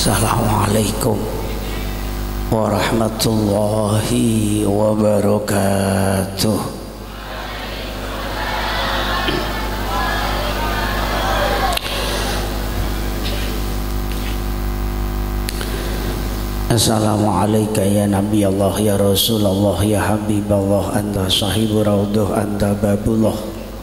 Assalamualaikum warahmatullahi wabarakatuh. Assalamualaikum ya Nabi Allah, ya Rasulullah, ya Habiballah, anta sahibu raudhuh, anta babullah,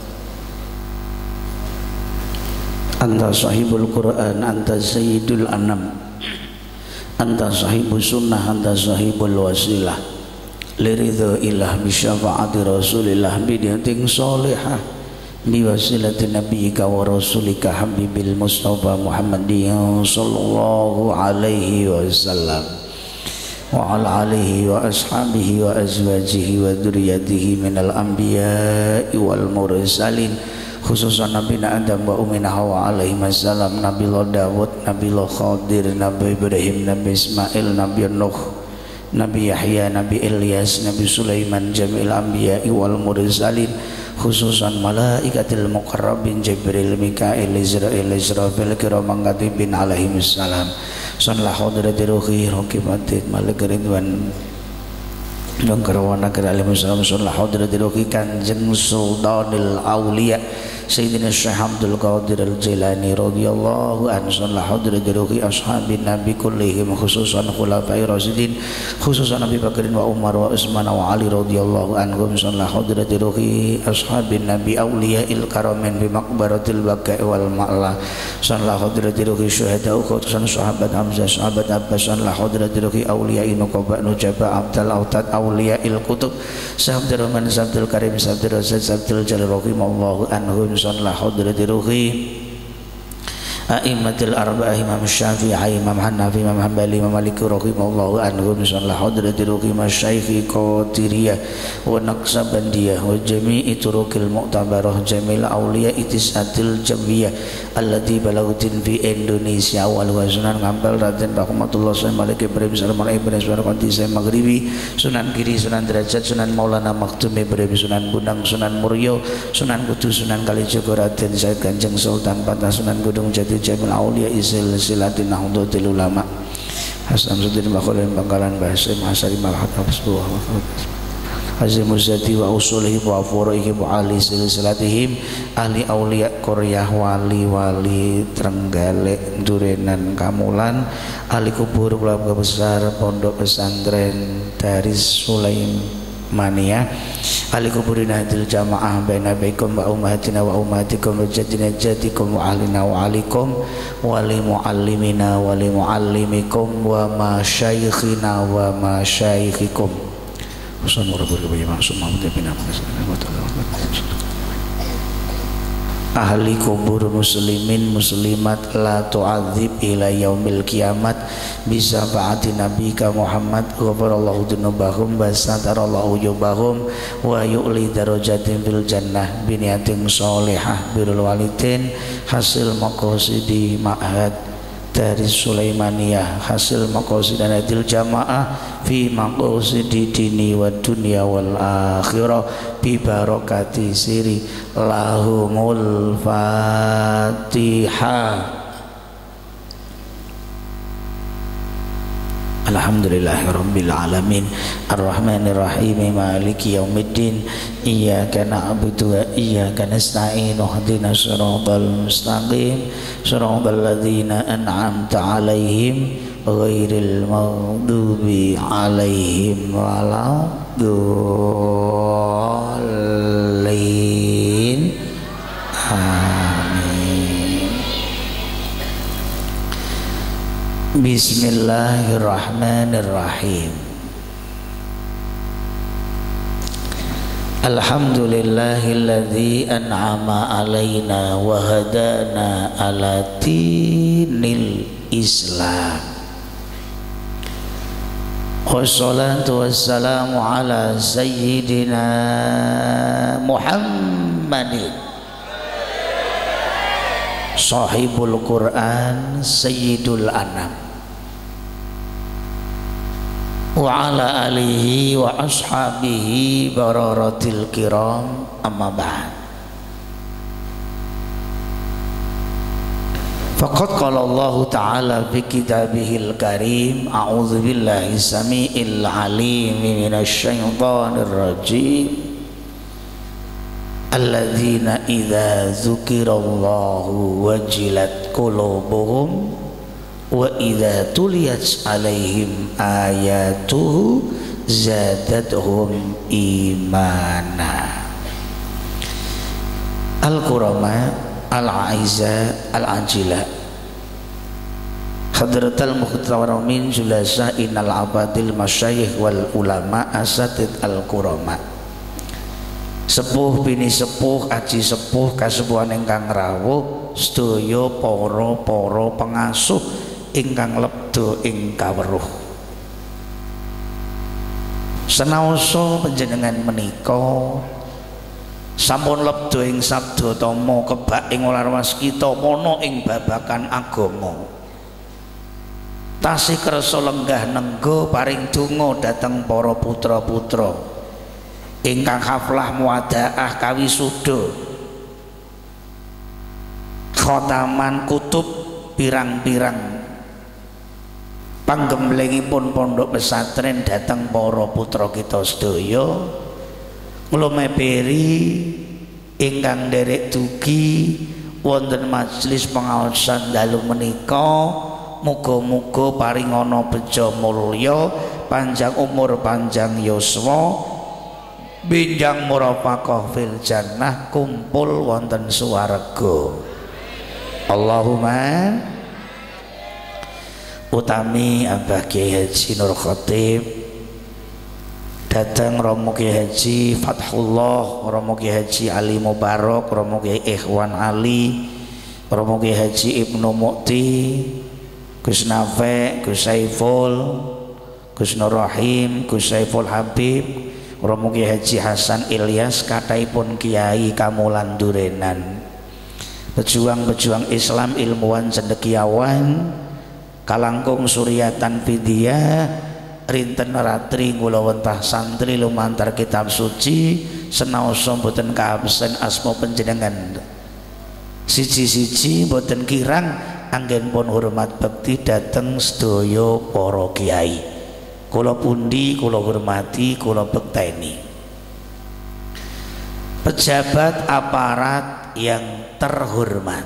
anta sahibul Quran, anta sayyidul anam, anta sahibus sunnah, anta sahibul wasilah liridho ilah bisyafaati rasulillah bidiating solihah biwasilati nabiyika wa rasulika habibil mustafa muhammadiyya sallallahu alaihi wasallam wa ala alihi wa ashabihi wa azwajihi wa dzurriyyatihi minal anbiya'i wal mursalin, khususan Nabi Adam wa Ummina Hawa alaihi wassalam, Nabi Dawud, Nabi Khadir, Nabi Ibrahim, Nabi Ismail, Nabi Nuh, Nabi Yahya, Nabi Ilyas, Nabi Sulaiman, jamil anbiya'i wal mursalin, khususan malaikatil muqarrabin Jibril, Mikail, Israil, Israfil, kiraman katibin alaihi wassalam. Sallallahu hadrati ruhi rokibatit malik ridwan Bangkarawana kira alaihi wassalam. Sallallahu hadrati ruhi kanjeng sultanil awliya Sayyidina Syekh Abdul Qadir Al-Jilani radhiyallahu anhu. Sallallahu hadrati ruhi ashabin nabi kullihim, khususan khulafai rasyidin, khususan Nabi Bakar wa Umar wa Utsman wa Ali radhiyallahu anhum. Sallallahu hadrati ruhi ashabin nabi awliya'il karamin bi maqbaratil baqi' wal ma'la. Sallallahu hadrati ruhi syuhada khususan sahabat Hamzah, sahabat Abbas. Sallallahu hadrati ruhi awliya'in nuqaba nujaba abdal autad awliya'il kutub Sabdul Rahman, Sabdul Karim, Sabdul Rasid, Sabdul Jalil rahimallahu anhum. Sallallahu hadrati ruhi a'immatil arba'ah Imam Syafi'i, Imam Hanafi, Imam Hanbali, Imam Maliki rahimallahu anhum. Sallallahu hadrati ruhi masyayikh Qadiriyah wa Naqsabandiyah wa jami'i turuqil mu'tabarah jamil awliya itisatil jamiyah allati balaghatin fi Indonesia wal Sunan Ngampel Raden rahmatullah Syekh Malik Ibrahim Salman Ibrahim Sunan Syekh Maghribi, Sunan Giri, Sunan Derajat, Sunan Maulana Maktum Ibrahim, Sunan Bundang, Sunan Muryo, Sunan Kudus, Sunan Kalijogo Raden Said Kanjeng Sultan Patah, Sunan Gunung Jati Jamil Aulia Isil Silatin Nahdlatul Ulama Hasan Sudin Bakhalim Bangkalan Basim Hasari Malhat Absbuh Hazim Muzati wa usulihi wa furu'ihi wa ahli silsilatihim ahli awliya Koryah wali-wali Trenggalek Durenan Kamulan ahli kubur keluarga besar pondok pesantren Daris Sulaimania ahli kuburin hadil jamaah baina baikum wa ummahatina wa ummahatikum wa jadina jadikum wa ahlina wa alikum wa li muallimina wa li muallimikum wa masyaikhina wa masyaikhikum ahli kubur muslimin muslimat la tu'adzib ila yaumil kiamat bisa ba'ati nabika Muhammad ghafarallahu dzunubahum wa satarallahu yubahum wa yu'li darajatin fil jannah biniatin sholihah birrul walidin hasil maqasidi ma'had dari Sulaimaniyah hasil maqasidatil jamaah fi maqasidi dini wa dunya wal akhirah bi barakati siri lahumul fatihah. Alhamdulillahirabbil alamin arrahmanir rahim maliki yaumiddin iyyaka na'budu wa iyyaka nasta'in ihdinas siratal mustaqim siratal ladzina an'amta 'alaihim ghairil maghdubi 'alaihim waladdallin. Bismillahirrahmanirrahim. Alhamdulillahilladzi an'ama alaina wa hadana ala dinil Islam. Wassalatu wassalamu ala sayyidina Muhammadin sahibul Quran sayyidul anam wa ala alihi wa ashabihi bararatil kiram amma ba'd. Faqad qala Allah Ta'ala fi kitabihil karim, a'udzu billahi samiil alim minasy syaithanir rajim. Alladzina idza dzukirallahu wajilat qulubuhum wa idza tuliyat alaihim ayatuhu zadatuhum imana. Al-Qurama Al-Aiza Al-Ajila Hadratal Muhtaramin Julasa Innal Abadil Masyayikh Wal Ulama Asatid Al-Qurama. Sepuh bini sepuh aji sepuh kasepuhan ingkang rawuh sedaya para pengasuh ingkang lebda ing kaweruh. Senaosa panjenengan menika sampun lebda ing sabda tama kebak ing olarwas kita mono ing babakan agama. Tasih kersa lenggah nenggo paring donga dhateng para putra-putra ingkang haflah muadaah kawisuda khotaman kutub pirang-pirang panggemblengipun pondok pesantren dhateng para putra kita sedaya. Kula meperi ingkang derek dugi wonten majelis pengaosan dalu menika, muga-muga paringana beja mulya, panjang umur, panjang yuswa, benjang murafaqah fil jannah, kumpul wonten swarga. Allahumma. Utami Abah Kiai Haji Nur Khatib datang Romo Kiai Haji Fathullah, Romo Kiai Haji Ali Mubarak, Romo Kiai Ikhwan Ali, Romo Kiai Haji Ibnu Mukti, Gus Nafe, Gus Saiful, Gus Nur Rahim, Gus Saiful Habib, Romo Kiai Haji Hasan Ilyas, kataipun Kiai Kamulan Durenan, pejuang-pejuang Islam, ilmuwan cendekiawan, kalangkung suryatan vidya, rinten ratri kula wentah santri lumantar kitab suci, senaosa boten kaabsen asma panjenengan siji-siji boten kirang anggenipun hormat bekti dhateng sedaya para kiai. Kula pundi kula hormati, kula bekteni. Pejabat aparat yang terhormat,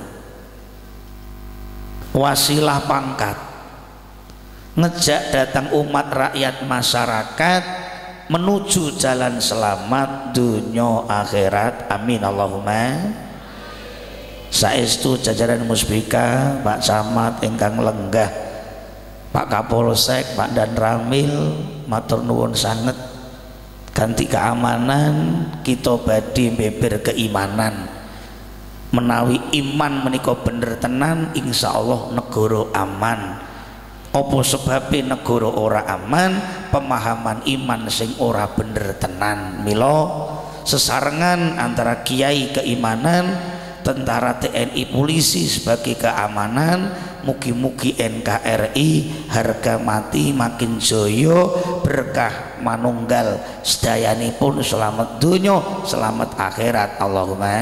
wasilah pangkat, ngejak datang umat rakyat masyarakat menuju jalan selamat dunia akhirat. Amin Allahumma. Saestu jajaran Musbika, Pak Camat ingkang lenggah, Pak Kapolsek, Pak Dan Ramil, matur nuwun sanget ganti keamanan kita badhe beber keimanan. Menawi iman menika bener tenan, insyaallah negara aman. Apa sebabe negara ora aman? Pemahaman iman sing ora bener tenan. Mila sesarengan antara kiai keimanan, tentara TNI polisi sebagai keamanan, mugi-mugi NKRI harga mati makin jaya, berkah manunggal sedayanipun, selamat dunya selamat akhirat. Allahumma.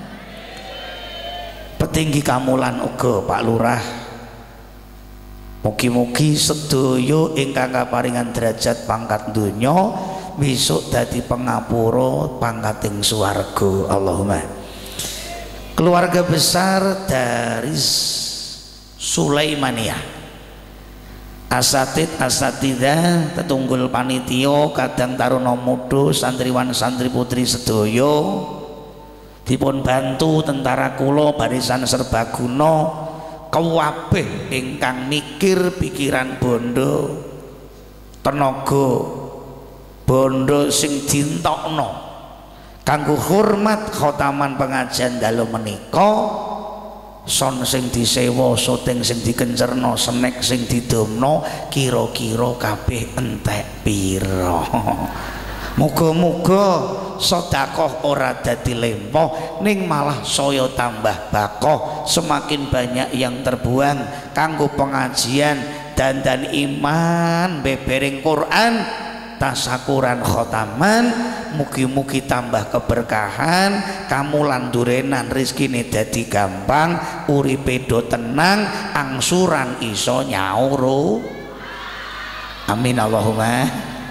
Petinggi Kamulan uga Pak Lurah, mugi-mugi sedaya ingkang kaparingan derajat pangkat dunya besok dadi pangapura pangkating swarga. Allahumma. Keluarga besar dari Sulaimaniyah, asatid asatidah, tetunggul panitia, kadang taruna muda, santriwan santri putri sedaya dipun bantu tentara kula barisan serbaguna, kabeh ingkang mikir pikiran bondo, tenaga bondo sing dintokno kanggo hormat khotaman pengajian dalu menika, son sing disewa, syuting sing dikencerno, snack sing didomno, kira-kira kabeh entek pira. Muga-muga sedekah ora dadi lempoh, ning malah saya tambah bakoh, semakin banyak yang terbuang kanggo pengajian dan iman, bebering Quran, tasakuran khotaman, mugi-mugi tambah keberkahan, kamu landurenan rezekine dadi gampang, uripe do tenang, angsuran iso nyaur. Amin Allahumma.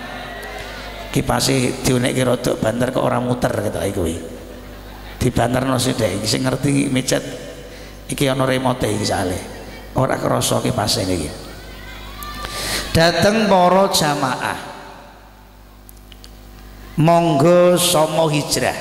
Kipase diunekke rada banter kok ora muter ketok iki kuwi. Dibanterno sithik iki sing ngerti micet iki ana remote iki sale. Ora krasa kipase niki. Dateng para jamaah. Monggo somo hijrah.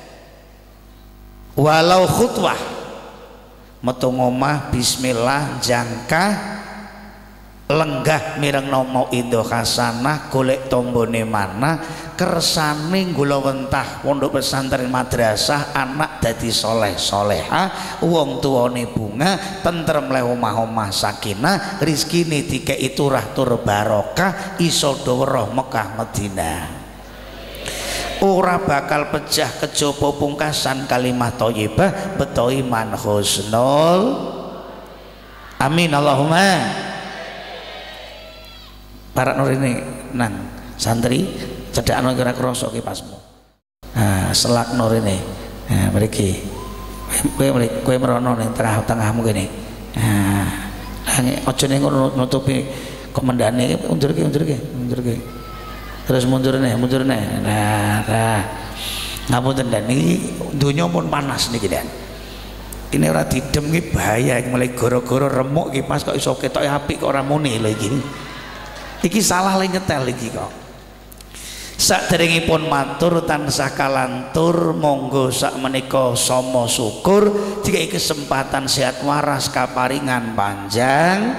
Walau khutwah. Metu ngomah bismillah jangkah lenggah mireng nomo indo hasanah golek tombone mana kersane gula wentah pondok pesantren madrasah anak dadi soleh soleha wong tuane bunga tentrem le omah-omah sakinah rizkine dikei turah tur barokah iso weruh Mekah Madinah. Ora bakal pecah kejaba pungkasan kalimat thayyibah beto iman husnul. Amin Allahumma. Para nur ini nang santri cedhakno kira krasa ki pasmu. Selak nur ini. Mriki. Kowe merono ning tengah-tengahmu kene. Aja ning ngono nutupi komandane undurke. Terus mundur nih. Nah. Ngapunten dan ini dunia pun panas niki Dan. Ini ora didem ki bahaya mulai goro-goro remuk ki pas kok iso ketok apik kok ora muni lho iki. Iki salah le nyetel iki kok. Saderengipun matur tansah kalantur monggo sak menika sama syukur dikai kesempatan sehat waras kaparingan panjang.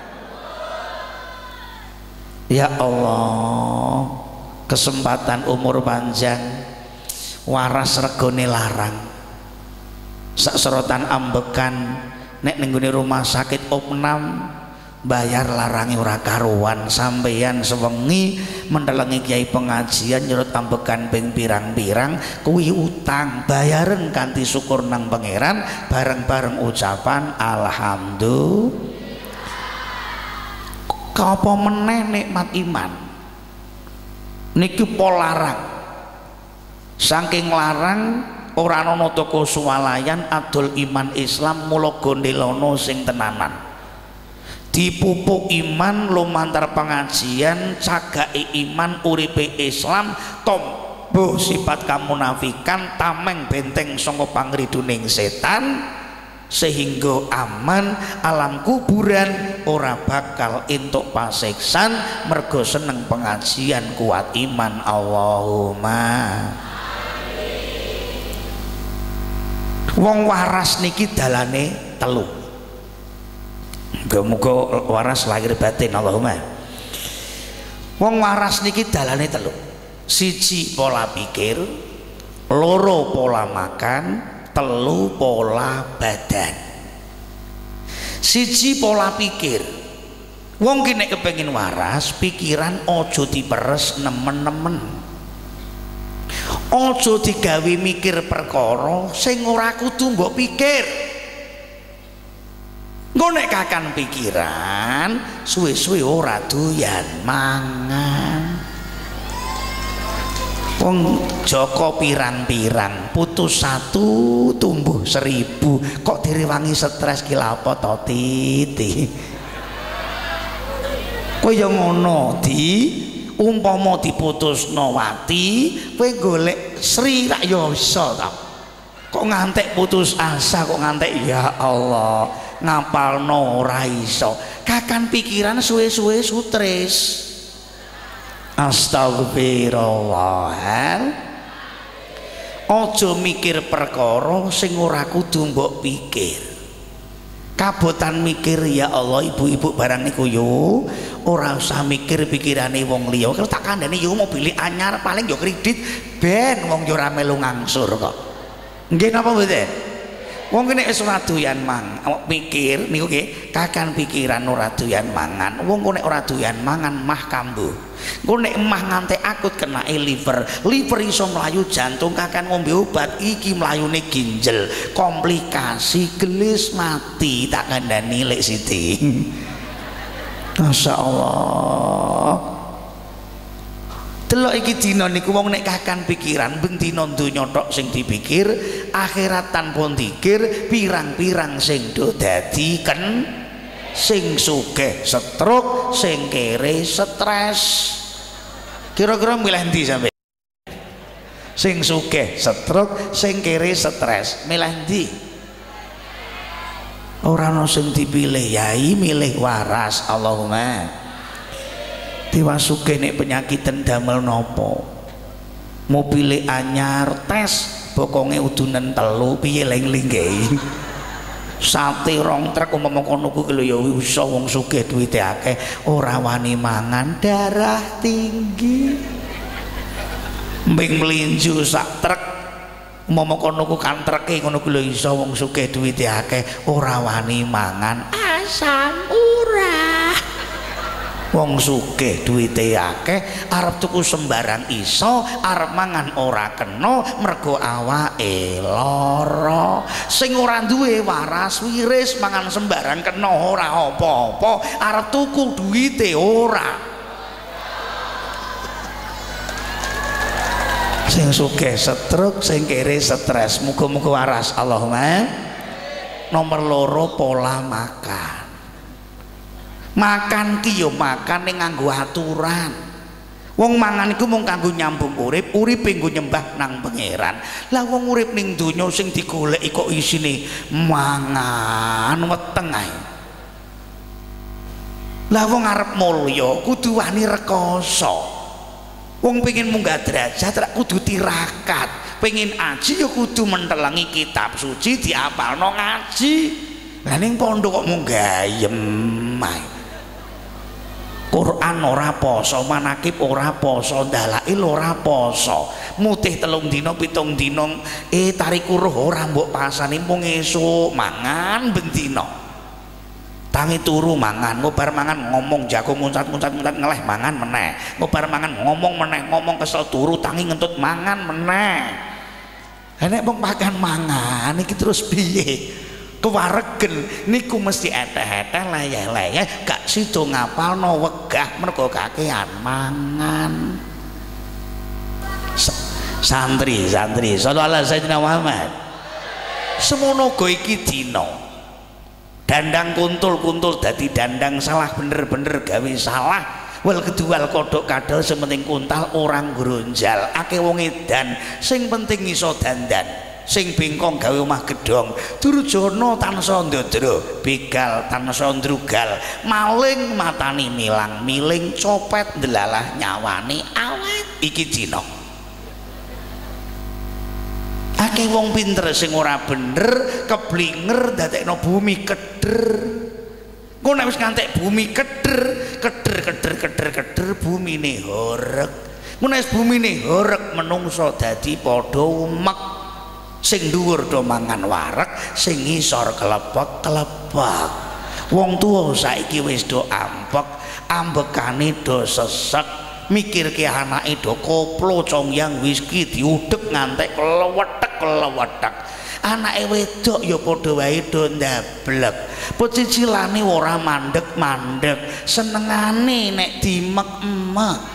Ya Allah, kesempatan umur panjang waras regone larang. Sak serotan ambekan nek ning rumah sakit opnam bayar larangi ora karuan sampeyan sewengi mendelengi kiai pengajian nyurut ambekan ping pirang-pirang kuwi utang bayaran kanthi syukur nang pangeran bareng-bareng ucapan alhamdulillah. Kapa meneh nikmat iman niki polarang saking larang ora ana toko swalayan adol iman Islam mula gondelono sing tenanan. Dipupuk iman lumantar pengajian cagake iman uripe Islam tombo sifat kamunafikan tameng benteng saka pangriduning setan sehingga aman alam kuburan ora bakal entuk paseksan mergo seneng pengajian kuat iman. Allahumma wong waras niki dalane telu. Muga-muga waras lahir batin Allahumma. Wong waras niki dalane telu. Siji pola pikir, loro pola makan, telu pola badan. Siji pola pikir. Wong ki nek kepengin waras, pikiran ojo diperes nemen-nemen. Ojo digawe mikir perkara sing ora kudu mbok pikir. Engko nek kakan pikiran suwe-suwe ora doyan mangan. Wong Joko pirang-pirang putus 1 tumbuh 1000 kok direwangi stres ki lha apa to Titi. Kowe yo ngono di umpama diputusno wati kowe golek Sri rak yo iso ta. Kok ngantek putus asa kok ngantek ya Allah. Ngapalno ora iso kakan pikiran suwe-suwe stres. Astagfirullah. Ojo mikir perkara sing ora kudu mbok pikir. Kabotan mikir ya Allah ibu-ibu barang niku yo ora usah mikir pikirane wong liya. Kalau tak kandhani yo mobil anyar paling yo kredit ben wong yo ora melu ngangsur kok. Nggih napa mboten? Wong kene wis ora doyan mikir niku nggih, kakan pikiran ora doyan mangan. Wong nek ora doyan mangan mah kambuh. Engko nek mah ngantek akut kenake liver iso mlayu jantung, kakan ngombe obat iki mlayune ginjel, komplikasi gelis mati tak kandhani lek Siti. Masyaallah. delok iki dina niku wong nek kakan pikiran ben dina donya tok sing dipikir, akhiratan pun dikir, pirang-pirang sing do dadi sing sugih stroke, sing kere stres. Kira-kira milih ndi sampe? Sing sugih stroke, sing kere stres, milih ndi? Ora ana sing dipilih, yai milih waras. Allahumma diwasuke nek penyakitan damel nopo mobile anyar tes bokonge udunan telu piye leng-linggahi sate rong truk umpama kono ku lho ya iso wong sugih duwite akeh ora wani mangan darah tinggi mbing mlinju sak truk umpama kono ku kantreke ngono ku lho iso wong sugih duwite akeh ora wani mangan asam urat. Wong sugih duwite akeh arep tuku sembarang iso, arep mangan ora kena mergo awake lara. Sing ora duwe waras wiris mangan sembarang kena ora apa-apa, arep tuku duwite ora. Sing sugih stroke, sing kere stres. Muga-muga waras. Allahumma. Nomor loro pola makan. Makan ki yo makan ning nganggo aturan. Wong mangan iku mung kanggo nyambung urip, uripe nggo nyembah nang pangeran. Lah wong urip ning donya sing digoleki kok isine mangan weteng ae. Lah wong arep mulya kudu wani rekoso. Wong pengin munggah derajat rak kudu tirakat. Pengin aji ya kudu mentelengi kitab suci diapalno ngaji. Lah ning pondok kok munggayem ae. Quran ora poso, manakib ora poso, dalail ora poso, mutih 3 dina 7 dina tarik uruh ora mbok pasani mung esuk mangan bendina. Tangi turu mangan, ngobar mangan ngomong jago muncat-muncat ngeleh mangan meneh. Ngobar mangan ngomong meneh, ngomong kesel turu tangi ngentut mangan meneh. Nek wong makan mangan iki terus piye? Kewaregen niku mesti eteh-eteh leyeh-leyeh gak sida ngapalno wegah mergo kakean mangan. Santri sallallahu alaihi wasallam Muhammad semono go iki dina dandang kuntul dadi dandang salah bener-bener gawe salah wel kedual kodok kadal sementing kuntal orang gronjal akeh wong edan sing penting iso dandan. Sing bengkong gawe omah gedhong Durjana tansah ndadra begal tansah ndrugal maling matani milang miling copet ndelalah nyawane awet iki dina akeh wong pinter sing ora bener keblinger dadekno bumi keder engko nek wis ngantek bumi keder bumine horeg menawa bumine horeg menungso dadi padha umek sing dhuwur do mangan wareg sing ngisor klepek-klepek. Wong tuwa saiki wis do ampek, ambekane do sesek, mikirke anake do koplo congyang whisky diudek ngantek kelewethek. Anake wedok ya padha wae do ndablek. Pecicilane ora mandeg-mandeg, senengane nek dimek-mek.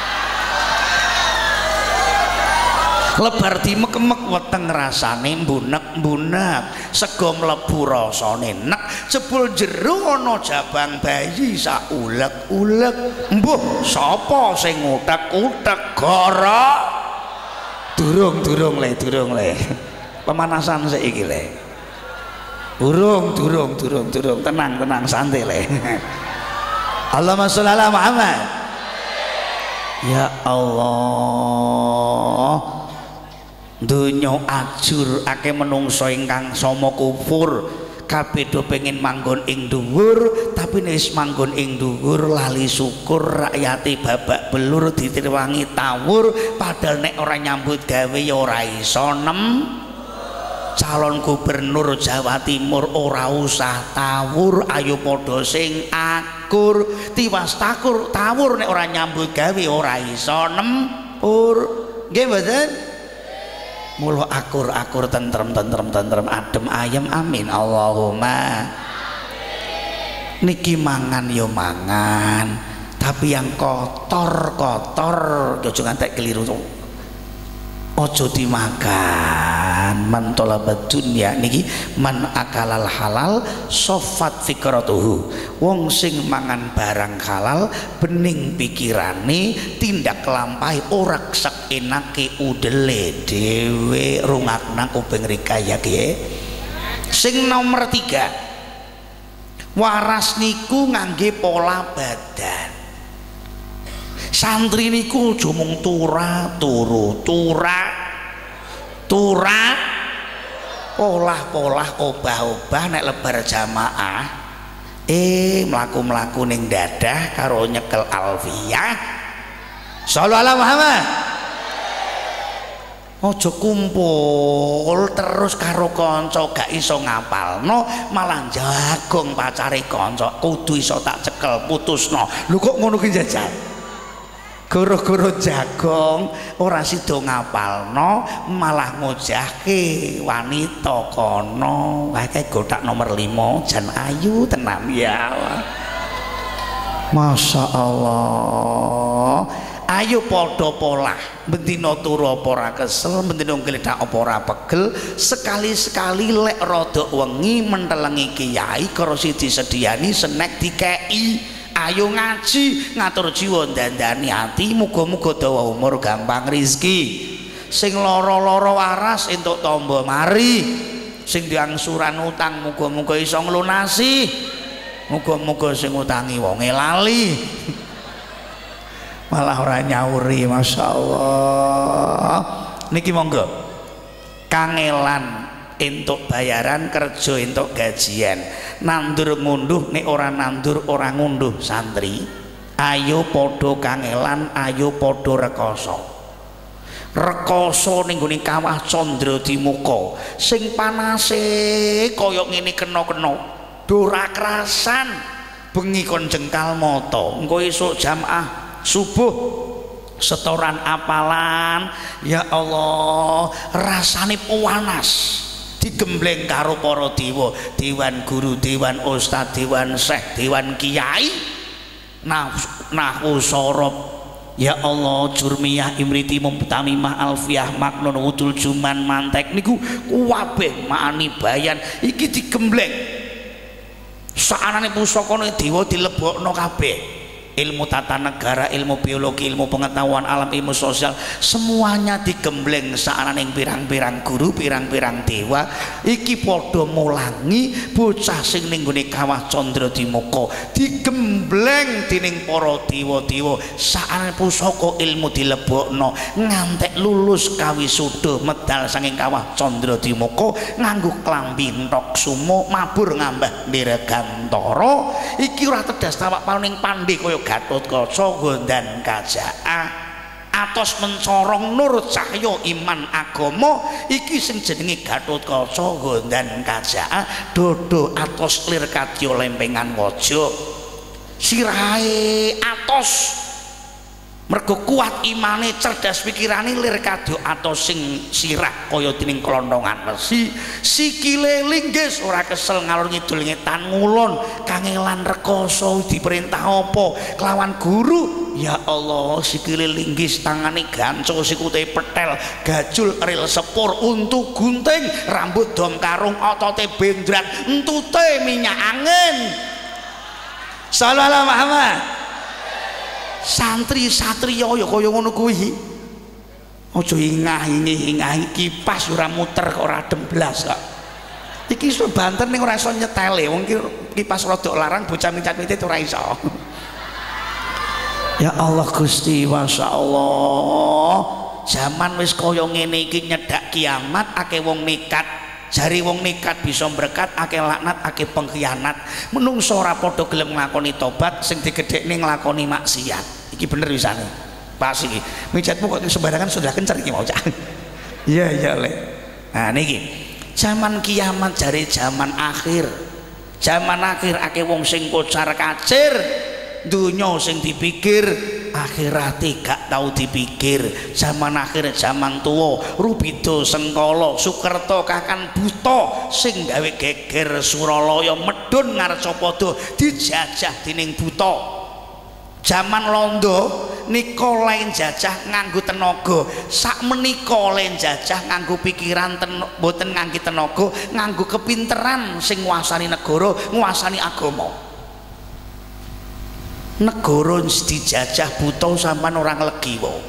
Lebar dimek-mek weteng rasane mbunek-mbunek sego mlebu rasane nek jebul jero ana jabang bayi sak ulek-ulek mbuh sapa sing utek-utek gara durung le pemanasan saiki le durung tenang santai le Allahumma sholli ala Muhammad. Ya Allah dunya ajur akeh menungso ingkang sama kufur kabeh do pengen manggon ing dhuwur tapi nek wis manggon ing dhuwur lali syukur rakyate babak belur ditiwangi tawur padahal nek ora nyambut gawe ya ora iso calon gubernur Jawa Timur ora usah tawur ayo padha sing akur tiwas tawur nek ora nyambut gawe ora iso nempur nggih mboten. Mula akur tentrem adem ayem amin Allahumma. Niki mangan yo mangan Tapi yang kotor-kotor aja ngantek keliru tuh. Ojo dimakan. Man talabad dunya niki man akalal halal sofat fikratuhu. Wong sing mangan barang halal bening pikirane tindak lampahi ora sakenake udele dhewe rungakna kuping rikaya ki. Sing nomor 3 waras niku ngangge pola badan. Santri niku aja mung turu polah-polah obah-obah nek lebar jamaah mlaku-mlaku ning dadah karo nyekel alfiyah sallallahu alaihi Muhammad. Aja kumpul terus karo kanca gak iso ngapalno malah jagong pacare kanca kudu iso tak cekel putusno. Lho kok ngono ki jajal? Goro-goro jagong ora sida ngapalno malah ngojahke wanita kono. Kae gotak nomor 5 jan ayu tenan ya. Masya Allah. Ayo padha polah bendina turu apa ora kesel, bendina ngledak apa ora pegel, sekali-sekali lek rada wengi mentelengi kiai karo siji sediani snack dikei. Ayo ngaji ngatur jiwa dandani ati muga-muga dawa umur gampang rizki. Sing lara-lara waras entuk tamba mari, sing diangsuran utang muga-muga iso nglunasi, muga-muga sing utangi wonge lali malah ora nyauri. Masya Allah. Niki monggo kangelan entuk bayaran kerja entuk gajian nandur ngunduh nek ora nandur ora ngunduh santri ayo podo kangelan ayo podo rekoso ning gone kawah Candra di muka sing panase kaya ngene kena-kena dora kerasan bengi kon jengkal mata engko esuk jamaah subuh setoran apalan ya Allah rasane panas digembleng karo para dewa, dewan guru, dewan ustad, dewan syekh, dewan kiai nahwu sorob ya Allah jurmiyah imriti mumtamimah alfiyah maknun wudul juman mantek niku kuwabeh maani bayan iki digembleng saanane pusaka dewa dilebokno kabeh ilmu tata negara, ilmu biologi, ilmu pengetahuan alam, ilmu sosial semuanya digembleng saananing pirang-pirang guru, pirang-pirang dewa iki padha mulangi bocah sing ning gone kawah Candra di muka digembleng dening para dewa-dewa saanane pusaka ilmu dilebokno ngantek lulus kawisuda medal saking kawah Candra di muka nganggo klambi enthok sumo mabur ngambah ndirgantara iki ora tedas tapak paling pandhe kaya Gatotkaca Gondan Kajaa atos mencorong nur cahya iman agama iki sing jenenge Gatotkaca Gondan Kajaa dodo atos lir kadya lempengan waja sirahe atos mergo kuat imane cerdas pikirane lir kadya atos sing sirah kaya dening klontongan besi sikile linggis ora kesel ngalor ngidul ngetan ngulon kangelan rekoso diperintah apa kelawan guru ya Allah sikile linggis tangane ganco sikute petel gajul ril sepur untu gunting rambut dom karung otote bendrat entute minyak angin sallallahu alaihi Muhammad. Santri satriya ya kaya ngono kuwi aja ingah-ingih kipas ora muter kok ora demblas kok iki iso banter ning ora iso nyetele wong kipas rodok larang bocah micat-mitit ora iso ya Allah Gusti Masya Allah zaman wis kaya ngene iki nyedak kiamat akeh wong nekat jari wong nekat bisa berkat akeh laknat akeh pengkhianat menungso ora padha gelem nglakoni tobat sing digedhekne nglakoni maksiat iki bener wisane pas iki micatmu kok sembarangan sudah kencer iki mau cak iya iya le nah niki zaman kiamat jari zaman akhir akeh wong sing kocar kacir dunya sing dipikir akhirat gak tau dipikir zaman akhir zaman tua Rubido Sengkala Sukerto Kakan Buta sing gawe geger Suralaya medun ngarca padha dijajah dening buta Zaman londo nika lain jajah nganggo tenaga, sak menika lain jajah nganggo pikiran mboten nganggo tenaga, nganggo kepinteran sing nguasani negara, nguasani agama. Negara dijajah buta sampean orang legi wae.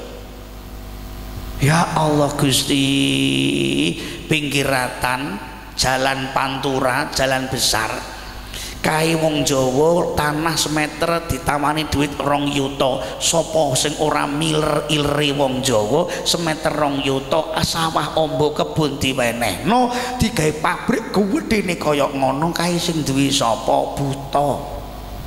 Ya Allah Gusti, pinggiratan jalan pantura, jalan besar kae wong Jawa tanah semeter ditawani duit 2 yuta. Sapa sing ora miler ilere wong Jawa semeter 2 yuta, sawah ombo kebun diwenehno digawe pabrik gedene kaya ngono, kae sing duwe sapa? Buta.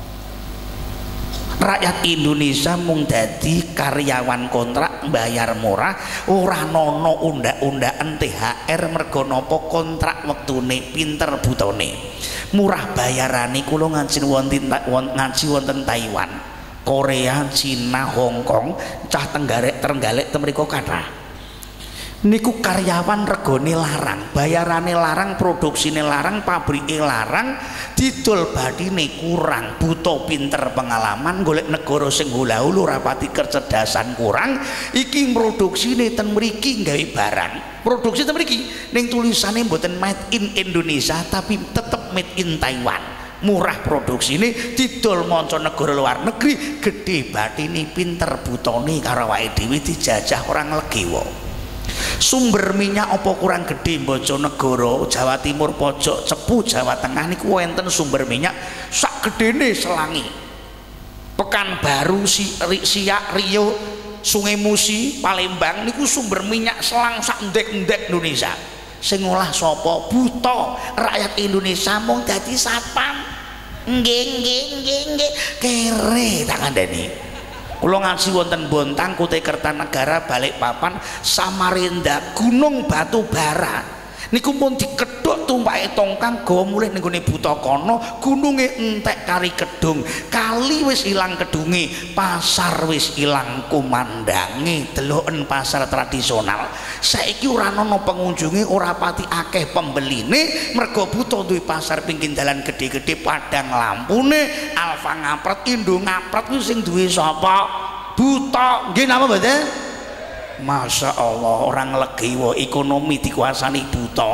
Rakyat Indonesia mung dadi karyawan kontrak, bayar murah, ora nono undak-undakan THR mergo napa kontrak wektune, pinter butone. Murah bayarane kula ngaji wonten Taiwan, Korea, Cina, Hong Kong, cah Trenggalek temriko kathah. Niku karyawan regane larang, bayarane larang, produksine larang, pabrike larang, didol badine kurang, buta pinter pengalaman, golek negara sing hula-hulu rapati kecerdasan kurang, iki produksine ten mriki gawe barang. Produksi ten mriki ning tulisane mboten made in Indonesia tapi tetep made in Taiwan. Murah produksine, didol manca negara luar negeri, gedhe batine, pinter butone karo awake dhewe dijajah orang legi wae. Sumber minyak apa kurang gede Bojonegoro, Jawa Timur pojok Cepu, Jawa Tengah niku wonten sumber minyak sak gedene Selangi, Pekanbaru, Siak, Rio, Sungai Musi, Palembang niku sumber minyak selang sak ndek-ndek Indonesia. Sing ngolah sapa? Buta. Rakyat Indonesia mung dadi satpam. Nggih kere tak kandhani. Kula ngaji wonten Bontang, Kutai Kertanegara, Balikpapan, Samarinda, Gunung Batu Bara. Niku pun dikedhok tumpake tongkang gawa mulih ning gone buta kono, gununge entek kari kedung, kali wis ilang kedunge, pasar wis ilang kumandange, deloken pasar tradisional. Saiki ora ana pengunjunge, ora pati akeh pembeline, mergo buta duwe pasar pinggir dalan gede-gede, padang lampune, Alfa ngapret, Indo ngapret kuwi sing duwe sapa? Buta. Nggih napa mboten? Masya Allah, orang legiwa ekonomi dikuasani buta,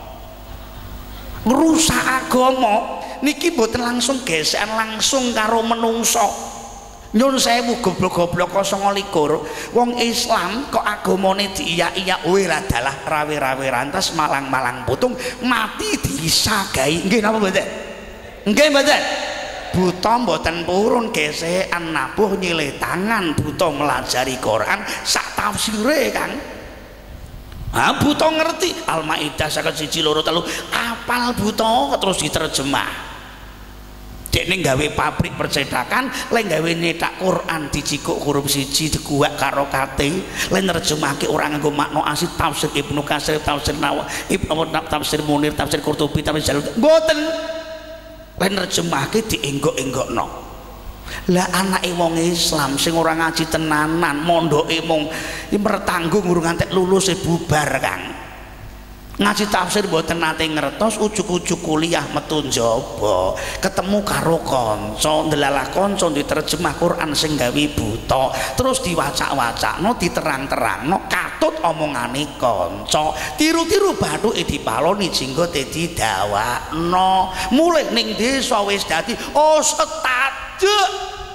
ngerusak agama niki mboten langsung gesekan langsung karo menungso. Nyun sewu goblok-goblok 29 wong Islam kok agamane diiyak-iyak wae lah dalah rawe-rawe rantas malang-malang putung mati disagahi. Nggih napa mboten? Nggih mboten? Buta mboten purun gesekan nabuh nyilih tangan, buta melajari Quran sak tafsire Kang. Buta ngerti Al-Maidah 1 2 3 apal buta terus diterjemah. Dekne gawe pabrik percetakan, lek gawe nyetak Quran dijikuk huruf 1 diguwak karo kate, lek nerjemahke ora nganggo makna asli tafsir Ibnu Katsir, tafsir Nawawi, tafsir Munir, tafsir Qurtubi, tafsir Jalal. Mboten. Lek nerjemahke dienggok-enggokno. Lah anake wong Islam sing ora ngaji tenanan, mondoke mung mertanggung urung ngantek lulus bubar Kang. Ngaji tafsir mboten nate ngertos, ujug-ujug kuliah metu njaba, ketemu karo kanca, ndelalah kanca diterjemah Quran sing gawe buta, terus diwacak-wacakno, diterang-terangno, katut omongane kanca, tiru-tiru bathuke dipaloni jenggote didawakno. Mulih ning desa wis dadi setaduk.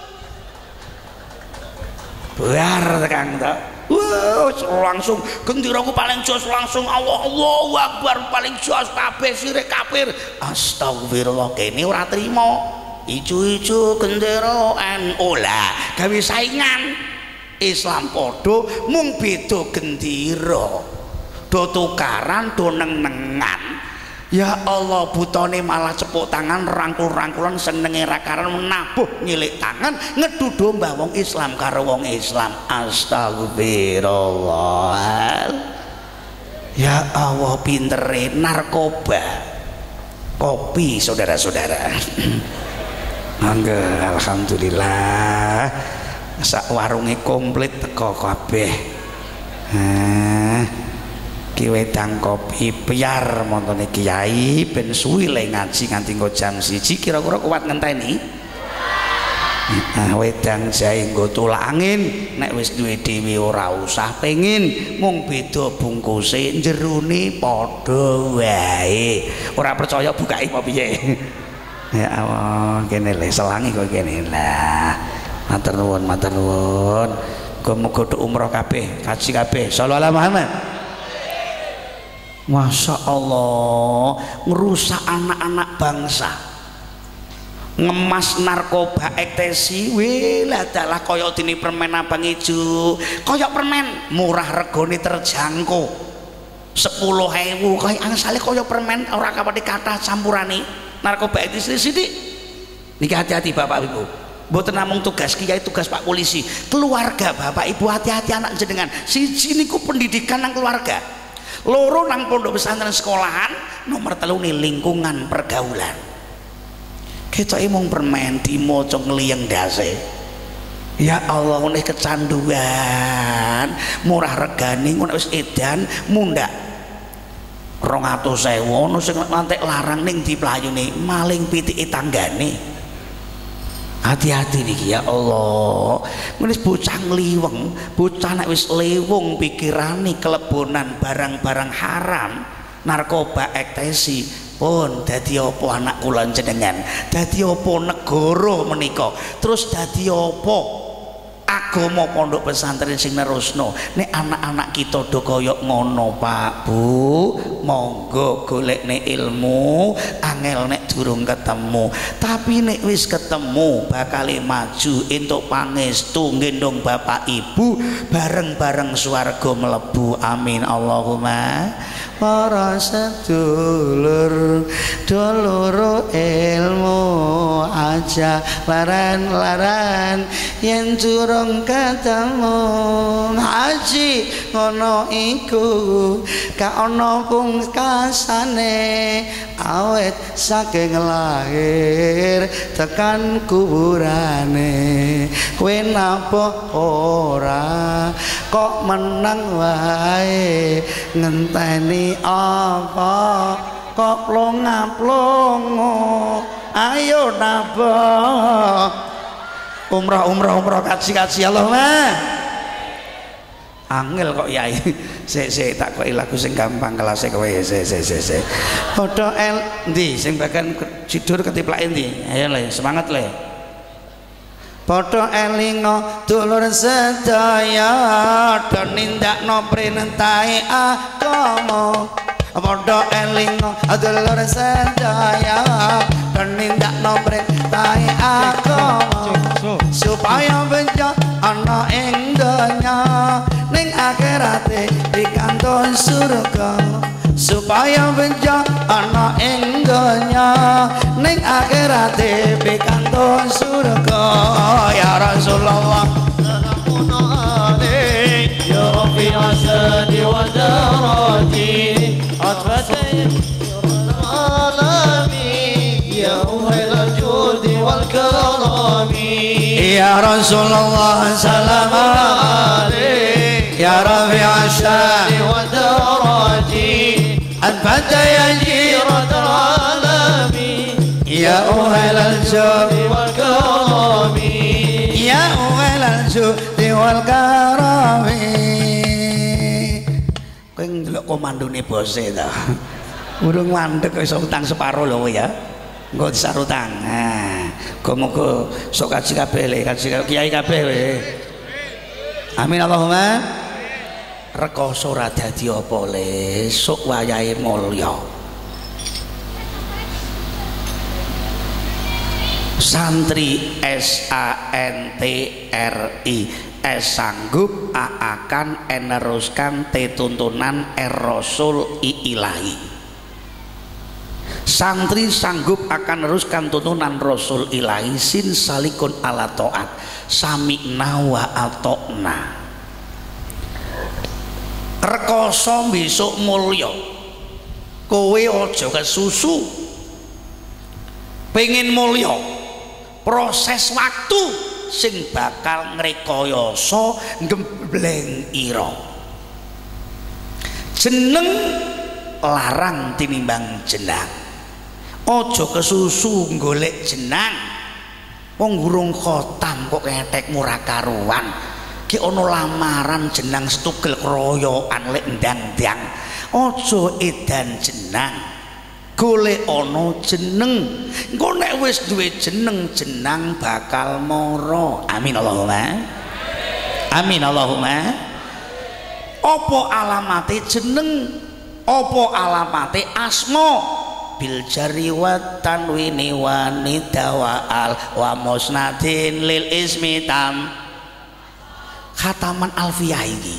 Biar Kang ta. Langsung gendiraku paling jos, langsung Allahu Akbar paling jos, kabeh sirik kafir. Astagfirullah, kene ora trimo. Ijo-ijo gendera NU lah gawe saingan. Islam padha mung beda gendera. Do tukaran, do neng-nengan. Ya Allah, butane malah cepuk tangan, rangkul-rangkulan, senenge ra karan, nabuh nyilik tangan, ngedu domba wong Islam karo wong Islam. Astagfirullah. Ya Allah, pintere narkoba, kopi, saudara-saudara. Mangga, alhamdulillah, sak warunge komplit teko kabeh. Ki wedang kopi piar montone kiai ben suwi le ngaji nganti engko jam 1 kira-kira kuat ngenteni. Wedang jahe nggo tulak angin, nek wis duwe dhewe ora usah pengin, mung beda bungkuse jerone padha wae. Ora percaya bukai apa piye? Ya Allah, kene le selangi kok kene lah. Matur nuwun, matur nuwun. Muga-muga umroh kabeh, kaji kabeh. Shallallahu alaihi Muhammad. Masya Allah, ngerusak anak-anak bangsa, ngemas narkoba ekstasi, wela adalah koyok dini permen abang ijo, koyok permen murah regone terjangkau 10.000, kayak asalnya koyok permen orang kapan dikata campurani narkoba ekstasi sini. Niki hati-hati bapak ibu, mboten namung tugas kiai, tugas pak polisi, keluarga bapak ibu hati-hati anak jenengan. Siji niku pendidikan nang keluarga. Loro nang pondok pesantren sekolahan, nomor 3 nih lingkungan pergaulan. Ketoke mung permen dimoco ngliyeng dase. Ya Allah, nek kecanduan murah regane ngono wis edan mundak 200.000 ono sing mantek larang ning diplayune maling pitike tanggane. Hati-hati niki ya Allah. Wis bocah ngliweng, bocah nek wis lewung pikirane kelebonan barang-barang haram, narkoba ekstasi pun dadi apa anak kula jenengan? Dadi apa negara menika? Terus dadi apa agama pondok pesantren sing nerusno? Nek anak-anak kita do koyok ngono Pak Bu, monggo golekne ilmu angel nek durung ketemu, tapi nek wis ketemu bakal maju entuk pangestu nggendong bapak ibu bareng-bareng swarga mlebu. Amin Allahumma. Para sedulur dulur ilmu aja laran-laran yen durung ketemu haji ngono iku ka ana pungkasane awet saking lahir tekan kuburane. Kowe napa ora kok menang wae ngenteni apa kok plonga-plongo? Ayo napa umrah kaji Allahumma. Angel kok yai. Sik tak koki lagu sing gampang kelas kowe. Sik. Padha el ndi sing bagian jidur ketiplake ndi? Ayo le, semangat le. Padha elinga dulur sedaya do nindakno printahe agama. Padha elinga dulur sedaya do nindakno printahe agama supaya bejo ana ing donya ning akhirate pikantuk surga. Supaya bejo ana ing donya ning akhirate pikantuk surga. Ya Rasulullah salamun alaik ya Rabbi asadi wa darati atfatin alamin ya uwal judi wal karami. Ya Rasulullah salamun alaik ya Rabbi asadi wa darati أنت يا جيرة العالمين يا أهل الجود والكرم يا أهل الجود والكرم. Kowe ndelok komandone bose ta. Urung mandek iso utang separo lho ya. Engko disarutang. Nah, muga-muga sok kaji kabeh le, kaji kiai kabeh we. Amin Allahumma. Rekoso ora dadi apa le, sok wayahe mulya. Santri SANTRI sanggup akan eneruskan tuntunan Rasul ilahi. Santri sanggup akan neruskan tuntunan Rasul ilahi sin salikun ala taat sami'na wa ata'na. Rekoso besok mulya, kowe aja kesusu. Pengen mulya, proses waktu sing bakal ngrekayasa gembleng ira. Jeneng larang tinimbang jenang. Aja kesusu golek jenang. wong gurung khotam kok ketek murah karuan ki ana lamaran jenang setugel kroyokan lek ndang-ndang aja edan jenang golek ana jeneng engko nek wis duwe jeneng bakal mara amin Allahumma amin Allahumma apa alamate jeneng apa alamate asma bil jari wa tanwini wa nidawa al wa musnadin lil ismi tam khataman alfiyah iki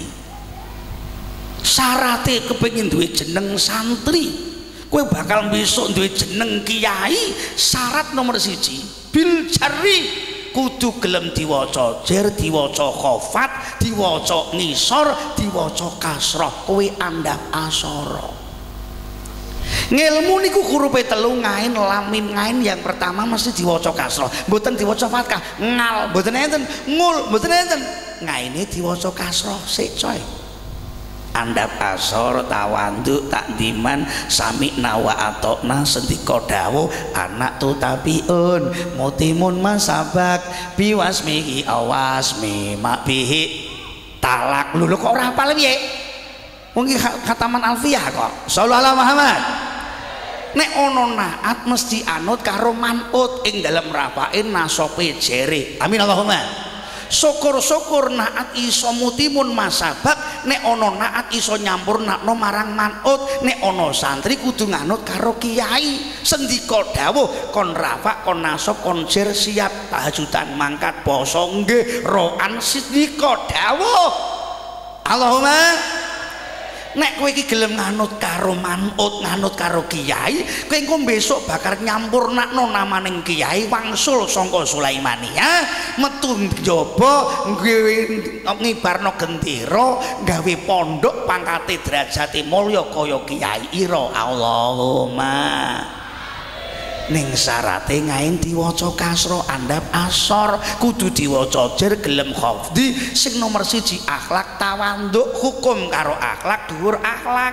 syarate kepengin duwe jeneng santri kowe bakal besok duwe jeneng kiai syarat nomor 1 bil jari kudu gelem diwaca jer diwaca khafat diwaca ngisor diwaca kasrah kowe andhap asara ngilmu niku hurufe 3 ngain lam mim ngain yang pertama mesti diwaca kasrah mboten diwaca fathah ngal mboten enten ngul mboten enten ngaine diwaca kasrah sik coy andhap asor tawanduk takdiman sami nawa atokna sendika dawuh anak tu tabiun mutimun masabak biwasmihi awasmi makbihi talak lho kok ora hafal piye wong iki khataman alfiyah kok sallallahu alaihi Muhammad nek ana naat mesti anut karo manut ing dalem rafain nasope jere amin Allahumma syukur-syukur naat iso mutimun masabak nek ana naat iso nyampurnakno marang manut nek ana santri kudu nganut karo kiai sendika dawuh kon rafa kon nasab kon jer siap tahajudan mangkat poso nggih roan sendika dawuh Allahumma nek kowe iki gelem nganut karo manut nganut karo kiai kowe engko besok bakal nyampurnakno namaning kiai wangsul sangka Sulaimaniyah metu njaba ngibarno gendera gawe pondok pangkate derajate mulya kaya kiai ira Allahumma ning syarate ngain diwaca kasra andhap asor kudu diwaca jer gelem khafdi sing nomor 1 akhlak tawanduk hukum karo akhlak dhuwur akhlak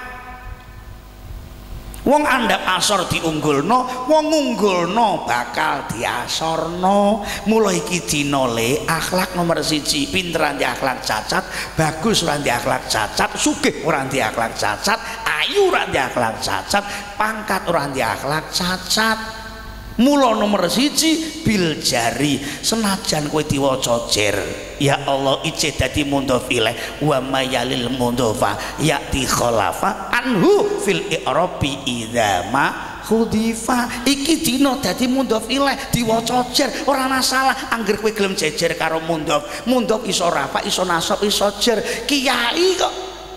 wong andhap asor diunggulno wong unggulno bakal diasorno mulai iki dina le akhlak nomor 1 pinter ndi akhlak cacat bagus ora ndi akhlak cacat sugih ora ndi akhlak cacat ayu ora ndi akhlak cacat pangkat ora ndi akhlak cacat mula nomor 1 bil jari senajan kowe diwaca jer ya Allah ijeh dadi mundhof ilaih wa mayalil mundhofa yati khalafa anhu fil i'rabi idza ma khudifa iki dina dadi mundhof ilaih diwaca jer ora masalah angger kowe gelem jejer karo mundhof iso rafa iso nasab iso jer kiai kok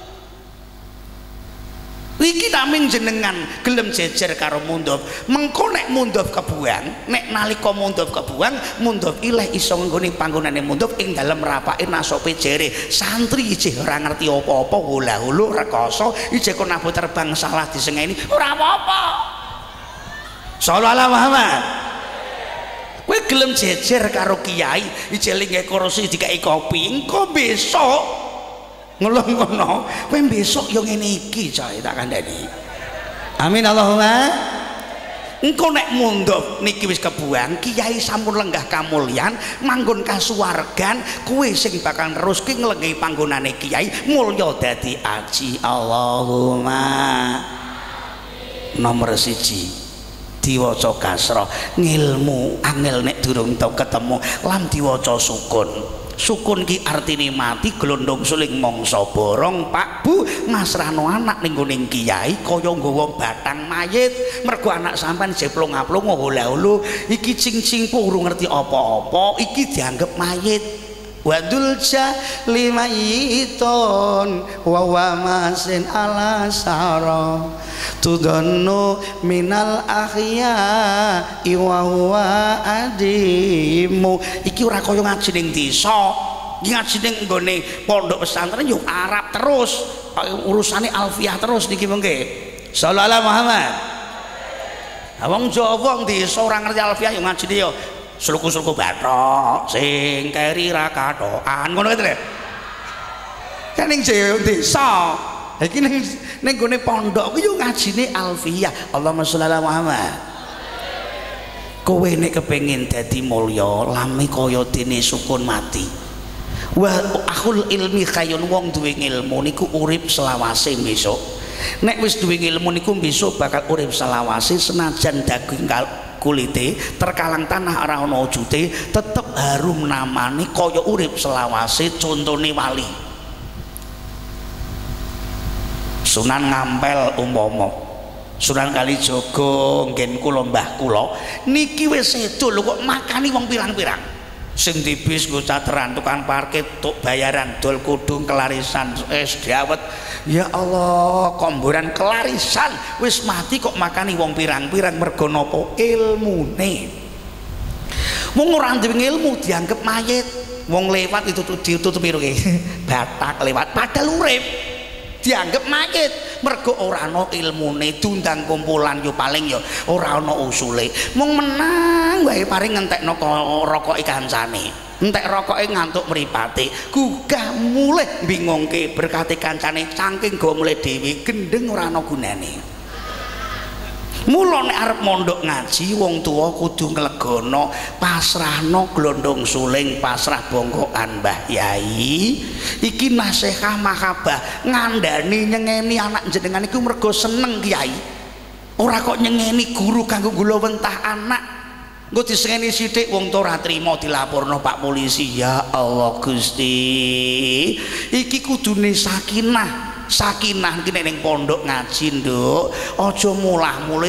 iki naming jenengan gelem jejer karo mundhof mengko nek mundhof kebuang nek nalika mundhof kebuang mundhof ilaih iso nggone panggonane mundhof ing dalem rapake nasope jere santri ijeh ora ngerti apa-apa hula-hulu rekoso ijeh kon nabu terbang salah disengeni ora apa-apa sallallahu alaihi Muhammad kowe gelem jejer karo kiai ijeh lingge kursi dikai kopi engko besok ngelong kono kowe besok yo ngene iki coy tak kandhani amin Allahumma engko nek mundhaf niki wis kebuang kiai sampun lenggah kamulyan manggon kasuwargan kowe sing bakal neruske nglenggahi panggonane kiai mulya dadi aji Allahumma nomor 1 diwaca kasrah ngilmu angel nek durung tau ketemu lam diwaca sukun ki artine mati glondong suling mangsa borong Pak Bu masrano anak ning nggoning kiai kaya nggawa batang mayit mergo anak sampean jeplong-aplong hula-hulu iki cing-cing urung ngerti apa-apa iki dianggep mayit wadul lima iton wa masin ala sara tudanu minal ahya wa huwa adimu iki ora kaya ngaji ning desa iki ngaji ning nggone pondok pesantren yo Arab terus urusane alfiah terus niki mengke sallallahu alaihi Muhammad wong Jawa wong desa ora ngerti alfiah yo ngajine yo sulku-sulku bathok sing keri ra kathokan ngono gitu lho kan ning desa iki ning gone pondok ku yo ngajine alfiyah Allahumma sholli ala Muhammad kowe nek kepengin dadi mulya lame kaya dene sukun mati. Wa akhul ilmi kayun wong duwe ilmu niku urip selawase besok. Nek wis duwe ilmu niku besok bakal urip selawase senajan daging kulite terkalang tanah ora ana wujute tetep harum namane kaya urip selawase contone wali. Sunan Ngampel umpama Sunan Kalijaga nggen kula mbah kula niki wis sedo lho kok makani wong pirang-pirang sing di bis nggo cateran tukang parkir tuk bayaran dol kudung kelarisan es dawet ya Allah komboran kelarisan wis mati kok makani wong pirang-pirang mergo napa ilmune wong ora duwe ilmu dianggep mayit wong lewat itu ditutupi batak lewat padahal urip dianggap mayit mergo ora ana ilmune diundang kumpulan yo paling yo ora ana usule mung menang wae paring ngentekno rokoke kancane entek rokoke ngantuk mripate gugah mulih bingungke berkate kancane saking go mulih dhewe gendeng ora ana gunane. Mula nek arep mondok ngaji wong tuwa kudu nglegono pasrahno glondong suling pasrah bongkokan Mbah Yai iki nasihat mahabbah ngandani nyengeni anak jenengan iku mergo seneng Kiai ora kok nyengeni guru kanggo gula wentah anak engko disengeni sithik wong tuwa ora trima dilaporno Pak Polisi ya Allah Gusti iki kudune sakinah sakinah kene ning pondok ngaji nduk aja mulih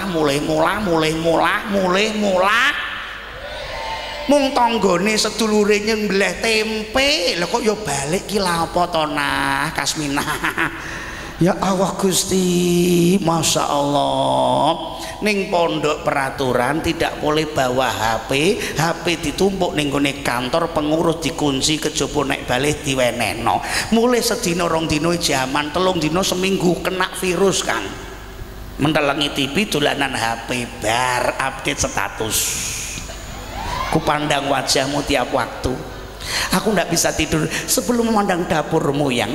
mung tanggane sedulure nyembelih tempe lho kok ya balik ki lha apa to nah Kasminah ya Allah Gusti Masya Allah ning pondok peraturan tidak boleh bawa HP ditumpuk ning gone kantor pengurus dikunci kejaba nek balik diwenehno mulai sedina rong dina jaman telung dina seminggu kena virus Kang mentelengi TV dolanan HP bar update status ku pandang wajahmu tiap waktu aku ndak bisa tidur sebelum memandang dapurmu yang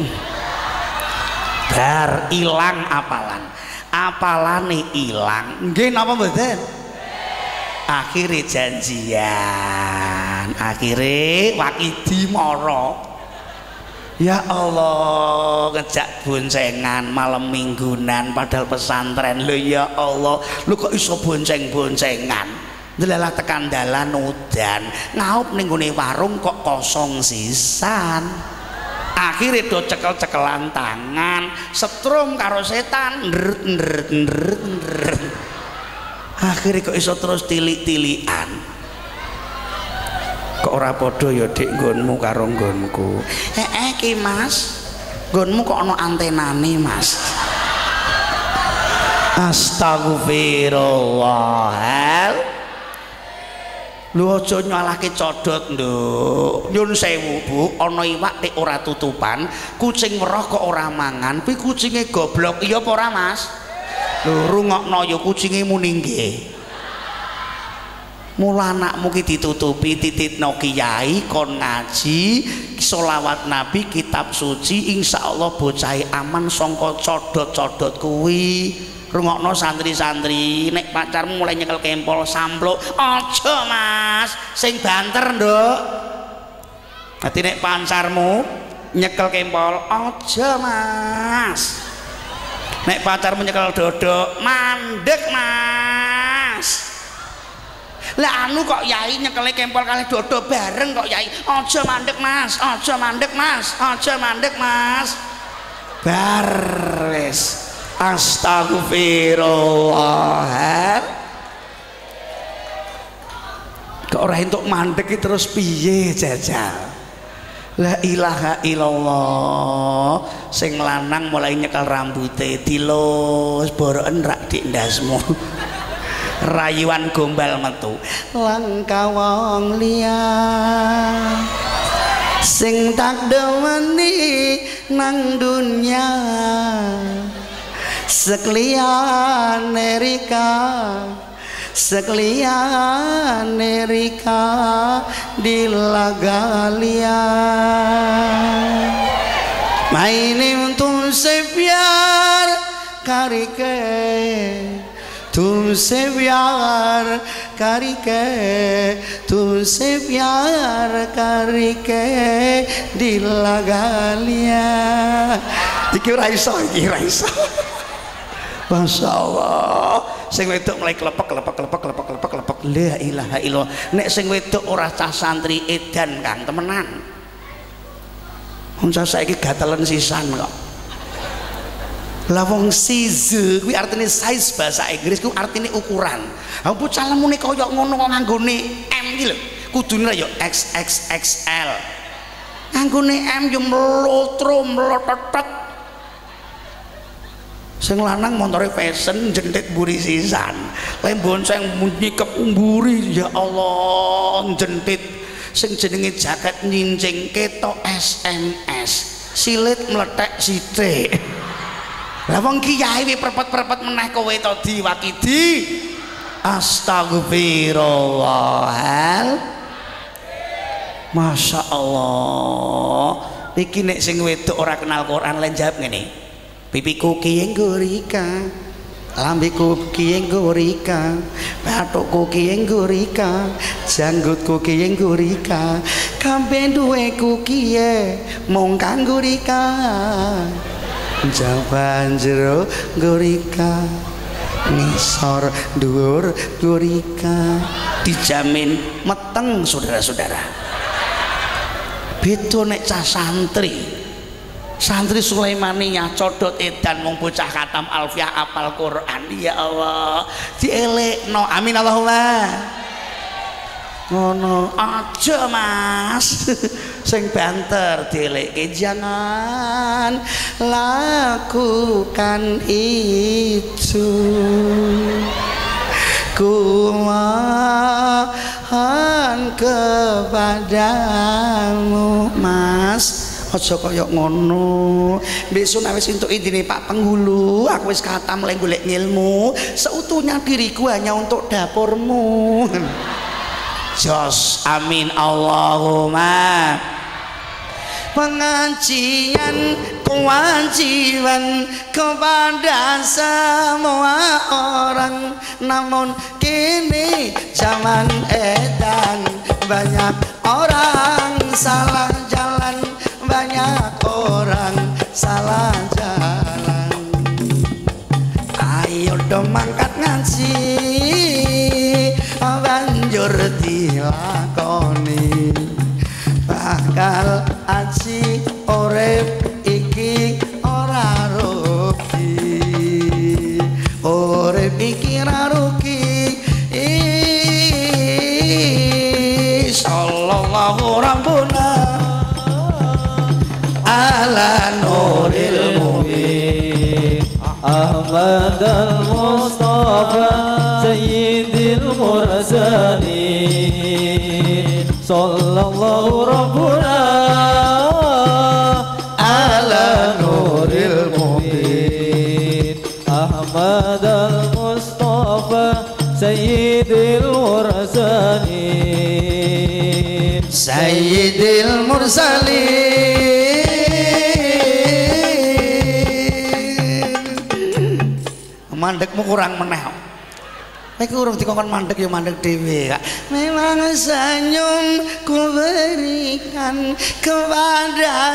bar ilang apalane ilang nggih napa mboten akhire janjian akhire wakidi mara ya Allah ngejak boncengan malam minggunan padahal pesantren lho ya Allah lho kok iso bonceng-boncengan ndelalah tekan dalan udan ngaup ning gone warung kok kosong sisan akhirnya do cekel-cekelan tangan setrum karo setan akhirnya kok iso terus tilik-tilikan kok ora padha ya dik nggonmu karo nggonku ki Mas nggonmu kok ana antenane Mas astagfirullah lu aja nyalahke codot nduk nyun sewu Bu ana iwak nek ora tutupan kucing weruh kok ora mangan kuwi kucinge goblok iya apa ora Mas lho rungokno ya kucinge muni nggih mula anakmu ki ditutupi tititno kiai kon ngaji sholawat nabi kitab suci insyaallah bocahe aman sangka codot-codot kuwi rungokno santri-santri nek pacarmu mulai nyekel kempol sampluk aja Mas sing banter nduk dadi nek pacarmu nyekel kempol aja Mas nek pacarmu nyekel dodok mandek Mas lah anu kok Yai nyekele kempol kali dodok bareng kok Yai aja mandek Mas aja mandek Mas aja mandek Mas bar wis astagfirullah kok ora entuk mandek terus piye jajal la ilaha illallah sing lanang mulai nyekel rambute dilus boroken rak dik ndasmu rayuan gombal metu langka wong liya sing tak deweni nang dunya sekliane rika dilagalia maine untuk se pyar karike तुमसे प्यार करके दिल लगा लिya. Iki ora iso. Masya Allah. Sing wedok mulai kelepek. La ilaha illallah. Nek sing wedok ora cah santri edan Kang temenan. Wong saiki gatelen sisan kok. Lah wong size kuwi artine size bahasa Inggris ku artine ukuran. Ha bocah lemune kaya ngono kok nganggone M iki lho. Kudune ya XXXL. Nganggone M yo mlotro mlotetet. Sing lanang montore fashion jentit mburi sisan. Lembon sing nyikep mburi ya Allah jentit. Sing jenenge jaket nyincing ketok SMS. Silit meletek sithik. Lah wong kiai wi perpet-perpet meneh kowe to diwakidi. Astagfirullah. Masya Allah. Iki nek sing wedok ora kenal Quran lan jawab ngene. Pipiku kiye ngurika. Lambiku kiye ngurika. Bathukku kiye ngurika. Janggutku kiye ngurika. Kabeh duweku kiye mung kanggo rika. Jaban jero gurika ngisor dhuwur gurika dijamin meteng saudara-saudara. Beda nek cah santri Sulaimani nyacodot edan mung bocah khatam alfiah apal Quran. Ya Allah dielekno amin Allahumma. Ngono aja Mas. Sing banter dielekke jangan lakukan itu. Ku mohon kepadamu Mas. Aja kaya ngono. Besok nek wis entuk idine Pak Penghulu, aku wis khatam mulai golek ngilmu, seutuhnya diriku hanya untuk dapurmu. Jos amin Allahumma. Pengajian kewajiban kepada semua orang, namun kini zaman edan banyak orang salah jalan, banyak orang salah jalan. Ayo dong mangkat ngaji banjur dilakoni, bakal aji urip iki ora rugi, urip iki ora rugi. Sallallahu rabbuna ala nuril mubin Ahmad al-Mustafa Sayyidil Mursalin Sallallahu Rabbuna ala nuril mubin Ahmad al-Mustafa Sayyidil Mursalin Sayyidil Mursalin. Mandekmu kurang meneh. Iki urung dikongkon mandek ya mandek dhewe, Kak. Memang senyum ku berikan kepada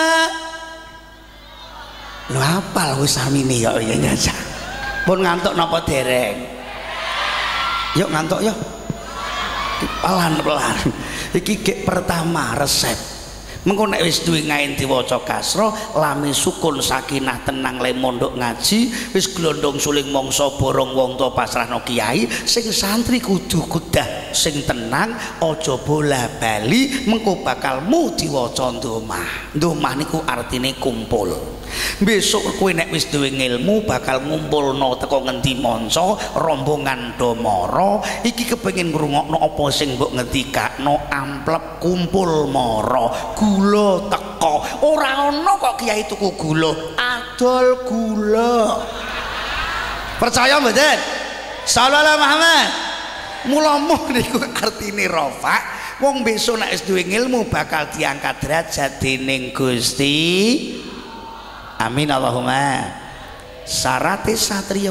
Lho hafal wis samine kok ya nyajak. Pun ngantuk napa dereng? Yuk ngantuk yuk. Pelan-pelan. Iki gek pertama resep. Mengko nek wis duwe ngain diwaca kasra, lami sukun sakinah tenang le mondok ngaji, wis glondong suling mangsa borong wong tuwa pasrahno kiai, sing santri kudu kedah sing tenang, aja bola-bali, mengko bakal mu diwaca ndomah. Ndomah niku artine kumpul. Besok kowe nek wis duwe ngilmu bakal ngumpulno teko ngendi manca rombongan domoro iki kepengin ngrungokno apa sing mbok ngendikakno amplep kumpul mara gula teko ora ana kok kiai tuku gula adol gula percaya mboten sallallahu Muhammad mula-mula niku artine rafa wong besok nek wis duwe ngilmu bakal diangkat derajat dening Gusti. Amin Allahumma. Sarate satriya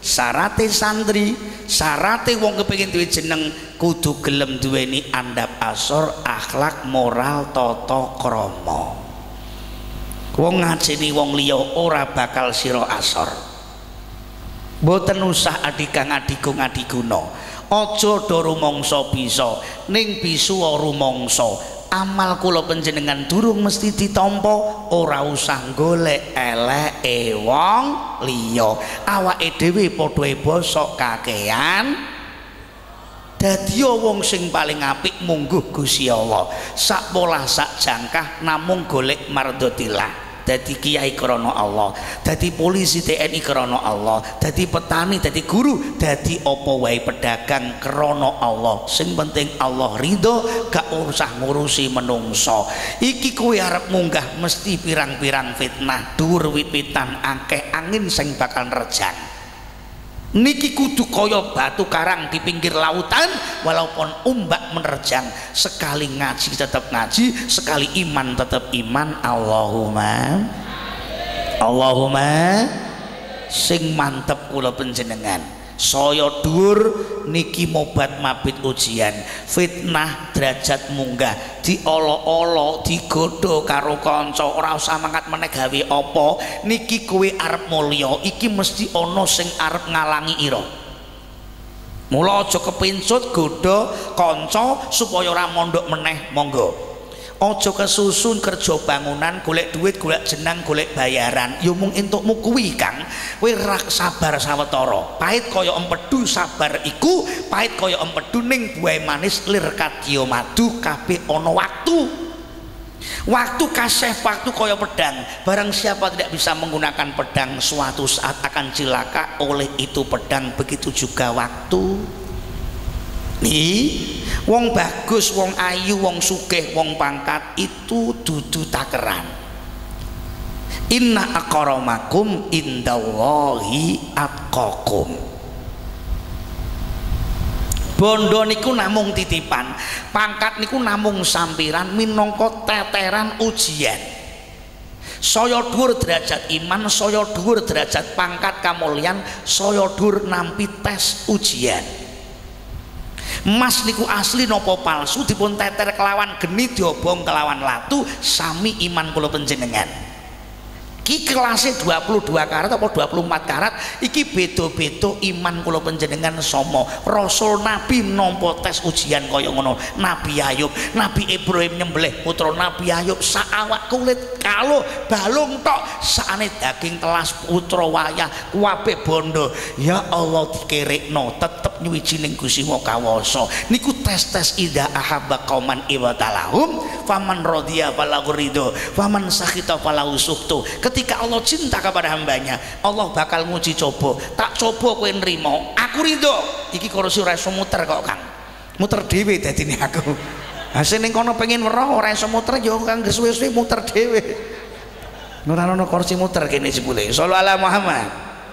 Syarate santri, syarate wong kepengin duwe jeneng kudu gelem duweni andhap asor, akhlak, moral, tata krama. Wong ngajeni wong liya ora bakal sira asor. Mboten usah adikang adigung adiguna. Aja do rumangsa bisa, ning bisuwa rumangsa. Amal kula panjenengan durung mesti ditampa, ora usah golek eleke wong liya. Awake dhewe padha bosok kakean. Dadi wong sing paling apik mungguh Gusti Allah. Sak polah sak jangkah namung golek mardhatillah. Dadi kiai krana Allah, dadi polisi TNI krana Allah, dadi petani, dadi guru, dadi apa wae pedagang krana Allah. Sing penting Allah ridho, gak usah ngurusi menungso. Iki kowe arep munggah mesti pirang-pirang fitnah, dhuwur wit-witan, akeh angin sing bakal nerjang. Niki kudu kaya batu karang di pinggir lautan, walaupun ombak menerjang, sekali ngaji tetap ngaji, sekali iman tetap iman. Allahumma sing mantep kula panjenengan. Saya dhuwur niki mobat mabit ujian, fitnah derajat munggah, diolo-olo, digodho karo kanca, ora usah mangkat meneh gawe apa. Niki kowe arep mulya, iki mesti ana sing arep ngalangi ira. Mula aja kepincut godho kanca supaya ora mondok meneh, monggo. Aja kesusun kerja bangunan, golek duit, golek jenang, golek bayaran. Ya mung entukmu kuwi Kang. Kowe rak sabar sawetara. Pahit kaya empedu, sabar iku pahit kaya empedu, ning buah manis lir kadya madu, kabeh ana waktu. Waktu kasih waktu kaya pedang. Barang siapa tidak bisa menggunakan pedang, suatu saat akan cilaka oleh itu pedang. Begitu juga waktu. Nih, wong bagus, wong ayu, wong sugih, wong pangkat itu dudu takeran. Inna akramakum indallahi atqakum. Bondo niku namung titipan, pangkat niku namung sampiran minangka teteran ujian. Saya dhuwur derajat iman, saya dhuwur derajat pangkat kamulyan, saya dhuwur nampi tes ujian. Emas niku asli nopo palsu, dipun teter kelawan geni, diobong kelawan latu, sami iman kula panjenengan. Ki kelasnya 22 karat apa 24 karat, iki beda-beda iman kula panjenengan sama. Rasul Nabi nampa tes ujian kaya ngono. Nabi Ayub, Nabi Ibrahim nyembelih putra Nabi Ayub, sak awak kulit kalo balung tok, sakane daging telas putra wayah kabeh bondo. Ya Allah dikerikno tetep nyuwijining Gusti Wa kawasa. Niku tes-tes ida ahabba qauman ibatalahum faman radhiya falahu ridho faman sakhita falahu sukhtu. Ketika Allah cinta kepada hambanya, Allah bakal nguji coba. Tak coba kowe nrimo, aku ridho. Iki kursi ora iso muter kok Kang. Muter dhewe dadine aku. Hasil ning kono pengen weruh ora iso muter ya Kang suwe-suwe muter dhewe. Ora ono kursi muter kene jebule. Shallallahu alaihi Muhammad.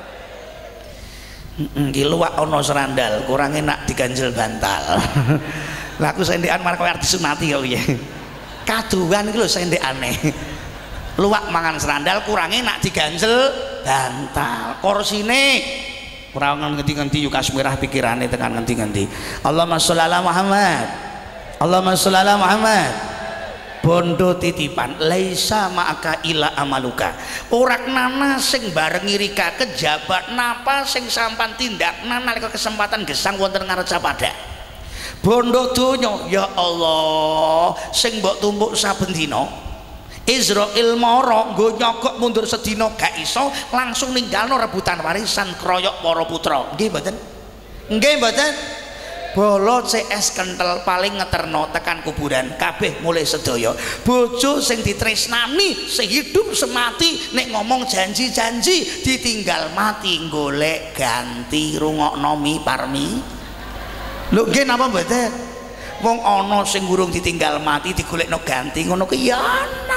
Iki luwak ana serandal, kurang enak diganjel bantal. Lah aku sendekan marang kowe arep disunati kok piye. Kaduan iki lho sendekane. Luwak mangan serandal, kurang enak diganjel bantal. Kursine ora ngendi-ngendi yuk kasmirah pikirane tekan ngendi-ngendi. Allahumma sholli ala Muhammad. Allahumma sholli ala Muhammad. Bondo titipan laisa ma'aka ila amaluka. Ora nana sing barengi rika kejabat napa sing sampan tindak nalika kesempatan gesang wonten ngarep pada. Bondo donya ya Allah sing mbok tumpuk saben dina. Israil mara nggo nyogok mundur sedina gak iso langsung ninggalno rebutan warisan kroyok para putra. Nggih mboten? Nggih mboten? Bolo CS kentel paling ngeterno tekan kuburan kabeh mulai sedaya. Bojo sing ditresnani sehidup semati nek ngomong janji-janji ditinggal mati golek ganti rungokno mi parmi. Lho nggih napa mboten? Wong ana sing urung ditinggal mati digolekno ganti ngono ki ya ana.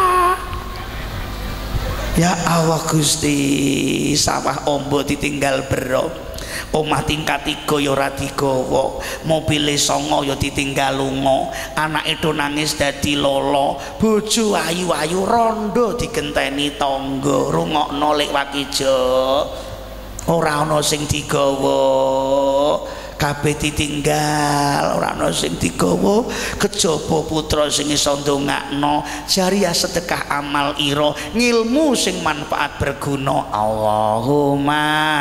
Ya Allah Gusti, sawah ombo ditinggal bero, omah tingkat 3 ya ora digawa, mobile 9 ya ditinggal lunga, anake do nangis dadi lolo, bojo ayu-ayu rondo digenteni tangga, rungokno lek wakijo. ora ana sing digawa kabeh ditinggal ora ana sing digawa kejaba putra sing iso ndongakno jariah sedekah amal ira ngilmu sing manfaat berguna Allahumma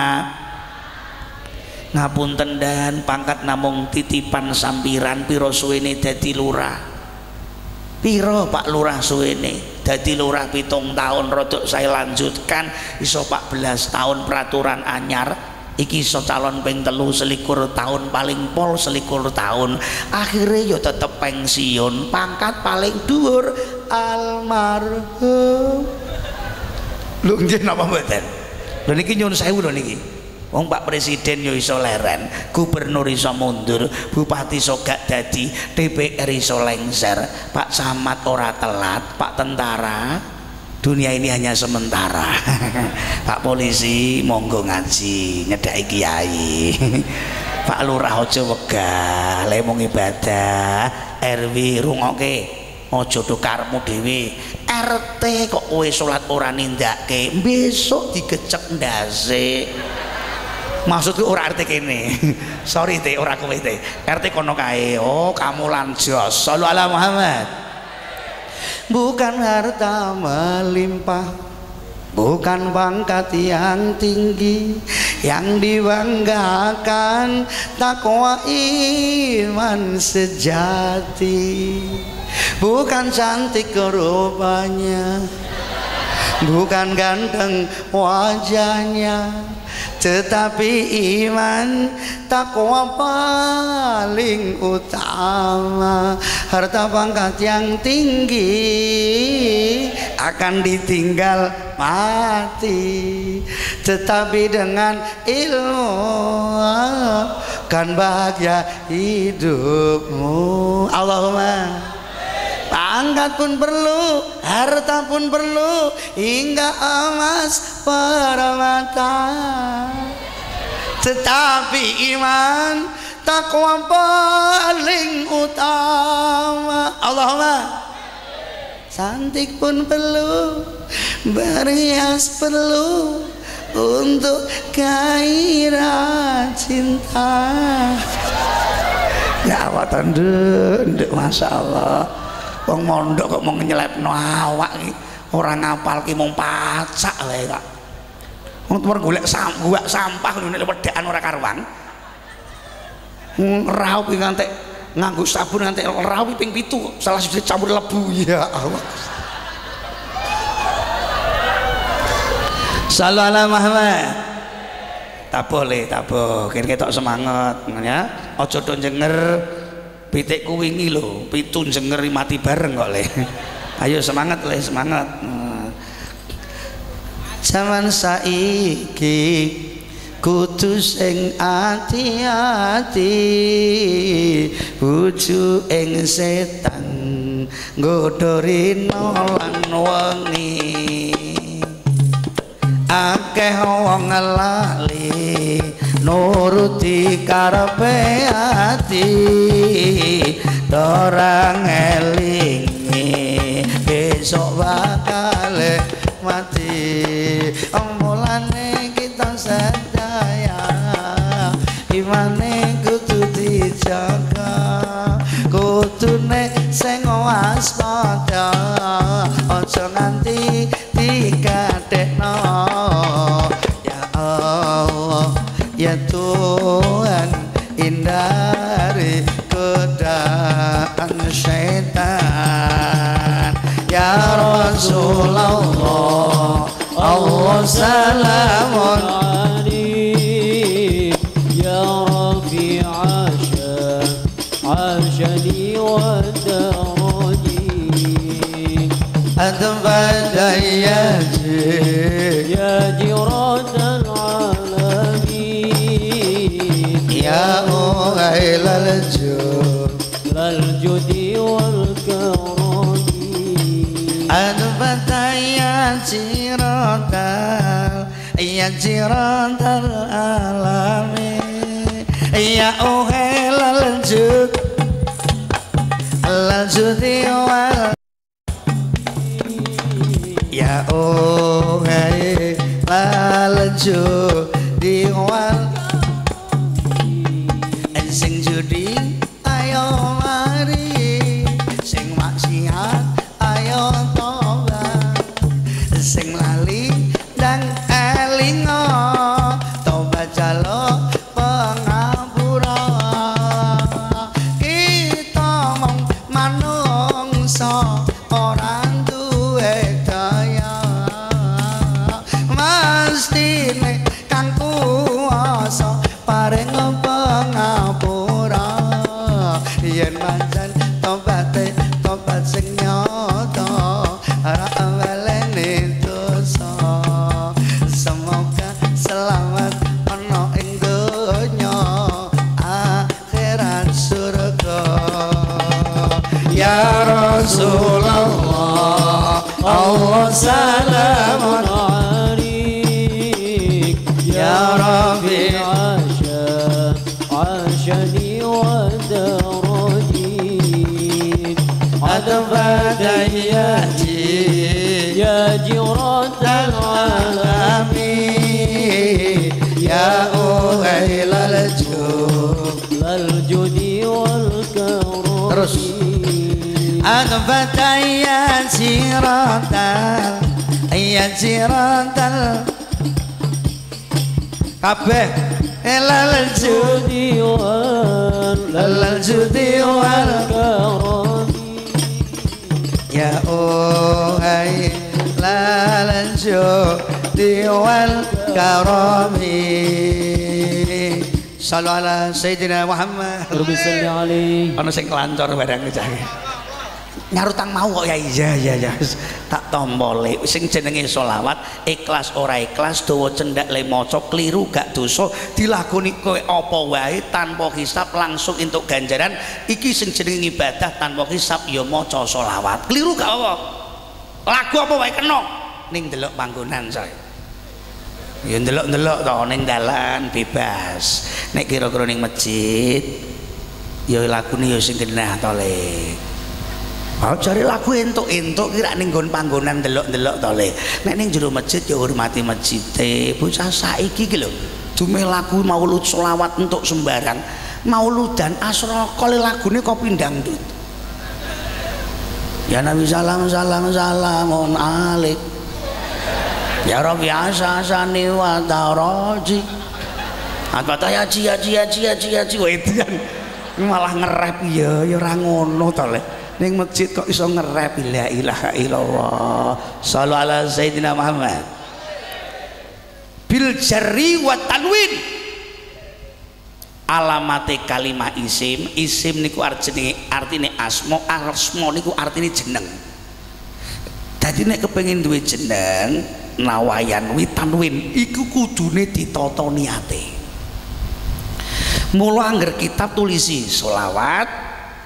ngapunten dan pangkat namung titipan sampiran pira suwene dadi lurah pira Pak Lurah suwene dadi lurah 7 tahun rodok saya lanjutkan iso 14 tahun peraturan anyar iki iso calon ping 3 selikur tahun paling pol selikur tahun akhirnya yo tetep pensiun pangkat paling dhuwur almarhum lho nggih napa mboten lho niki nyuwun sewu lho niki wong Pak Presiden yo iso leren gubernur iso mundur bupati iso gak dadi DPR iso lengser Pak Camat ora telat Pak tentara dunia ini hanya sementara Pak polisi monggo ngaji nyedaki kiai Pak lurah aja wegah le mung ibadah RW rungokke aja do karepmu dhewe RT kok kowe salat ora nindakke besok digecek ndase maksudku ora RT kene sorry teh ora kowe teh RT kono kae oh kamu lanjos sallu ala Muhammad bukan harta melimpah bukan pangkat yang tinggi yang dibanggakan takwa iman sejati bukan cantik rupanya bukan ganteng wajahnya tetapi iman takwa paling utama harta pangkat yang tinggi akan ditinggal mati tetapi dengan ilmu kan bahagia hidupmu Allahumma pangkat pun perlu, harta pun perlu, hingga emas permata. Tetapi iman takwa paling utama. Allahumma cantik pun perlu, berhias perlu untuk gairah cinta. Ya awak tanduk, masya Allah. Wong mondok kok mau nyelepno awak iki ora ngapal ki mung pacak wae kok. Wong tuwar golek sampah nek wedakan ora karuan. Raup iki ngantek nganggo sabun ngantek raup ping 7 salah siji campur lebu ya Allah. Sallallahu alaihi Muhammad. Tabuh le tabuh kene ketok semangat ya. Aja do njenger pitikku wingi lho, 7 jenger mati bareng kok le. Ayo semangat le, semangat. Zaman saiki kudu sing ati-ati, bojo ing setan nggodori lan wengi. Akeh wong lali nuruti karepe ati dorang elingi besok bakal mati mulane kita sedaya imane kudu dijaga kudune sing waspada aja nganti dikadekno ya Allah ya Tuhan hindari godaan syaitan ya Rasulullah Allah salamun alaihi ya Rafi عاشني ودرني أدبد يا جيران العالمين يا أهل الجود والكرم أدبد يا جيران العالمين يا أهل الجود wal ya oh hai lalju di ndang elinga tobat jaluk pangapura kita mong manungsa ora duwe daya mestine kang kuwasa paring pangapura yen pancen tobate tobat sing nyata ora welene dosa semoga selamat ana ing donya akhirat surga ya Rasulullah Allah salamun alaik ya Rabbi عاشني ودرجي أدفت ياتي يا جيرة العالم يا أهيل الجود والكرم أدفت يا جيرة kabeh lal judi wal karami ya hai lal judi wal karami sallu ala sayyidina Muhammad Rabbi salli alaihi ana sing kelancor barang cah nyarutang mau kok ya iya tak tombole sing jenenge selawat ikhlas ora ikhlas dawa cendak le maca kliru gak dosa dilakoni kowe apa wae tanpa hisab langsung entuk ganjaran iki sing jenenge ibadah tanpa hisab ya maca selawat kliru gak apa lagu apa wae kena ning delok panggonan saya ya ndelok-ndelok to ning dalan bebas nek kira-kira ning masjid ya lagune ya sing genah to le cari lagu entuk-entuk kira ning nggon panggonan delok-delok to le. Nek ning jero masjid ya hormati masjid. Bocah saiki ki lho, dume lagu maulud selawat entuk sembarang. Mauludan asraka le lagune kopi dangdut. Ya Nabi salam salamun alaik. Ya Rabbi asasani wa taraji. Apa ya ji wedan. Malah ngerep ya ora ngono to le. Ning masjid kok iso ngerep la ilaha illallah sallu ala sayyidina Muhammad bil jarri wa tanwin alamate kalimah isim niku artine asma niku artine jeneng dadi nek kepengin duwe jeneng nawayan witanwin iku kudune ditata niate mula angger kitab tulisi sholawat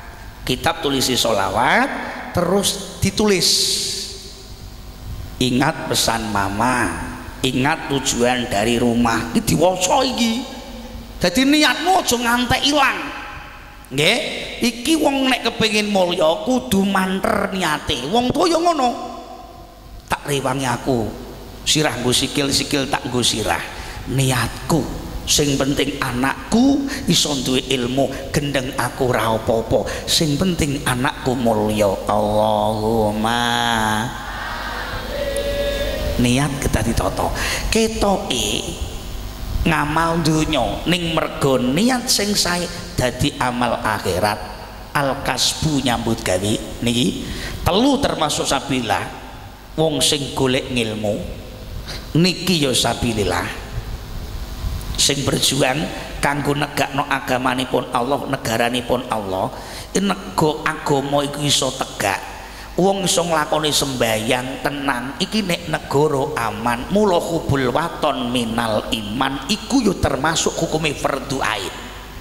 terus ditulis ingat pesan mama ingat tujuan dari rumah iki diwaca iki dadi niatmu aja ngantek ilang nggih iki wong nek kepengin mulya kudu manter niate wong tuwa ya ngono tak rewangi aku sirah nggo sikil tak nggo sirah niatku sing penting anakku iso duwe ilmu gendeng aku ora apa-apa sing penting anakku mulya Allahumma niat kita ditata ketoke ngamal dunya ning mergo niat sing sae dadi amal akhirat al kasbu nyambut gawe niki telu termasuk sabilillah wong sing golek ngilmu niki ya sabilillah sing berjuang kanggo negakno agamanipun Allah negaranipun Allah nego agama iku iso tegak wong iso nglakoni sembayang tenang iki nek negara aman mula hubul waton minal iman iku yo termasuk hukume fardhu ain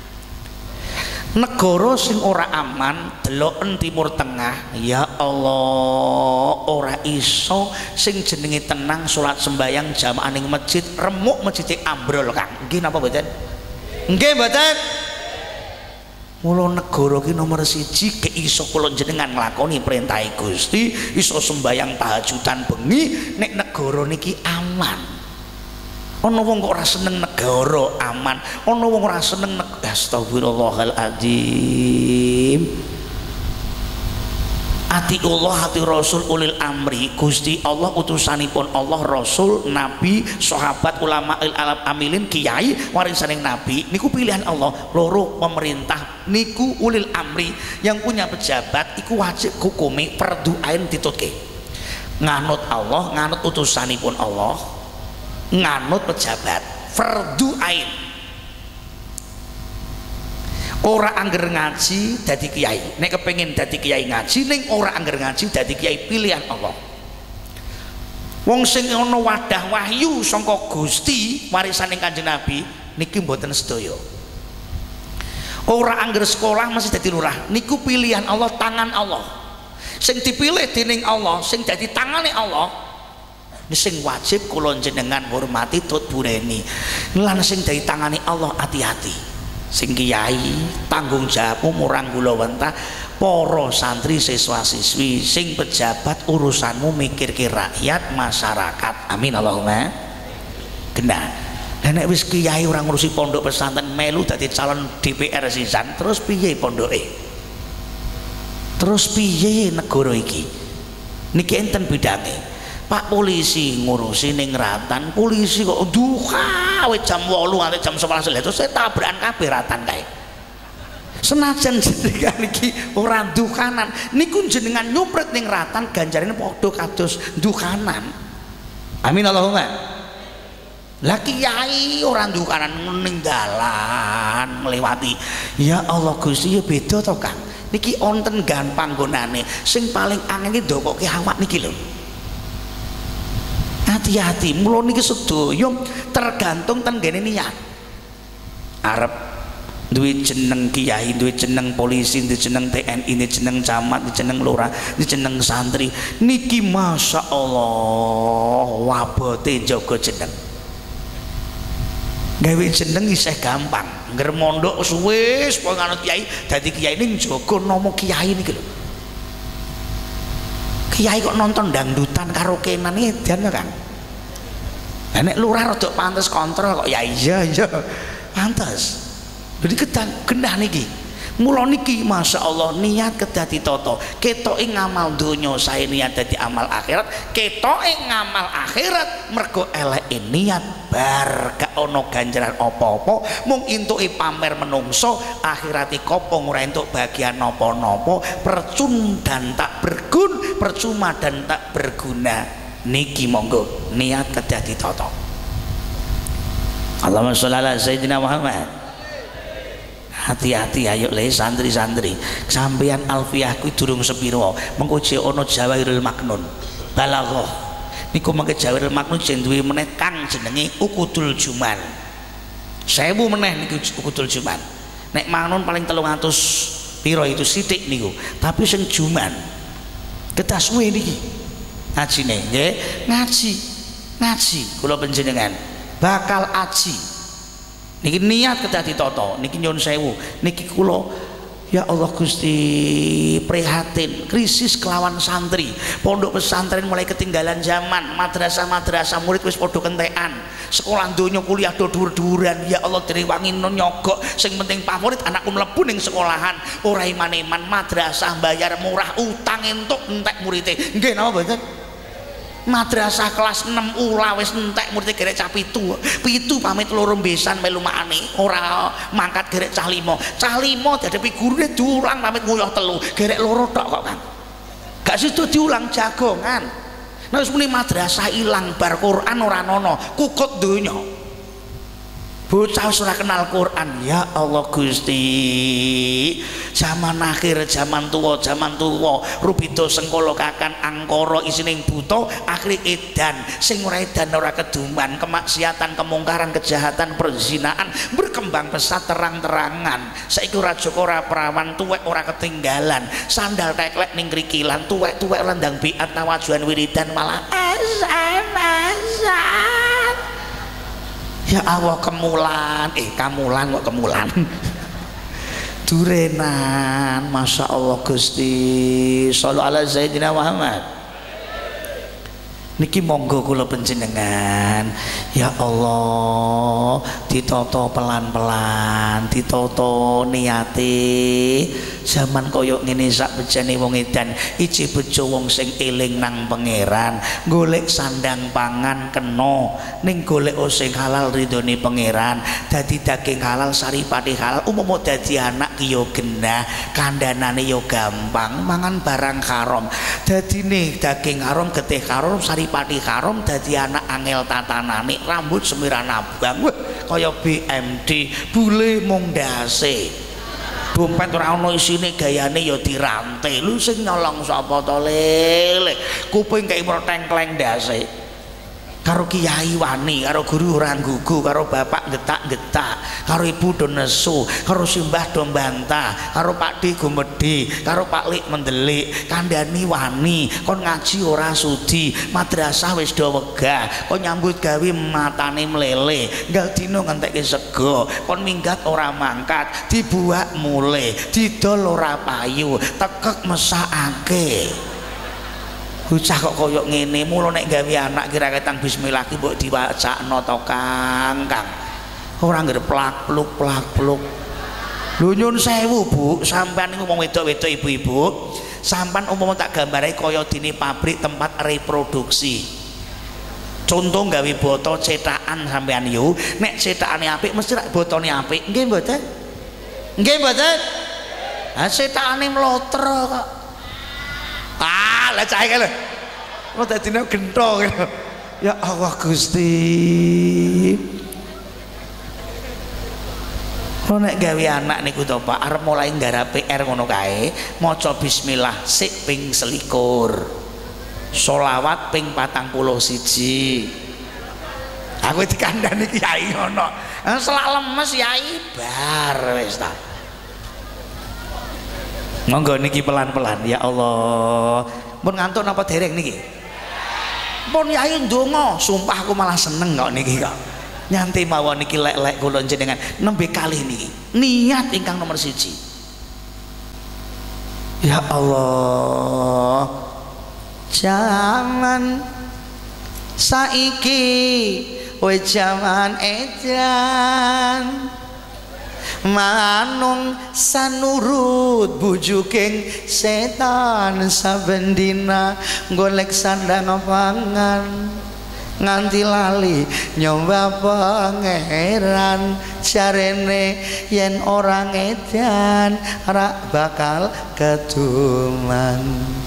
negara sing ora aman deloken timur tengah ya Allah ora iso sing jenenge tenang salat sembayang jamaah ning masjid remuk masjid ambrol Kang nggih napa mboten nggih mboten mula negara ki nomor 1 ke iso kula jenengan nglakoni perintah Gusti iso sembayang tahajudan bengi nek negara niki aman. Ana wong kok ora seneng negara aman, ana wong ora seneng astagfirullahaladzim. Ati Allah ati Rasul ulil amri. Gusti Allah utusanipun Allah, Rasul, Nabi, sahabat, ulama alam amilin, kiai warisaning Nabi niku pilihan Allah. Loro pemerintah niku ulil amri, yang punya pejabat iku wajib hukumi fardu ain ditutke. Nganut Allah, nganut utusanipun Allah, nganut pejabat fardu ain. Ora angger ngaji dadi kiai, nek kepengin dadi kiai ngaji, ning ora angger ngaji dadi kiai pilihan Allah. Wong sing ana wadah wahyu sangka Gusti warisaning Kanjeng Nabi niki mboten sedaya. Ora angger sekolah masih dadi lurah, niku pilihan Allah, tangan Allah. Sing dipilih dening Allah, sing dadi tangane Allah, sing wajib kula jenengan hormati tut bureni. Lan sing dadi tangane Allah hati-hati. Sing kiai tanggung jawabmu murang kula wentah, para santri siswa siswi, sing pejabat urusanmu mikirke rakyat masyarakat. Amin Allahumma. Genah. Lah nek wis kiai ora ngurusi pondok pesantren melu dadi calon DPR sisan, terus piye pondoke? Terus piye negara iki? Niki enten bidange. Pak polisi ngurusi ning Ratan, polisi kok duka wis jam 8 nganti jam 11 lha terus saya tabrakan kabeh Ratan kae. Senajan jenengan iki ora dukanan, niku jenengan nyupret ning Ratan ganjarane padha kados dukanan. Amin Allahumma. Lah kiai ora dukanan ning dalan ngliwati. Ya Allah Gusti ya beda to Kang. Niki wonten gan panggonane sing paling angel iki ndokoke awak niki lho. Hati-hati, mula niki sedaya tergantung ten gene niat. Arep duwe jeneng kiai, duwe jeneng polisi, duwe jeneng TNI, duwe jeneng camat, duwe jeneng lurah, duwe jeneng santri, niki masya Allah wabote jaga jeneng. Gawe jeneng isih gampang, ngger mondok suwe nganut kiai, dadi kiai ning jaga nama kiai niki lho. Kiai kok nonton dangdutan karaokean edan ya Kang. Lah nek lurah rada pantes kontrol kok ya iya pantes. Jadi genah niki. Mula niki masya Allah niat kedadi tata. Ketoke ngamal donya sae niat dadi amal akhirat, ketoke ngamal akhirat mergo eleke niat bar gak ana ganjaran apa-apa, mung entuke pamer menungso, akhirate kopong ora entuk bagian napa-napa, percuma dan tak berguna. Niki monggo niat kedadi tata. Allahumma sholli ala sayyidina Muhammad. Hati-hati ayo le santri-santri, sampeyan alfiah kuwi durung sepiro, mengko jek ana Jawahirul Maknun balaghah niku mengke Jawahirul Maknun jeng duwe meneh kang jenenge Uqudul Juman. 1000 meneh niku Uqudul Juman. Nek Maknun paling 300 piro itu sithik niku, tapi sing Juman kedah suwe niki ngajine nggih, ngaji kula panjenengan bakal aji niki niat kedah ditata niki nyuwun sewu niki kula ya Allah Gusti prihatin krisis kelawan santri, pondok pesantren mulai ketinggalan zaman, madrasah murid wis padha kentekan, sekolah donya kuliah do dhuwur-dhuwuran. Ya Allah direwangi nyogok, sing penting favorit anakku mlebu ning sekolahan, ora iman-iman madrasah bayar murah, utang entuk entek muridé. Nggih napa mboten? Madrasah kelas 6 ula wis entek murid gerek cah 7 pamit loro besan melu makane ora mangkat gerek cah 5 dihadapi gurune diulang pamit nguyuh 3 gerek loro tok kok Kang, gak sido diulang jagongan. Nek wis muni madrasah ilang bar Quran ora ana kukut donya, bocah ora kenal Quran. Ya Allah Gusti, zaman akhir zaman tua rubito sengkolo kakan angkara isining buta, akhir edan sing ora edan ora keduman, kemaksiatan, kemungkaran, kejahatan, perzinaan berkembang pesat terang-terangan. Saiki ora Joko ora perawan, tuwek ora ketinggalan, sandal teklek ning krikilan, tuwek-tuwek landang biat nawajuan wiridan malah azan. Ya Allah kamulan kok kemulan durenan. Masya Allah Gusti, shollu ala sayyidina Muhammad. Niki monggo kula panjenengan ya Allah ditata pelan-pelan, ditata niate jaman kaya ngene sak bejane wong edan iji bejo wong sing eling nang pangeran golek sandang pangan kena ning golek sing halal ridhone pangeran dadi daging halal saripati halal umpama dadi anak ki yo genah kandhanane yo gampang mangan barang haram dadine daging haram getih haram saripati haram dadi anak angel tatanane rambut semiran abang kaya BMD bule mung ndase dompet ora ana isine gayane ya dirantai lu sing nyolong sapa to lele kuping kaya mrotengkleng ndase karo kiai wani karo guru ora nggugu karo bapak getak-getak karo ibu do nesu karo simbah do mbantah karo pakde gumedhe karo paklik mendelik kandhani wani kon ngaji ora sudi madrasah wis do wegah kon nyambut gawe matane mlele nggal dina ngentekke sego kon minggat ora mangkat dibuak mule didol ora payu tekek mesakake bocah kok koyok ngene mulo nek gawe anak kira ketang bismillah ki mbok diwacakno to Kang ora ngger plak-pluk lho nyun sewu Bu sampean niku wong wedok-wedok ibu-ibu sampean umpama tak gambare kaya dene pabrik tempat reproduksi contoh gawe botol cetakan sampean yo nek cetakane apik mesti rak botone apik nggih mboten ha cetakane mloter kok lah cah iki lho. Kok dadine gentho gitu. Ya Allah Gusti. Kok nek gawe anak niku to Pak arep mulai nggarap PR ngono kae, maca bismillah sik ping 21. Sholawat ping 41. Aku dikandani kiai ngono. Selak lemes yai bar wis ta. Monggo niki pelan-pelan ya Allah. Pun ngantuk napa dereng niki? Pun yai ndonga, sumpah aku malah seneng kok niki kok. Nyanti mawon niki lek-lek kula jenengan nembe kalih niki. Niat ingkang nomor 1. Ya Allah. Jangan saiki we jaman edan manung sanurut bujuking setan saben dina golek sandang pangan nganti lali nyoba pangeran jarene yen orang edan rak bakal keduman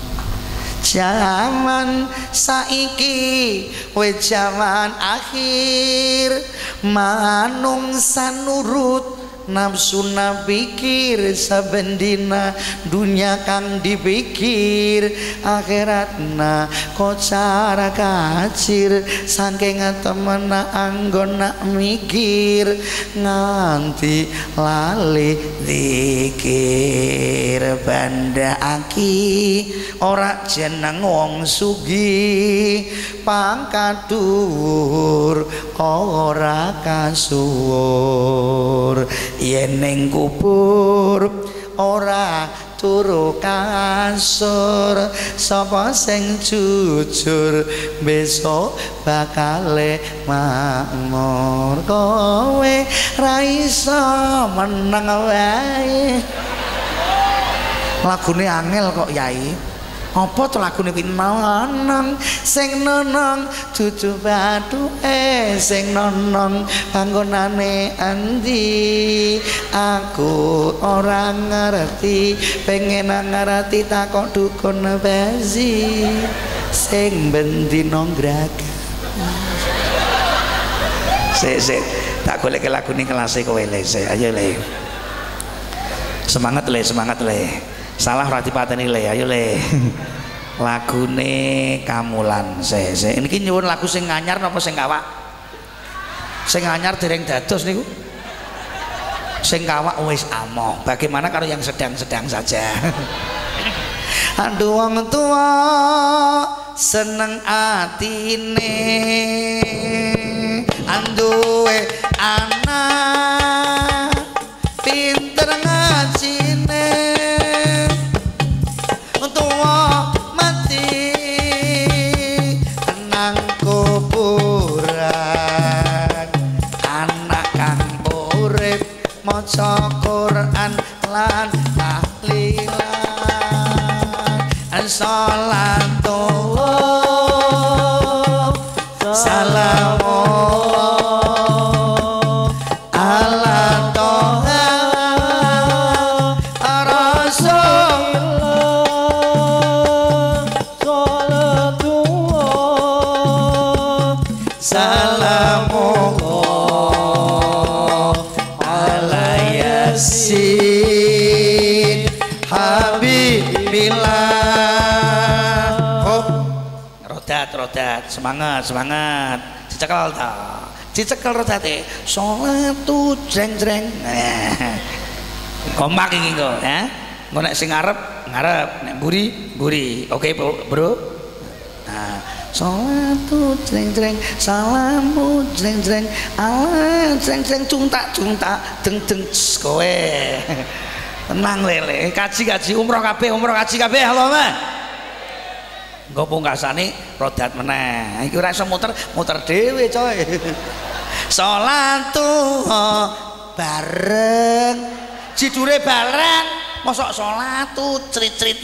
jaman saiki we jaman akhir manung sanurut nafsu napikir saben dina dunia kang dipikir akhiratna kocar kacir saking temena anggon nak mikir nganti lali zikir banda aki ora jeneng wong sugih pangkat dhuwur ora kasuwur yen ning kubur ora turu kasur sapa sing jujur besok bakale makmur kowe ra iso meneng wae lagune angel kok Yai apa to lagune kuwi nonong sing nonong cucu bathuke sing nonong panggonane endi aku ora ngerti pengen ngerti takok dukun besi sing bendina graga sik tak golek lagune kelase kowe le ayo le semangat le salah ora dipateni le ayo le lagune Kamulan se niki nyuwun lagu sing anyar napa sing kawak sing anyar dereng dados niku sing kawak wis amoh bagaimana kalau yang sedang-sedang saja aduh wong tua seneng atine anduwe anak pinter ngajine tua mati nang kuburan anak kang urip maca Quran lan tahlilan salatullah salamu ala toha rasulillah salatullah salamu ala yasin habibillah. Rodat semangat dicekel ta dicekel rodate sholatu jreng-jreng kompak iki kok ya engko nek sing ngarep nek mburi oke bro nah sholatu jreng-jreng salamu jreng-jreng ala jreng-jreng cungtak deng kowe tenang lele kaji umroh kabeh Allahumma engko pungkasane rodat meneh iki ora iso muter dhewe coy salatu bareng jidure bareng mosok salatu crit-crit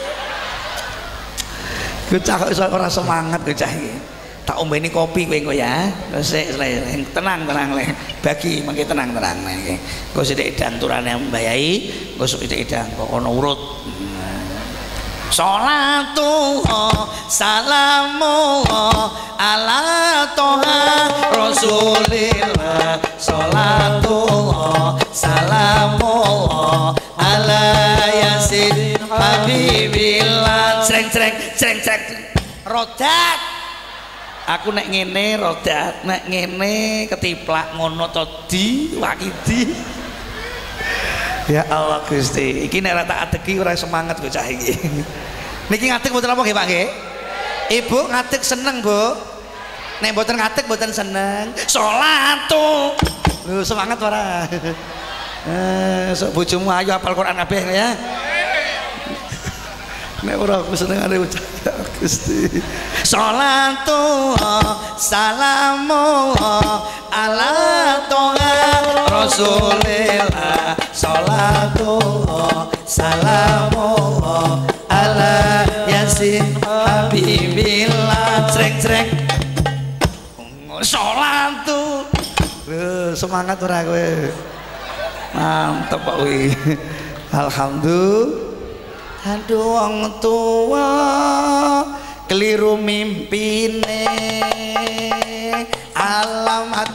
bocah kok iso ora semangat bocah iki tak ombeni kopi kowe engko ya sik tenang le bagi mengke tenang iki engko sithik edan turane mbayai engko sithik edan kok ono urut sholatu salamu ala toha rasulillah sholatu salamu ala yasin habibillah creng rodat aku nek ngene rodat nek ngene ketiplak ngono to di wakidi. Ya Allah Gusti, iki nek ora tak adegi ora semangat bocah iki. Niki ngadeg mboten apa nggih Pak nggih? Ibu ngadeg seneng, Bu. Nek mboten ngadeg mboten seneng. Sholatu. Lho semangat ora? Sok bojomu ayo hafal Quran kabeh ya. Nek ora aku senengane bocah Gusti. Sholatu salamu ala toha rasulillah sholatu salamu ala yasin habibillah crek sholatu semangat ora kowe mantep Pak wi alhamdulillah. Aduh wong tua keliru mimpine alamat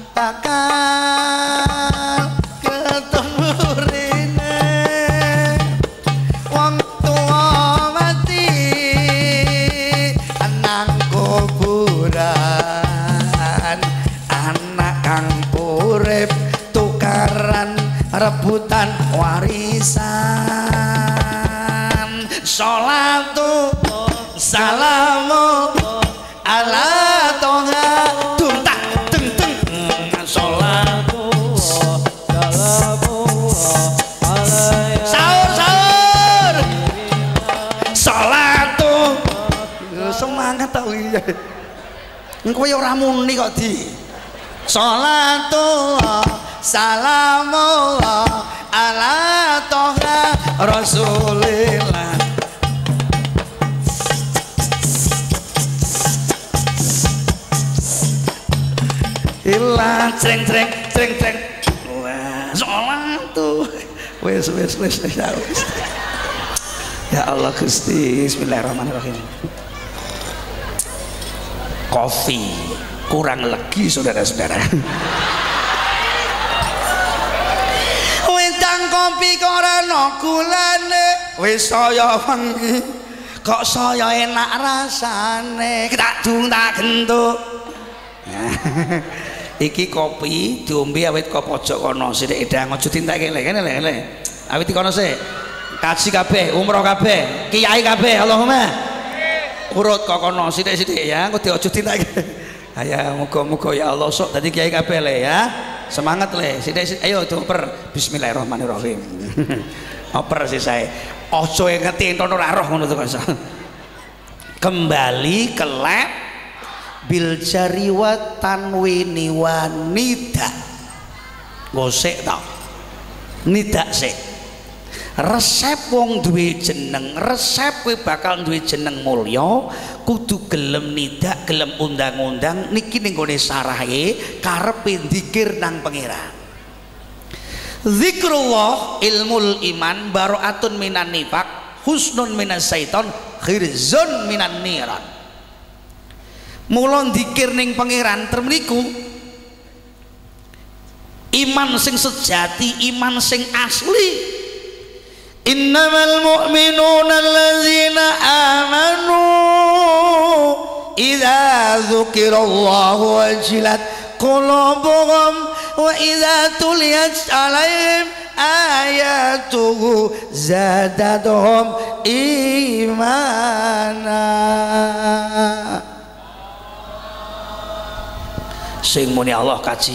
bakal ketemu rene wong tua mati nang kuburan anak kang urip tukaran rebutan warisan sholatu salamu ala toha tuntak teng sholatu salamu sahur sholatu semangat tau iya engko ya ora muni kok di sholatu salamu ala toha rasulillah ilah creng wah sholatu wes ya Allah Gusti bismillahirrahmanirrahim. Kopi kurang lagi saudara-saudara. Wedang kopi kok ora ana gulane wis saya wengi kok saya enak rasane tak dung tak gentuk. Iki kopi diombe awit kok pojok kono sithik edang aja dinteke kene le. Awit kono sik. Kaji kabeh, umroh kabeh, kiai kabeh, Allahumma. Urut kok kono sithik-sithik ya, engko aja dinteke. Ya muga-muga ya Allah sok dadi kiai kabeh le ya. Semangat le. Sithik-sithik ayo dioper bismillahirrahmanirrahim. Oper sih saya. Aja ngerti entono ora roh ngono to kok. Kembali ke lab bil jariwa tanwini wanida gosek tau nidak sik resep wong duwe jeneng, resep kowe bakal duwe jeneng mulya kudu gelem nidak, gelem undang-undang niki ning gone sarahe karepe dzikir nang pangeran. Zikrullah ilmul iman baro'atun minan nifaq husnun minas syaiton khirzun minan niran. Mula dzikir ning pangeran termriku iman sing sejati, iman sing asli. Innamal mu'minuna alladzina amanu idza dzukirallahu wajilat qulubuhum wa idza tuliyat 'alaihim ayatuhu zadatuhum imana. Sing muni Allah kaji.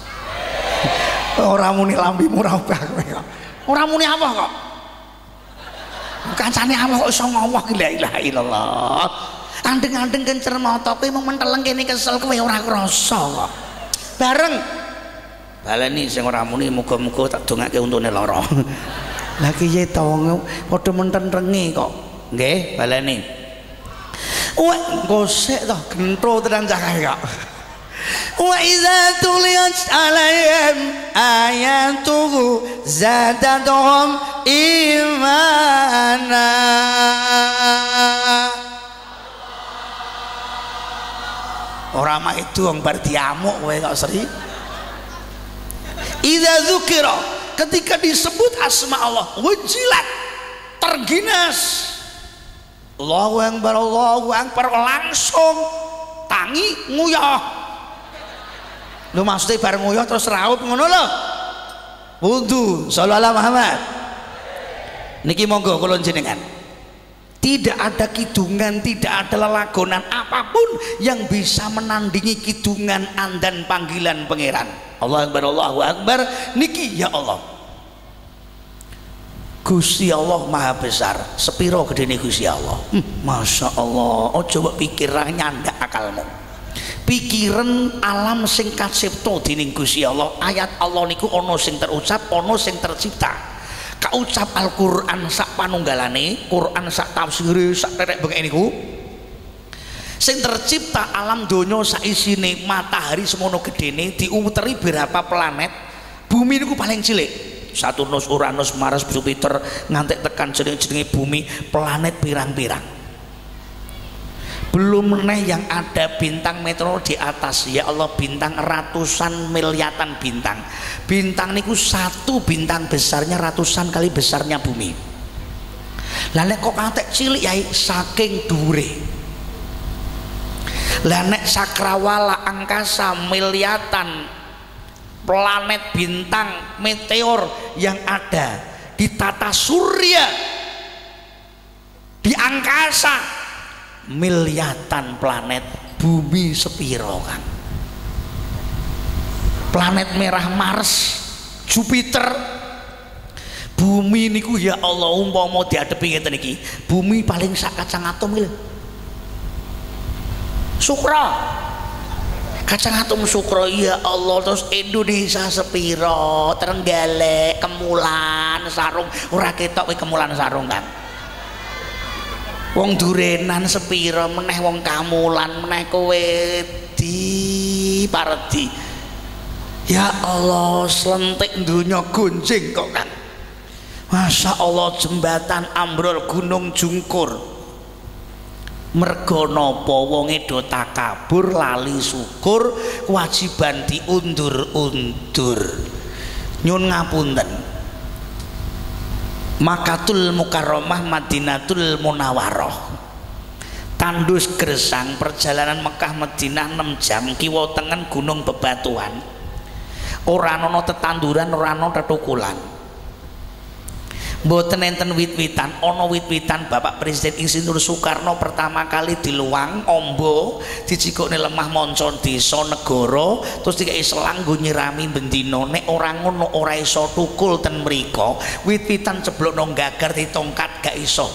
Ora muni lambimu ora obah kowe kok. Ora muni Allah kok. Kancane Allah kok iso ngomong la ilaha illallah. Andeng-andeng kencer mata kowe mung menteleng kene kesel kowe ora krasa kok. Bareng baleni sing ora muni muga-muga tak dongake untune lara. Lah kiye to padha mentenrengi kok. Nggih, baleni. Wah, gosek to gentro tenan cah kae kok. Wa idza tuliyat 'alaihim ayatuhu zadatuhum imana. Ora mah itu wong bar diamuk kowe kok seri. Idza dzukira, ketika disebut asma Allah wajilat, terginas. Allahu akbar langsung tangi nguyah. Lu maksudnya bareng nguyah terus raup ngono lho. Wudu sallallahu Muhammad. Niki monggo kula jenengan. Tidak ada kidungan, tidak ada lelagonan apapun yang bisa menandingi kidungan andan panggilan pangeran. Allahu akbar. Niki ya Allah. Gusti Allah maha besar. Sepiro gedene Gusti Allah. Masya Allah. Oh coba pikirlah nyandak akalmu. Pikiran alam sing kacipta dening Gusti Allah. Ayat Allah niku ana sing terucap, ana sing tercipta. Kaucap Al-Qur'an sak panunggalane, Qur'an sak tafsire, sak terek bengek niku. Sing tercipta alam donya sak isine, matahari semono gedene, diumuteri berapa planet. Bumi niku paling cilik. Saturnus, Uranus, Mars, Jupiter ngantek tekan jeneng-jenenge bumi, planet pirang-pirang. Belum meneh yang ada bintang meteor di atas. Ya Allah, bintang ratusan miliatan bintang. Bintang niku satu bintang besarnya ratusan kali besarnya bumi. Lah nek kok katek cilik yai saking dhuwure. Lah nek sakrawala angkasa miliatan planet bintang meteor yang ada di tata surya di angkasa miliatan planet, bumi sepiro kan? Planet merah Mars, Jupiter, bumi niku ya Allah umpama diadepi ngeten iki, bumi paling sak kacang atom lho. Sukra. Kacang atom sukra ya Allah. Terus Indonesia sepiro? Trenggalek, Kemulan, Sarung, ora ketok kowe Kemulan Sarung kan? Wong Durenan sepiro meneh wong Kamulan meneh kowe di Paredi. Ya Allah, selentik dunya gonjing kok kan. Masya Allah, jembatan ambrol, gunung jungkur. Mergo napa wonge do takabur lali syukur, kewajiban diundur-undur. Nyun ngapunten. Makatul Mukarramah Madinatul Munawwarah. Tandus Gresang, perjalanan Mekah Madinah 6 jam, kiwa tengen gunung bebatuan. Ora ana tetanduran, ora ana tetukulan. Mboten enten wit-witan, ana wit-witan. Bapak Presiden Insinyur Soekarno pertama kali diluwang ombo, dicikukne lemah monco desa negara, terus dikai selang nggo nyirami bendina. Nek ora ngono ora iso tukul ten mriko. Wit-witan ceblokno gagar ditongkat gak iso.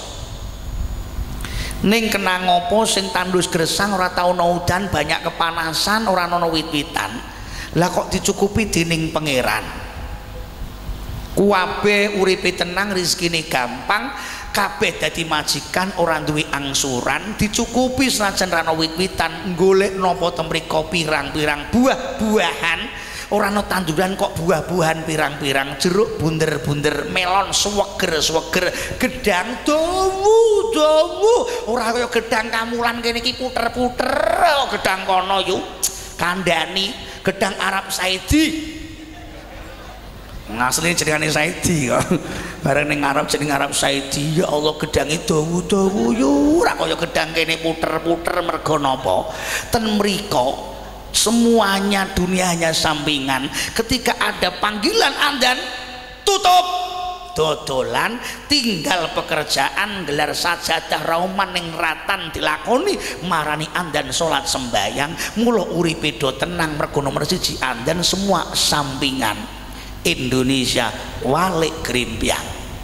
Ning kena ngopo sing Tandus Gresang ora tau ana udan, banyak kepanasan, ora ana wit-witan. Lah kok dicukupi dening pangeran. Kabeh uripe tenang, rezekine gampang, kabeh dadi majikan, ora duwe angsuran, dicukupi senajan rano wit-witan golek napa temriko pirang-pirang buah-buahan, ora ana tanduran kok buah-buahan pirang-pirang, jeruk bunder-bunder, melon seweger-seweger, gedang dawu-dawu, ora kaya gedang kamulan kene iki puter-puter, gedang kono yo kandhani gedang Arab Saudi. Ngasline jenengane Saidi kok. Bareng ning Arab jeneng Arab Saidi, ya Allah gedange dawu-dawu yo ora kaya gedang kene puter-puter mergo napa? Ten mriko semuanya dunia hanya sampingan. Ketika ada panggilan adzan, tutup dodolan, tinggal pekerjaan, gelar sajadah rauman ning ratan dilakoni, marani adzan salat sembayang, mula uripe do tenang mergo nomor 1 adzan, semua sampingan. Indonesia walik grimbyang,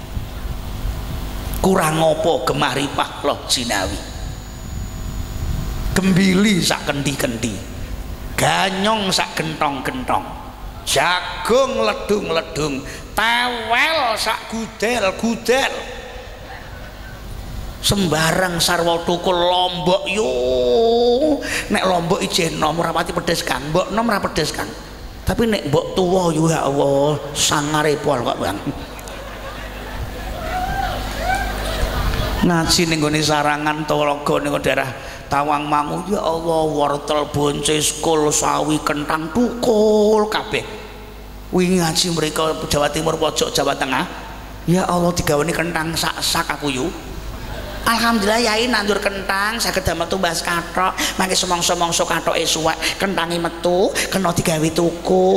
kurang opo gemaripah loh jinawi, gembili sak kendi-kendi, ganyong sak gentong-gentong, jagung ledung-ledung, tewel sak gudel-gudel, sembarang sarwa tukul. Lombok yo nek lombok ijen nom ora pati pedes Kang, mbok nom ora pedes Kang. Tapi nek mbok tuwa yo ya Allah sangare pol kok Bang. Ngaji ning gone Sarangan Talaga ning daerah Tawangmangu, ya Allah wortel, boncis, kol, sawi, kentang tukul kabeh. Wingi ngaji mriko Jawa Timur pojok Jawa Tengah, ya Allah digaweni kentang sak-sak aku yo. Alhamdulillah yai nandur kentang saged damel tumbas kathok, mangke semongso-mongso kathoke suwek, kentange metu kena digawe tuku.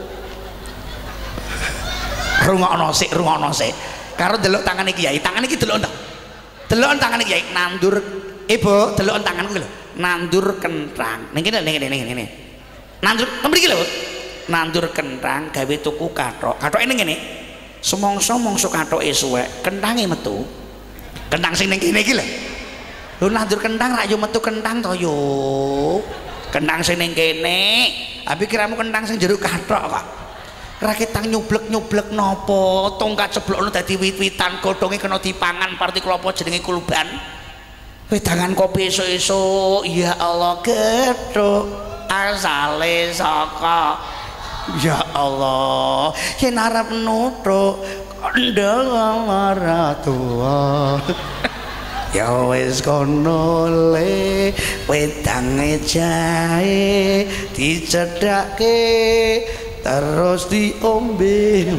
Rungokno sik karo delok tangane Kiai. Tangan iki delok to. Delok tangane Kiai nandur Bu, delok tanganku lho. Nandur kentang. Ning kene. Nandur mriki lho. Nandur kentang gawe tuku kathok. Kathoke ning kene. Semongso-mongso kathoke suwek, kentange metu. Kentang sing ning kene iki lho. Lho nandur kentang rak yo metu kentang to yo. Kentang sing ning kene. Abi kiramu kentang sing jeruk kathok kok. Ra ketang nyublek-nyublek napa? Tongkat ceblokno dadi wit-witan, godhonge kena dipangan parti klopo jenenge kuluban. Wedangan kopi esuk-esuk, ya Allah gethuk asale saka. Ya Allah, yen arep nuthuk ndang lara tua. Ya wis kono le wedange jahe dicedhake terus diombe.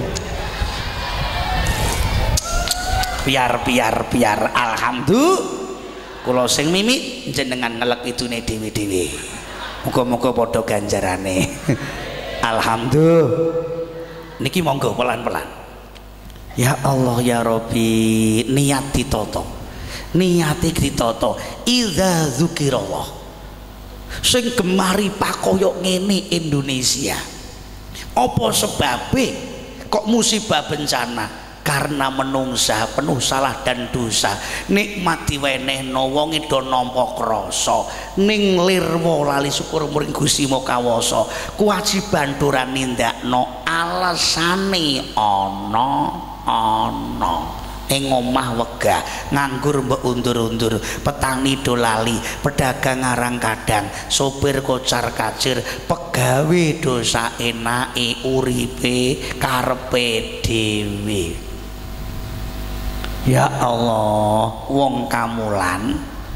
Biar alhamdulillah kula sing mimi jenengan ngelek idune dhewe-dhewe. Muga-muga padha ganjarane. Alhamdulillah. Niki monggo pelan-pelan. Ya Allah ya Rabbi, niat ditata. Niate ditata. Idza dzukirallah. Sing gemari pakoyok ngene Indonesia. Apa sebabe kok musibah bencana? Karena menungsa penuh salah dan dosa. Nikmat diwenehno wong do nampa krasa, ning lirwa lali syukur muring Gusti Makawasa. Kewajiban dora nindakno alesane ana ing omah wegah, nganggur mbok undur-undur, petani do lali, pedagang ngarang kadang, sopir kocar kacir, pegawe dosa enake uripe karepe dhewe. Ya Allah, wong kamulan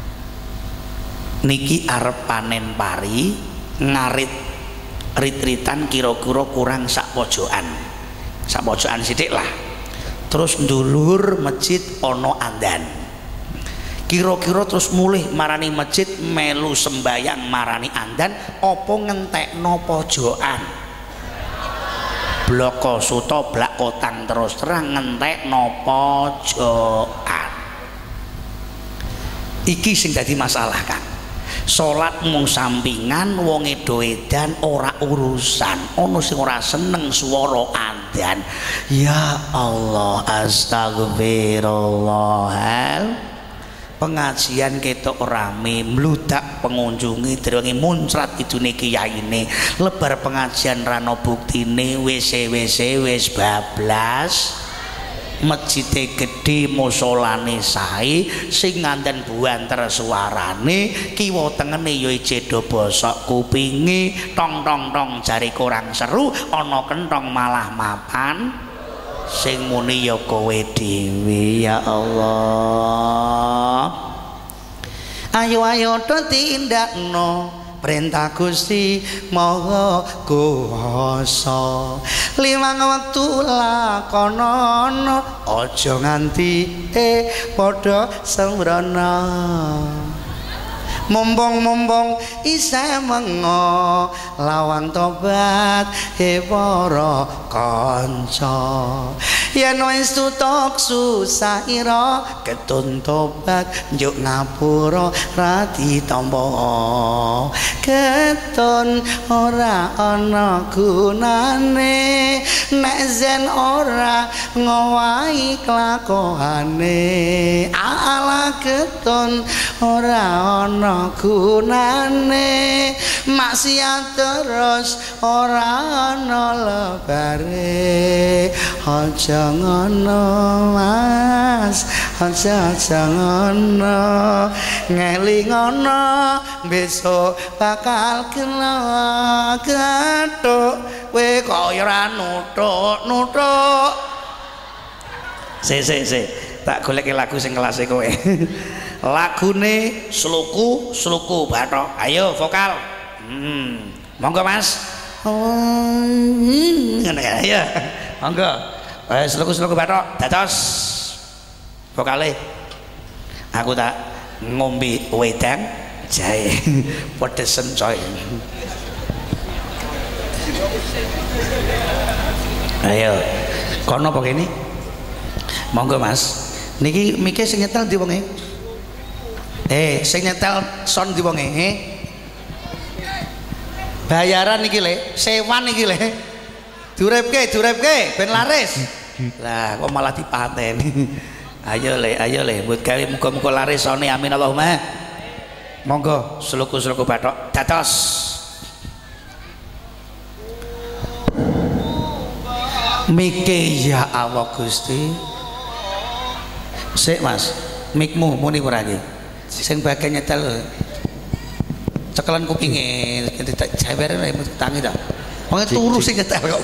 niki arep panen pari, ngarit rit-ritan kira-kira kurang sak pojokan sithik lah. Terus ndulur masjid ono adzan, kira-kira terus mulih marani masjid melu sembayang marani adzan, apa ngentekno pojokan bloko suto blak kotang terus terang ngentekno pojokan. Iki sing dadi masalah Kang. Salat mung sampingan, wonge do edan ora urusan, ono sing ora seneng swara adzan. Ya Allah, astagfirullah. Pengajian ketok rame, mludak pengunjungi direngi muncrat idune kiyaine lebar pengajian rano buktine wis bablas masjide gedhe musolane sae sing nganten buanter suarane kiwa tengene ya jedo bosok kupinge tong tong tong jare kurang seru ana kentong malah mapan sing muni ya kowe dhewe ya Allah ayo ayo tindakno perintah Gusti Maha Kuwasa limang wektu lakonono aja nganti padha sembrana mumpung isih mengo lawang tobat para kanca yen wis tutuk susah ira ketun tobat njuk ngapura ra ditampa ketun ora ana gunane nek zen ora ngowahi kelakuane ala ketun ora ana gunane maksiat terus ora ana lebare aja ngono mas aja ngono ngelingono besok bakal kena gathuk kowe kok ora nuthuk se tak goleki lagu sing kelase kowe lagune sluku bathok ayo vokal monggo mas ngene ayo monggo sluku bathok dados vokale aku tak ngombe wedang jahe pedesen coy ayo kono apa kene monggo mas niki mike sing nyetel ndi wonge sing nyetel son ndi wonge bayaran iki le sewan iki le durepke ben laris lah kok malah dipateni ayo le mbut gawe muga-muga laris sone amin Allahumma monggo sluku bathok dados mike ya Allah Gusti sik mas mikmu muni ora iki sing bagian nyetel cekelan kupinge jawere tangi ta wong turu sing nyetel kok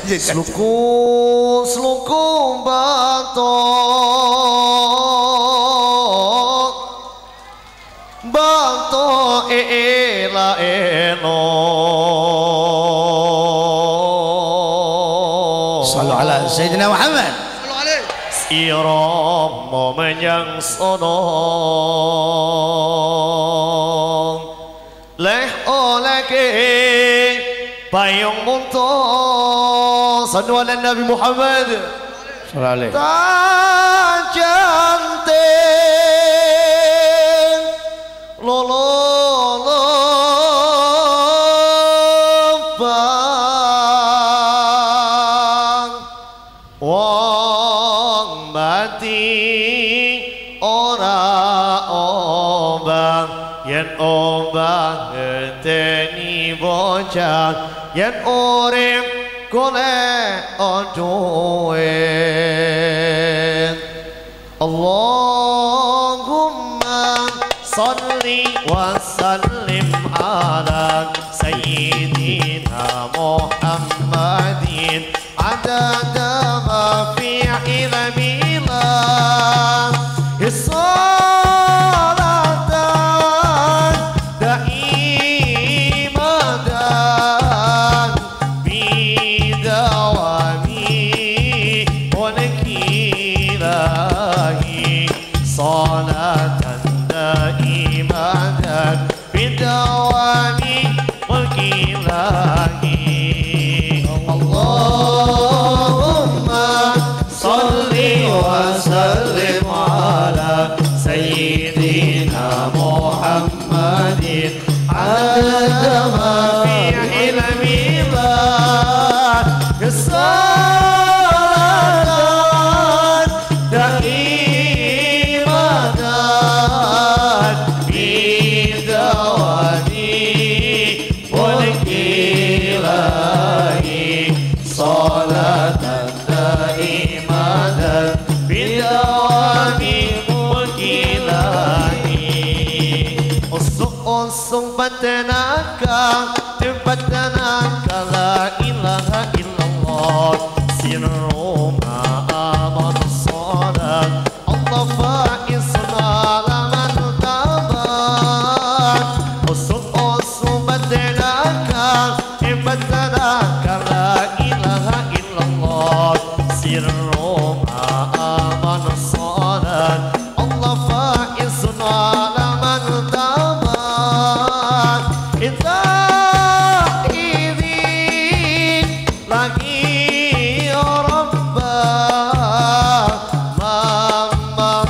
sluku bato ela eno sallallahu ala sayyidina Muhammad irama menyang sono leh oleke payung munto sallu ala Nabi Muhammad sallallahu alaihi cantik lolo bang wong mati ora obang yen obang ngenteni bocah yen urip golek duwe Allahumma salli wa sallim ala sayyidina Muhammadin adada ma fi ilmillah salatan daimatan bidawami wa nakilahi salatan daimatan bidawami wa nakilahi Allahumma salli wa sallim ala sayyidina Muhammadin adada ma fi ilmillah salatan daimatan bidawami salatan daimatan bidawami mulkilahi. Usung badanaka badanaka la ilaha illallah sirru ma'aman salat Allah faizna laman tabat. Usung badanaka badanaka la ilaha illallah sirru ma'aman salat Allah faizna laman tabat. Kita ini lagi Rabbah Mama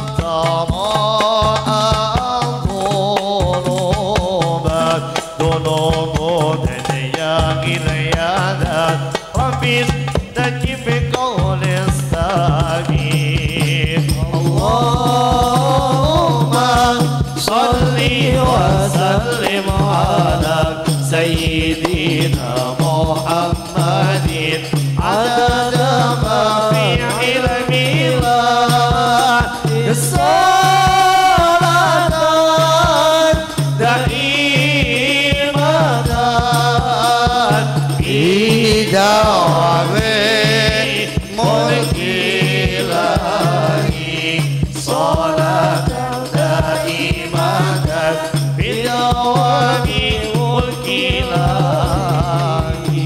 Tama Al-Dhunubat Dhunubu dan yang Rabbin tajib qawlis tagib. Allahumma salli wa sallim ala sayyidina Muhammadin adada ma fi ilmillah salatan daimatan bidawami mulkilahi salatan daimatan bidawami mulkilahi.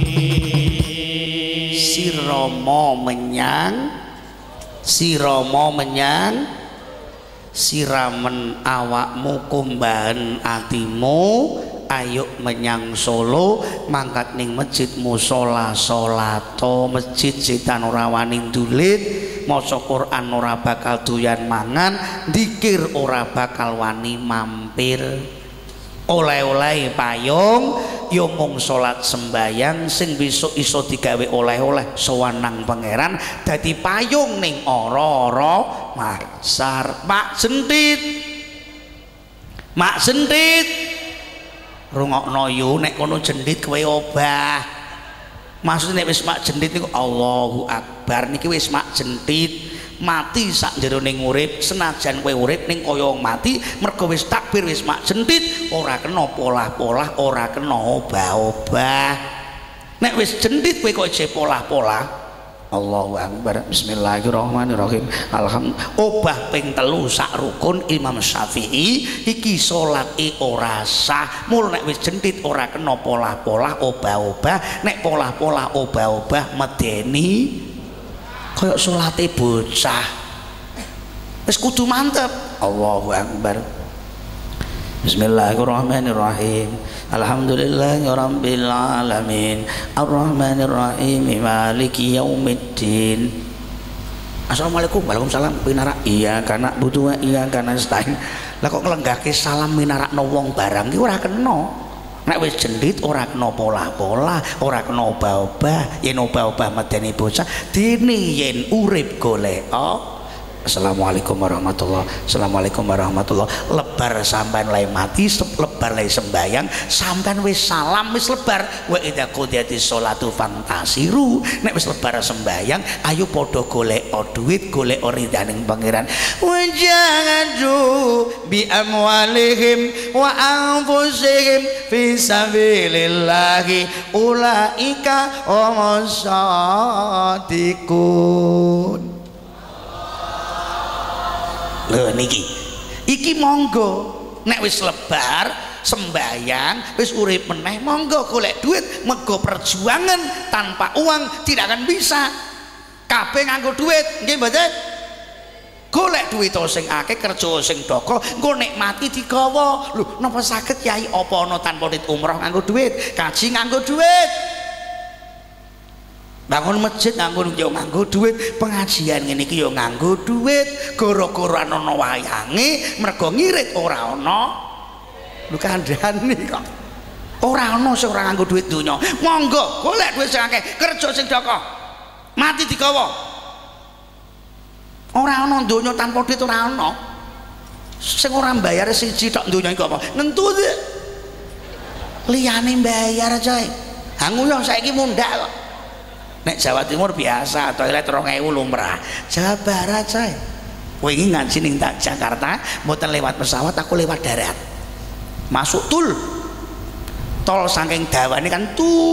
Siromo menyang siramen awakmu kumbahan atimu ayo menyang Solo mangkat ning masjid musola salato masjid setan ora wani ndulit maca Quran ora bakal doyan mangan dzikir ora bakal wani mampir oleh-oleh payung yo mung salat sembayang sing besok iso digawe oleh-oleh sowan nang pangeran dadi payung ning ora-ora masar. Mak Sentit rungokno yo nek kono jendit kowe obah. Maksudnya nek wis mak jendit niku Allahu Akbar niki wis mak jendit mati sak jerone urip senajan kowe urip ning kaya mati mergo wis takbir wis mak jendit ora kena polah-polah ora kena obah-obah. Nek wis jendit kowe kok isih polah-polah Allahu Akbar bismillahirrahmanirrahim alhamdulillah obah ping 3 sak rukun Imam Syafi'i iki salate ora sah. Mul nek wis jendit ora kena polah-polah obah-obah nek polah-polah obah-obah medeni kayak salate bocah wis kudu mantep. Allahu Akbar bismillahirrahmanirrahim alhamdulillahirabbil alamin arrahmanirrahim maliki yaumiddin. Assalamualaikum. Waalaikumsalam. Pinarak iya kana butuh iya kana stain. Lah kok nglenggahke salam minarakno wong barang iki ora kena. Nek wis jendit ora kena polah-polah, ora kena obah-obah. Yen obah-obah medeni bocah dene yen urip golek. Assalamualaikum warahmatullahi. Assalamualaikum warahmatullahi. Lebar sampean lay mati, lebar lay sembayang, sampean wis salam wis lebar. Wa idza qudiyatis sholatu fantasiru. Nek wis lebar sembayang, ayo padha golek duit, golek ridhaning pangeran. Wa jahadu bi amwalihim wa anfusihim fi sabilillahi ulaika humus shadiqun. Lho niki iki monggo nek wis lebar sembayang wis urip meneh monggo golek duit mergo perjuangan tanpa uang tidak akan bisa kabeh nganggo duit nggih mboten golek duit sing akeh kerja sing doko engko nek mati digawa. Lho napa saged Kyai apa ana tanpa duit umroh nganggo duit kaji nganggo duit bangun masjid nganggo duit pengajian ngene iki yo nganggo duit gara-gara ana wayange mergo ngirit ora ana lho kandhane kok ora ana sing ora nganggo duit donya. Monggo golek duit sing akeh kerja sing doko mati digawa ora ana donya tanpa duit ora ana sing ora mbayar siji tok donya iku apa ngentut liyane mbayar coy. Hangu yo saiki mundak kok Nek Jawa Timur biasa toilet 2000 lumrah. Jawa Barat saya wingi ngaji ning Jakarta mboten lewat pesawat, aku lewat darat. Masuk tol saking dawane kan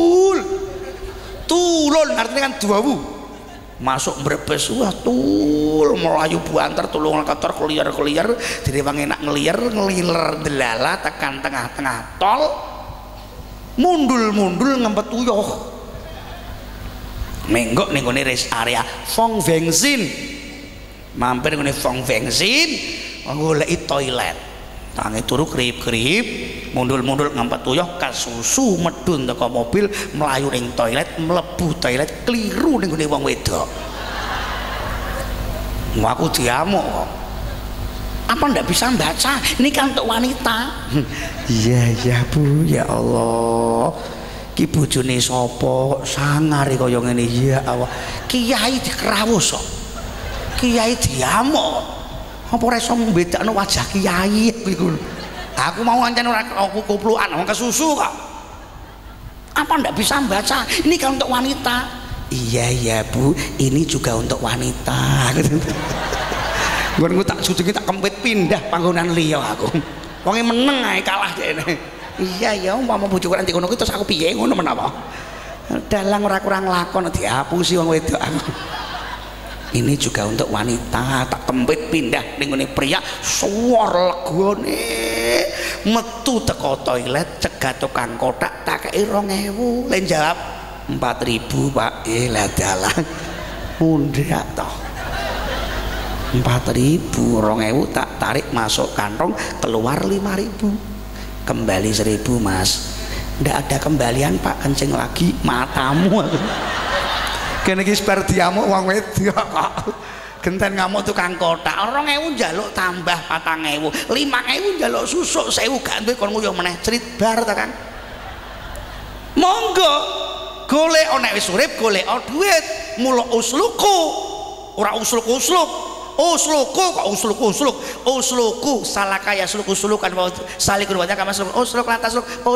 tulun artinya kan duawu. Masuk Brebes wah melayu buanter tulung kotor keliar direwangi nak ngeliar ngeliler delala tekan tengah-tengah tol mundul ngempet uyuh menggok ning gone rest area Phong Bengsin mampir ngene Phong Bengsin goleki toilet tangi turu krip-krip mundul ngempet uyuh kasusu medun teko mobil melayu ning toilet mlebu toilet kliru ning gone wong wedok. Aku diamuk kok. Apa ndak bisa baca? Ini kan untuk wanita. Iya Bu, ya Allah. Ki bojone sapa sangar kaya ngene ya Allah. Kiai dikrawus kok. Kiai diamuk. Apa ora iso mbedakno wajah kiai iku. Aku mau ancen ora aku kuplukan wong kesusu kok. Apa ndak bisa baca? Ini kan untuk wanita. Iya Bu, ini juga untuk wanita. Gue tak sudutnya tak kempit pindah panggonan liya aku. Wonge meneng ae kalah dene. Iya mau bojoku nanti ngono terus aku piye ngono menapa? Dalang ora kurang lakon dihapusi wong wedok aku. Ini juga untuk wanita, tak kempit pindah ning ngene pria suwor legone. Metu teko toilet cegat tukang kotak tak kei 2000 len jawab 4000 Pak. Lah dalang mundak toh 4000 2000 tak tarik masuk kantong keluar 5000 kembali 1000 Mas. Ndak ada kembalian Pak, kencing lagi matamu aku. Kene iki spare diamuk wong wedok kok. Genten ngamuk tukang kotak 2000 njaluk tambah 4000 5000 njaluk susuk 1000 gak duwe kon nguyuh meneh cerit bar ta Kang. Monggo golek nek wis urip golek duit mula usluku ora usluku salaka ya sulukan salikun wajah kama usluk lantas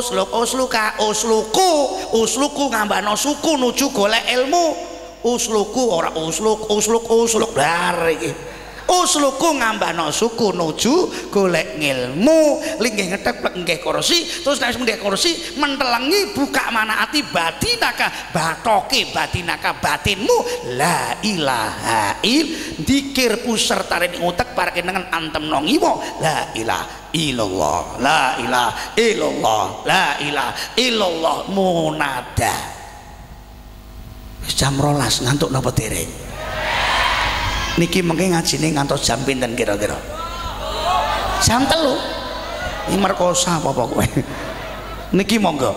usluku ngambano suku nuju golek ilmu usluku ora usluk bar iki usluku ngambano suku nuju golek ngilmu linggih ngetep nggih kursi terus nek nggih kursi mentelengi buka mana ati batinaka batoke batinaka batinmu la ilaha il dikirku sertane ning utek parake nengen antem nang ngiwa la ilaha illallah la ilaha illallah la ilaha illallah munada jam 12 ngantuk napa dereng niki mengke ngajine ngantos jam pinten kira-kira jam 3 ini merkosa apa kowe niki monggo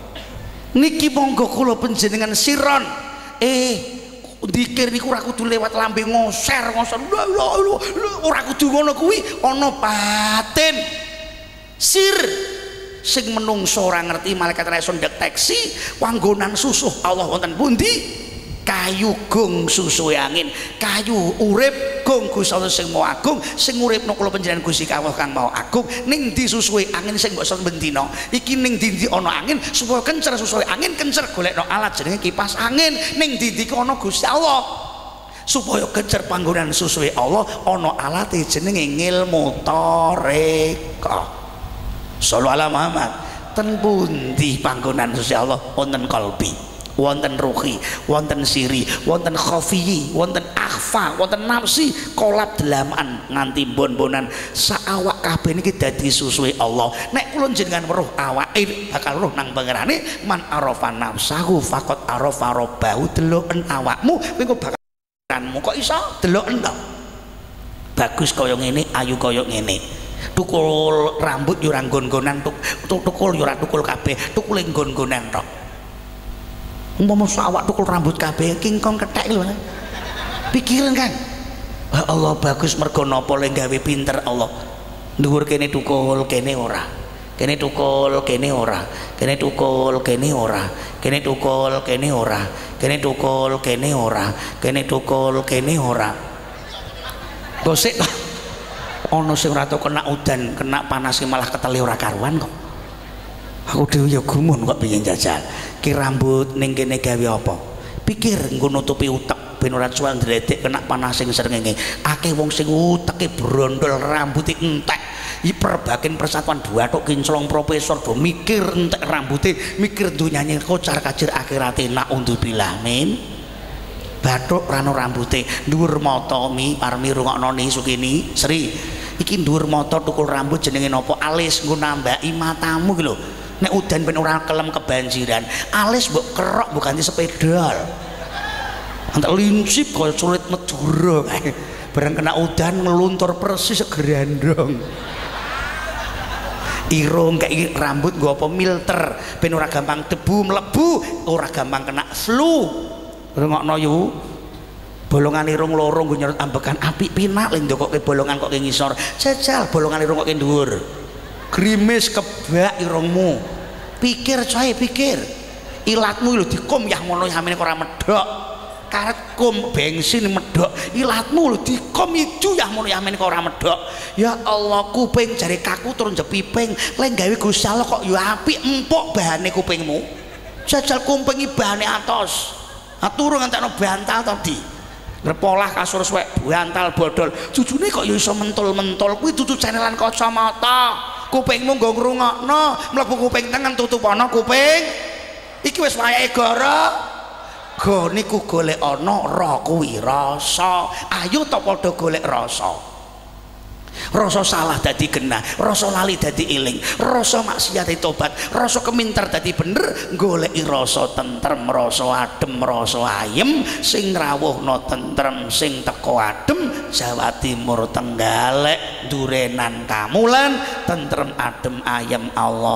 kula panjenengan siron dikir niku ora kudu lewat lambe ngoser ora kudu ngono kuwi ana batin sir sing menungso ora ngerti malaikat ora iso deteksi panggonan susuh Allah wonten pundi kayu gong susuhe angin kayu urip gong Gusti Allah sing mau agung sing uripno kula panjenengan Gusti Allah kang mau agung ning ndi susuhe angin sing mbok bendina iki ning ndi ana angin supaya kencer susuhe angin kencer golekno alat jenenge kipas angin ning ndi ana Gusti Allah supaya kencer panggonan susuhe Allah ana alate jenenge ngilmu toreka sallu ala Muhammad ten pundi panggonan Gusti Allah wonten kalbi wonten ruhi, wonten siri, wonten khafiyi, wonten akhfa, wonten nafsi, kolab delaman nganti bon-bonan saawak kabeh niki dadi susuhe Allah. Nek kula jenengan weruh awake bakal weruh nang pangerane man arafa nafsahu faqat arafa rabbahu deloken awakmu kowe kok bakalanmu kok iso deloken to. Bagus kaya ngene, ayu kaya ngene. Tukul rambut yo ora nggon-nggonan, tukul yo ora tukul kabeh, tukule nggon-nggonan tok. Umpama awak tukul rambut kabeh kingkong kethek lho. Pikiran kan. Allah bagus mergo napa le gawe pinter Allah. Dhuwur kene tukul kene ora. Kene tukul kene ora. Kene tukul kene ora. Kene tukul kene ora. Kene tukul kene ora. Kene tukul kene ora. Gosek ana sing ora tau kena udan, kena panas malah ketele ora karuan kok. Aku dhewe ya gumun kok piye njajal. Ki rambut ning kene gawe apa? pikir nggo nutupi utek ben ora cuwal ndredek kena panas sing srengenge akeh wong sing uteke brondol rambuté entek iki perbakin persatuan Bathuk kinclong profesor do mikir entek rambuté mikir donyane kocar kacir akhirate nak undzubillah min Bathuk rano rambuté dhuwur mata mi parmi rungokno ni Sukini Sri iki dhuwur mata tukul rambut jenenge napa alis nggo nambaki matamu ki lho nek udan ben ora kelem kebanjiran alis mbok kerok mbok ganti sepedal antek lincip kaya sulit Madura bareng kena udan ngeluntur persis gerandong irung kayak rambut nggo apa milter ben ora gampang debu mlebu ora gampang kena flu rungokno yu bolongan irung loro nggo nyerut ambekan apik pinak lek ndokoke bolongan kok ke ngisor jajal bolongan irung kok ke dhuwur grimis kebak irungmu pikir coy pikir ilatmu lho dikum yah ngono yamene kok ora medhok karet kum bensin medhok ilatmu lho dikum ijo yah ngono yamene kok ora medhok ya Allah kuping jare kaku turun jepiping lek gawe Gusti Allah kok ya apik empuk bahane kupingmu jajal kupingi bahane atos aturun ngantekno bantal tadi ngepolah kasur suwek bantal bodol jujune kok ya iso mentul-mentul kuwi dudu cenelan kacamata kupingmu nggo ngrungokno mlebu kuping tengen tutup ana kuping iki wis wayahe gara go niku golek ana ra kuwi rasa ayo to padha golek rasa salah dadi genah rasa lali dadi eling rasa maksiat tobat rasa keminter dadi bener goleki rasa tentrem rasa adem rasa ayem sing rawuhna tentrem sing teko adem Jawa Timur Tenggalek durenan kamulan tentrem adem ayem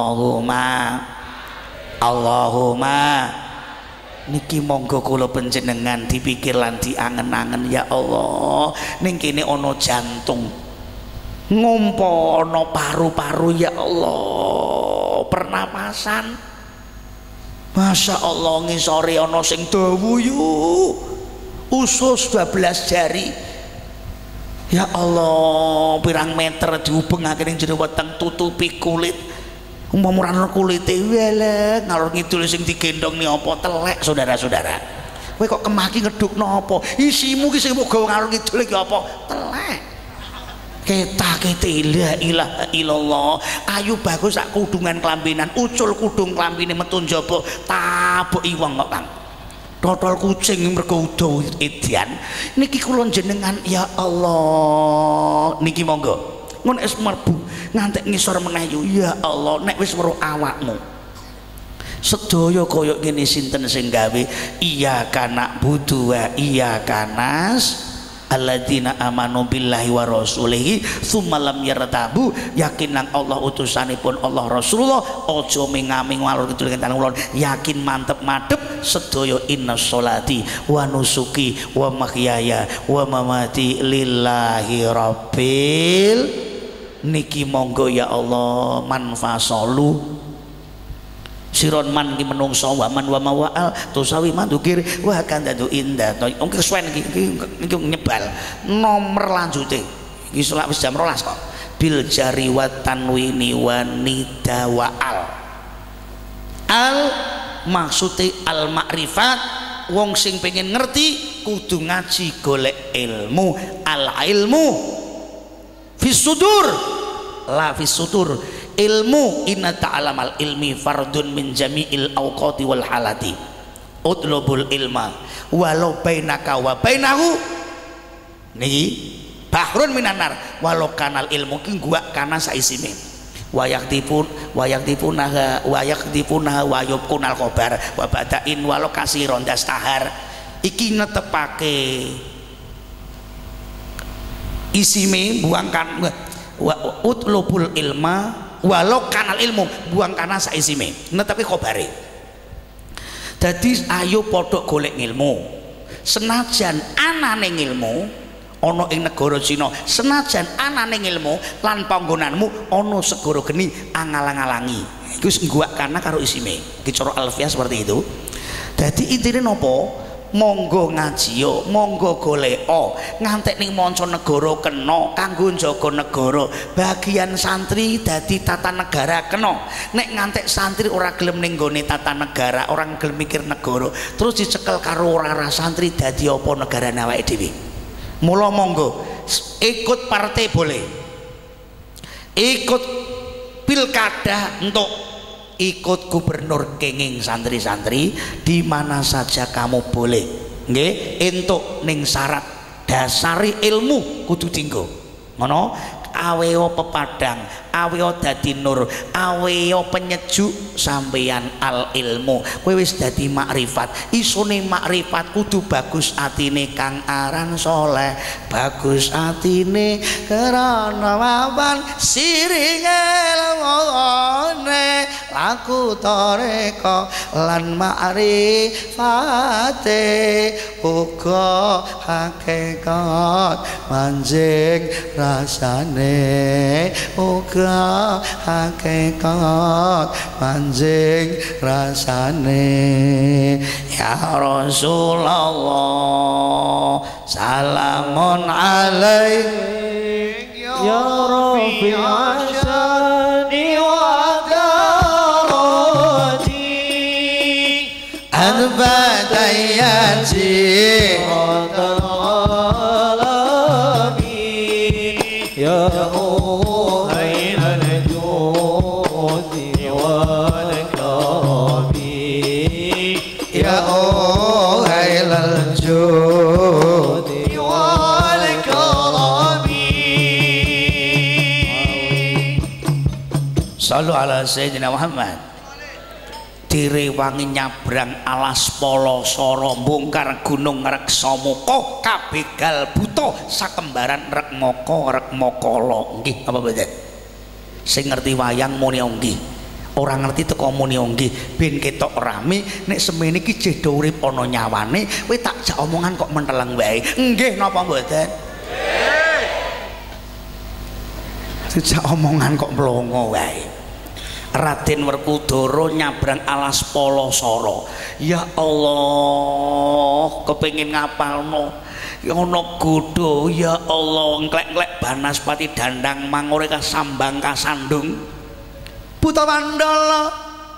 Allahumma niki monggo kula panjenengan dipikir lan diangen-angen ya Allah ning kene ana jantung ngompono paru-paru ya Allah pernapasan Masya Allah ngisore ana sing dawu usus 12 jari ya Allah pirang meter dihubungake ning jero weteng tutupi kulit umpama ora kulite welek ngalor ngidul sing digendong ni apa telek saudara-saudara kowe kok kemaki ngedukno apa isimu ki sing muga ngalor ngidul iki apa telek kete la ilaha illallah ayu bagus sak kudungan kelambinan ucul kudung klambine metu njaba taboki wong kok Kang totol kucing mergo udo edian niki kula jenengan ya Allah niki monggo ngono es mlebu ngantek ngisor meneh ya Allah nek wis weruh awakmu sedaya kaya ngene sinten sing gawe iyyaka na'budu wa iyyaka nas alladzina amanu billahi wa rasulihi tsumma lam yartabu yakin nang Allah utusanipun Allah Rasulullah aja mingami ngalur kidul kenten ulun yakin mantep madhep sedaya inna sholati wa nusuki wa mahyaya wa mamati lillahi rabbil niki monggo ya Allah manfasalu siron man ki menungso wa man wa mawal tusawi mandukir wa kan dadu indah to engke suwen iki nyebal nomor lanjute iki selak wis jam 12 kok bil jari wa tanwini wa nida wa al maksude al makrifat wong sing pengen ngerti kudu ngaji golek ilmu al ilmu fis sudur la fis sudur ilmu inna ta'alamal ilmi fardun min jami'il awqati wal halati utlubul ilma walau bainaka wa bainahu niki bahrun minanar walau kanal ilmu ki gua kana saisine wayaktipun wayubkunal khobar wa badain walau kasih rondas tahar iki netepake isime buangkan utlubul ilma walau kanal ilmu buang kana saisime tapi khobare dadi ayo padha golek ilmu senajan anane ilmu ana ing negara Cina senajan anane ilmu lan panggonanmu ana segara geni angalang-alangi iku wis ngguak kana karo isime iki cara alfiah seperti itu dadi intine napa monggo ngaji yo, monggo goleko ngantek ning mancanegara kena kanggo njaga negara. Bagian santri dadi tata negara kena. Nek ngantek santri ora gelem ning gone tata negara, orang gelem mikir negara, terus dicekel karo ora santri dadi apa negarane awake dhewe. Mula monggo ikut partai boleh, ikut pilkada untuk ikut gubernur kenging santri-santri di mana saja kamu boleh nggih entuk ning syarat dasari ilmu kudu dinggo ngono aweo pepadang aweo dadi nur aweo penyejuk sampeyan al ilmu kowe wis dadi makrifat isone makrifat kudu bagus atine kang aran soleh bagus atine karana wawan siringe lengone laku toreko lan makrifate uga hakikat manjing rasane uga hakikat manjing rasane ya Rasulullah salamun alaik ya Rabbi asyani wa darati anbatayati ya Sallu ala Sayyidina Muhammad. Direwangi nyabrang alas Polosoro bongkar gunung Reksamuka kabegal buta sakembaran Rekmokolo nggih apa mboten sing ngerti wayang muni nggih ora ngerti teko muni nggih ben ketok rame nek semene iki jedo urip ana nyawane kowe tak jak omongan kok menteleng wae nggih napa mboten nggih jak omongan kok mlongo wae. Raden Werkudara nyabrang alas Polosoro. Ya Allah, kepengin ngapalno ana godho ya Allah ngklek-klek Banaspati Dandang Mangure kasambang kasandung Buta Mandala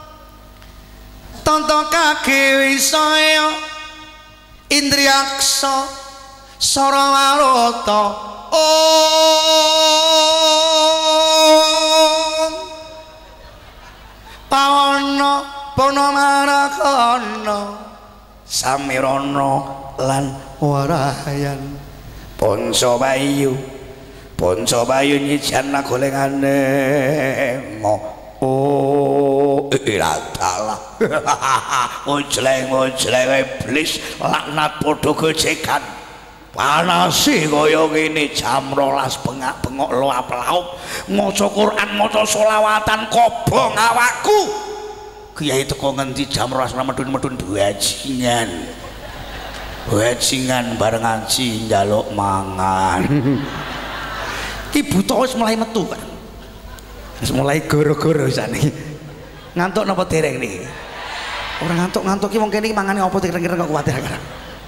Tanta Kage Wisaya Indriyaksa Sarawarata Pawana Panamarakana Samirana lan Warayan Ponco Bayu nyijana golengane iladalah ojleng iblis laknat padha gojekan panasi kaya ngene jam 12 bengak-bengok loap-laup maca Quran maca selawatan kobong awakku kiai teko ngendi jam 12 medun-medun bajingan bareng ngaji njaluk mangan ki buta wis mulai metu kan wis mulai goro-goro jane ngantuk napa dereng niki ora ngantuk ki wong kene iki mangane apa kira-kira kok kuwatir kan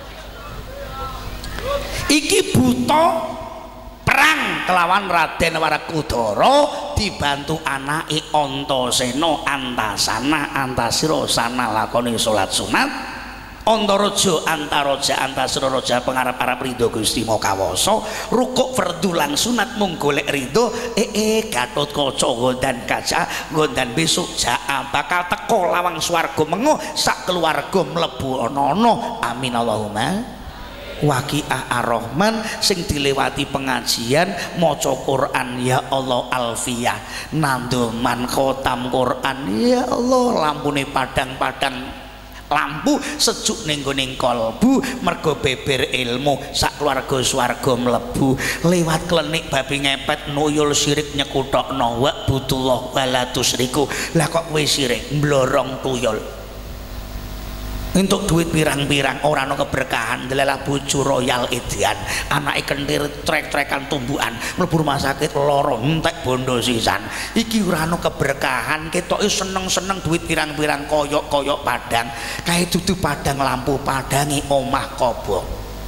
iki buta perang kelawan Raden Werkudara dibantu anake Antasena Antasira sana lakoni salat sunat Antaraja Antasira raja pengarep-arep ridho Gusti Makawasa rukuk fardhu lan sunat mung golek ridho Gatotkaca gondan kaca gondan besok jaa bakal teko lawang swarga mengo sak keluarga mlebu ana amin Allahumma Waqiah Ar-Rahman sing dilewati pengajian maca Quran ya Allah alfiyah nandoman khotam Quran ya Allah lampune padang-padang lampu sejuk ning gone kalbu mergo beber ilmu sak keluarga swarga mlebu lewat klenik babi ngepet nuyul sirik nyekutokno wa budullah wala tusriku lah kok kowe sirik mblorong tuyul Untuk duit pirang-pirang ora ana keberkahan delalah bojo royal edian anake kentir trek-trekan tumbukan mlebu rumah sakit lara entek bondo sisan iki ora ana keberkahan ketoke seneng-seneng duit pirang-pirang koyok-koyok padang kae dudu padang lampu padangi omah kobong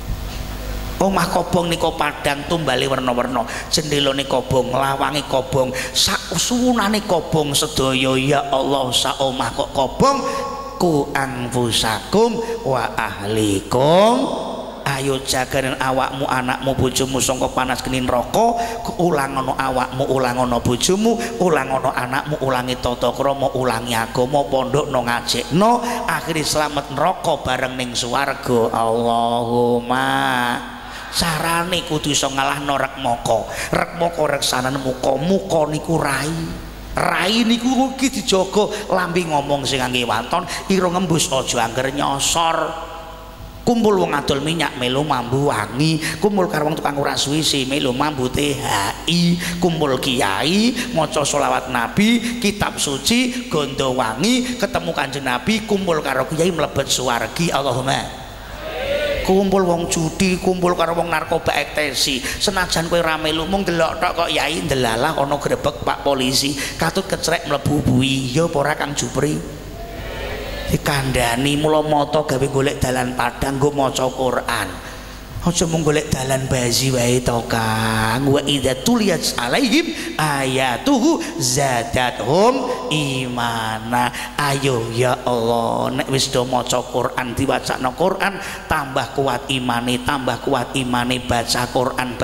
nika padang tumbale werna-werna jendelane kobong lawange kobong sak suwunane kobong sedaya ya Allah sak omah kok kobong ku anfusakum wa ahlikum ayo jaganen awakmu anakmu bojomu sangka panas geni neraka ulang ana awakmu ulang ana bojomu ulang ana anakmu ulangi tata krama ulangi agama pondokno ngajekno akhire slamet neraka bareng ning swarga Allahumma carane kudu iso ngalahno rekmaka reksanan muka niku rai niku iki dijaga lambe ngomong sing ngangge waton ira ngembus aja angger nyosor kumpul wong adol minyak melu mambu wangi kumpul karo wong tukang uras suwisi melu mambu THI kumpul kiai maca selawat nabi kitab suci gondo wangi ketemu kanjeng nabi kumpul karo kiai mlebet swargi Allahumma kumpul wong judi kumpul karo wong narkoba ekstasi senajan kowe ra melu mung delok tok kok yai ndelalah ana grebek Pak polisi katut kecrek mlebu bui ya apa ora Kang Jupri dikandhani mula mata gawe golek dalan padang nggo maca Quran aja mung golek dalan bazi wae to Kang wa idza tuliyat alaihim ayatuhu zadathum imana ayo ya Allah nek wis do maca Quran diwacana Quran tambah kuat imane baca Quran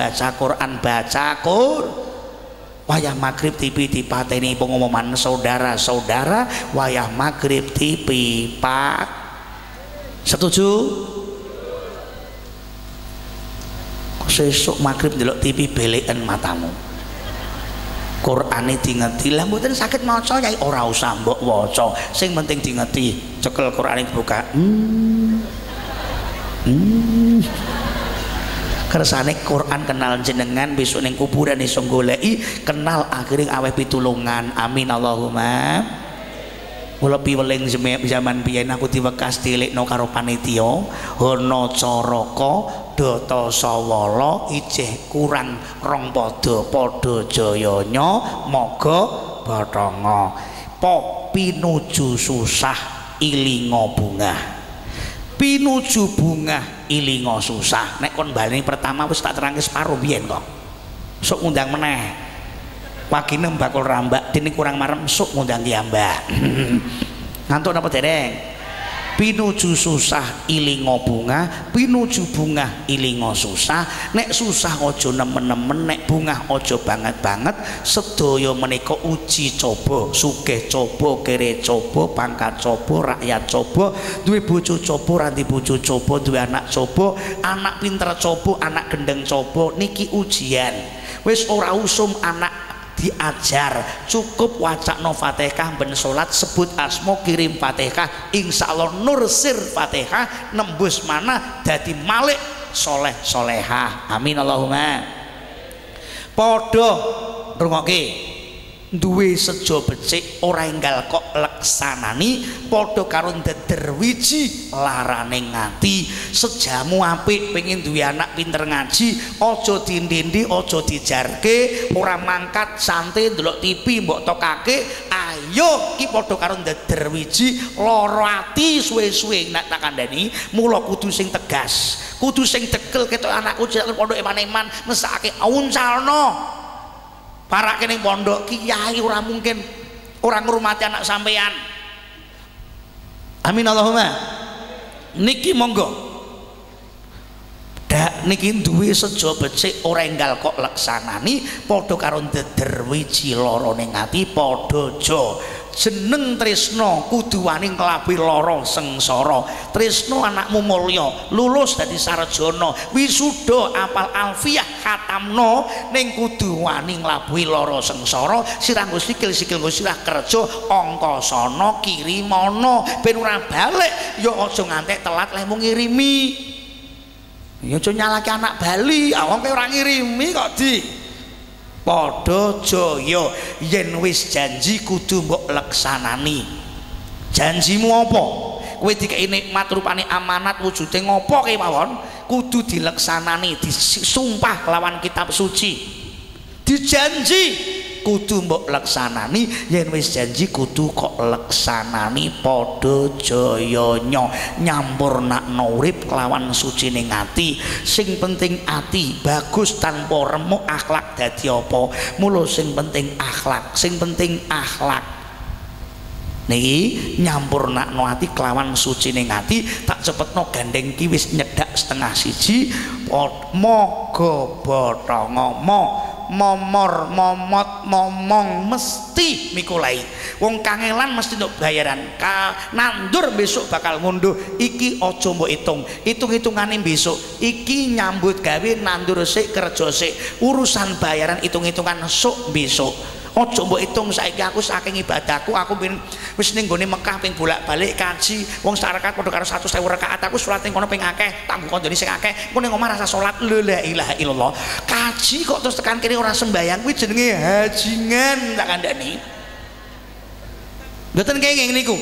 wayah maghrib TV dipateni pengumuman saudara-saudara wayah maghrib TV Pak setuju sesuk maghrib ndelok TV beleken matamu Qur'ane dingeti lah mboten saged maca yai ora usah mbok waca sing penting dingeti cekel Qur'ane dibuka kersane Quran kenal jenengan besok ning kuburan iso goleki kenal akhirnya aweh pitulungan amin Allahumma kula piweling zaman biyen aku diwekas dilekno karo panitia ana caraka data sawala ijeh kurang rong padha jayanya maga bathanga pinuju susah ilinga bungah pinuju bungah ilinga susah nek kon baleni pertama wis tak terangke separo biyen kok sok ngundang meneh wagine bakul rambak dene kurang marem sok ngundang ki mbak ngantuk napa dereng pinuju susah ilinga bungah pinuju bungah ilinga susah nek susah aja nemen-nemen nek bungah aja banget-banget sedaya menika uji coba sugih coba kere coba pangkat coba rakyat coba duwe bojo coba ranti bojo coba duwe anak coba anak pinter coba anak gendeng coba niki ujian wis ora usum anak diajar cukup wacana Fatihah ben salat sebut asma kirim Fatihah insyaallah nur sir Fatihah nembus mana dadi malik soleh solehah amin Allahumma padha rungokke duwe sejo becik ora enggal kok leksanani padha karo ndeder wiji larane ngati sejamu apik pengen duwe anak pinter ngaji aja dindindi aja dijarke ora mangkat santai ndelok TV mbok tokake ayo ki padha karo ndeder wiji lara ati suwe-suwe nek tak kandhani mula kudu sing tegas kudu sing tekel ketok anakku jek pondok eman-eman mesake uncalno para kene pondok kiai ora mungkin orang ngurmati anak sampean amin Allahumma niki monggo dak niki duwe sejo becik ora enggal kok leksanani padha karo ndeder wiji lara ning ati padha jo jeneng tresno kudu wani nglabuhi lara sengsara tresno anakmu mulya lulus dadi sarjana wisuda apal alfiyah khatamno ning kudu wani nglabuhi lara sengsara sirah nggo sikil nggo sirah kerja angka sana kirimana ben ora balik ya aja ngantek telat lek mung ngirimi ya aja nyalahke anak bali awang kowe ora ngirimi kok di padha jaya yen wis janji kudu mbok leksanani janjimu apa kowe dikei nikmat rupane amanat wujude ngopo kemawon kudu dileksanani disumpah lawan kitab suci dijanji kudu mbok leksanani yen wis janji kudu kok leksanani padha jayanya nyampurnakno urip kelawan sucine ati sing penting ati bagus tanpa remuk akhlak dadi apa mula sing penting akhlak niki nyampurnakno ati kelawan sucine ati tak cepetno gandeng ki wis nyedak setengah siji moga bathanga momor momot momong mesti mikulai wong kangelan mesti untuk bayaran nandur besok bakal ngunduh iki aja mbok hitung-hitungane besok iki nyambut gawe nandur sik kerja sik urusan bayaran hitung-hitungan sok besok ojo mbok hitung saiki aku saking ibadahku aku pin wis ning gone Mekah ping bolak-balik kaji wong syarakat padha karo 100.000 rakaat aku salat ning kono ping akeh tangguh kandhane sing akeh engko ning omah rasa salat la ilaha illallah kaji kok terus tekan kene ora sembayang kuwi jenenge hajingan tak kandhani mboten kenging niku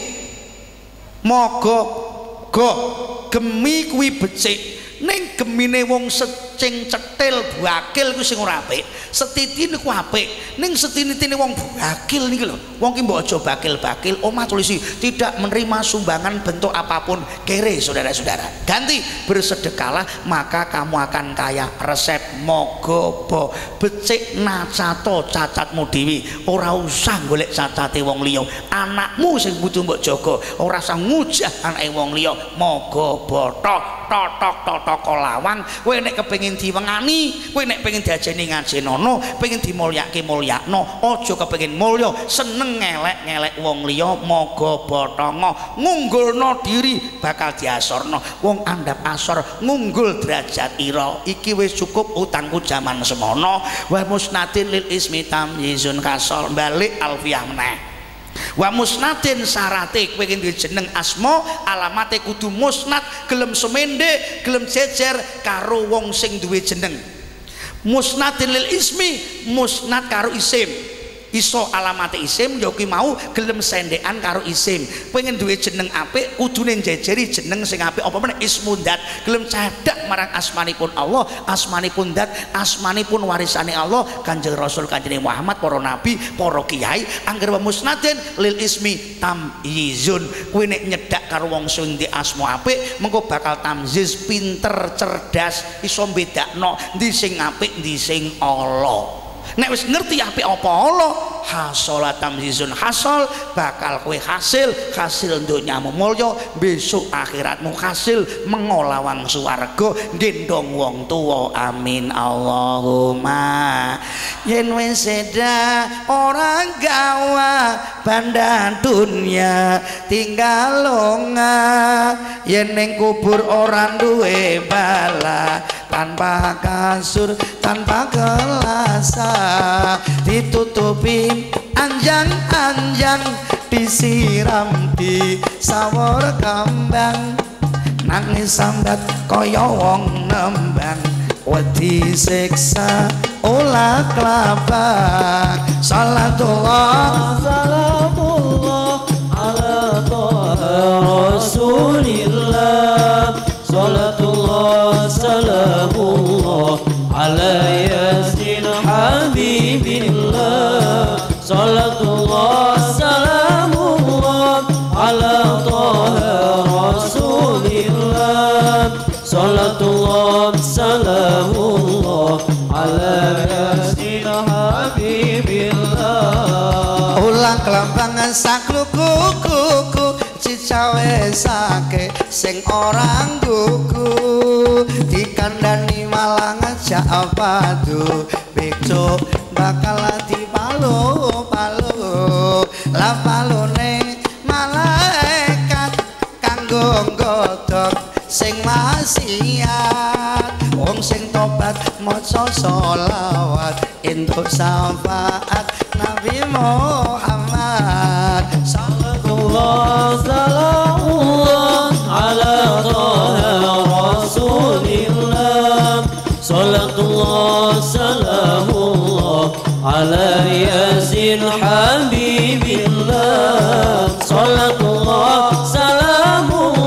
moga go gemi kuwi becik ning gemine wong secing cetil buakil ku sing ora apik setiti niku apik ning setinitine wong buakil niki lho wong ki mbok aja bakil-bakil omah tulisi tidak menerima sumbangan bentuk apapun kere saudara-saudara ganti bersedekahlah maka kamu akan kaya resep moga becik nacato cacatmu dhewe ora usah golek cacate wong liya anakmu sing kudu mbok jaga ora usah ngujah anake wong liya moga totok lawang kowe nek kepengin diwengani kowe nek pengin diajeni ngajenono pengin dimulyakno aja kepengin mulya seneng ngelek wong liya moga bathanga ngunggulno diri bakal diasorno wong andhap asor ngunggul derajat ira iki wis cukup utangku jaman semono wa musnadin lil ismi tamyizun kasol balik alfiyah meneh wa musnadin syarate kowe duwe jeneng asma alamate kudu musnad gelem semende gelem jejer karo wong sing duwe jeneng musnadin lil ismi musnad karo isim iso alamate isim ya kuwi mau gelem sendekan karo isim pengen duwe jeneng apik kudune njejeri jeneng sing apik apa meneh ismun dat gelem cedhak marang asmanipun Allah asmanipun dat asmanipun warisane Allah Kanjeng Rasul Kanjeng Muhammad para nabi para kiai angger musnadin lil ismi tamyizun kuwi nek nyedak karo wong sing di asma apik mengko bakal tamyiz pinter cerdas iso bedakno ndi sing apik ndi sing ala nek wis ngerti apik apa Allah hasolat tamyizun hasol bakal kowe hasil donyamu mulya besok akhiratmu hasil mengolawang swarga gendong wong tuwa amin Allahumma yen wis seda orang gawa bandang dunya tinggal longa yen ning kubur orang duwe bala tanpa kasur tanpa gelasa ditutupi anjang-anjang disiram di sawur kembang nangis sambat kaya wong nembang wedi siksa olah kelabang salatullah salamullah ala toha rasulillah salatullah salamullah ala yasin habibillah salatullah salamullah ala toha rasulillah salatullah salamullah ala yasin habibillah ulang kelambangan sakluku-kuku cicawe sake sing orang gugu dikandani malah ngajak padu becuk bakal dipalu-palu lah palune malaikat kanggo nggodhog sing maksiat wong sing tobat maca selawat entuk syafaat Nabi Muhammad sallallahu salamullah ala toha rasulillah salatullah salamullah ala yasin habibillah salatullah salamullah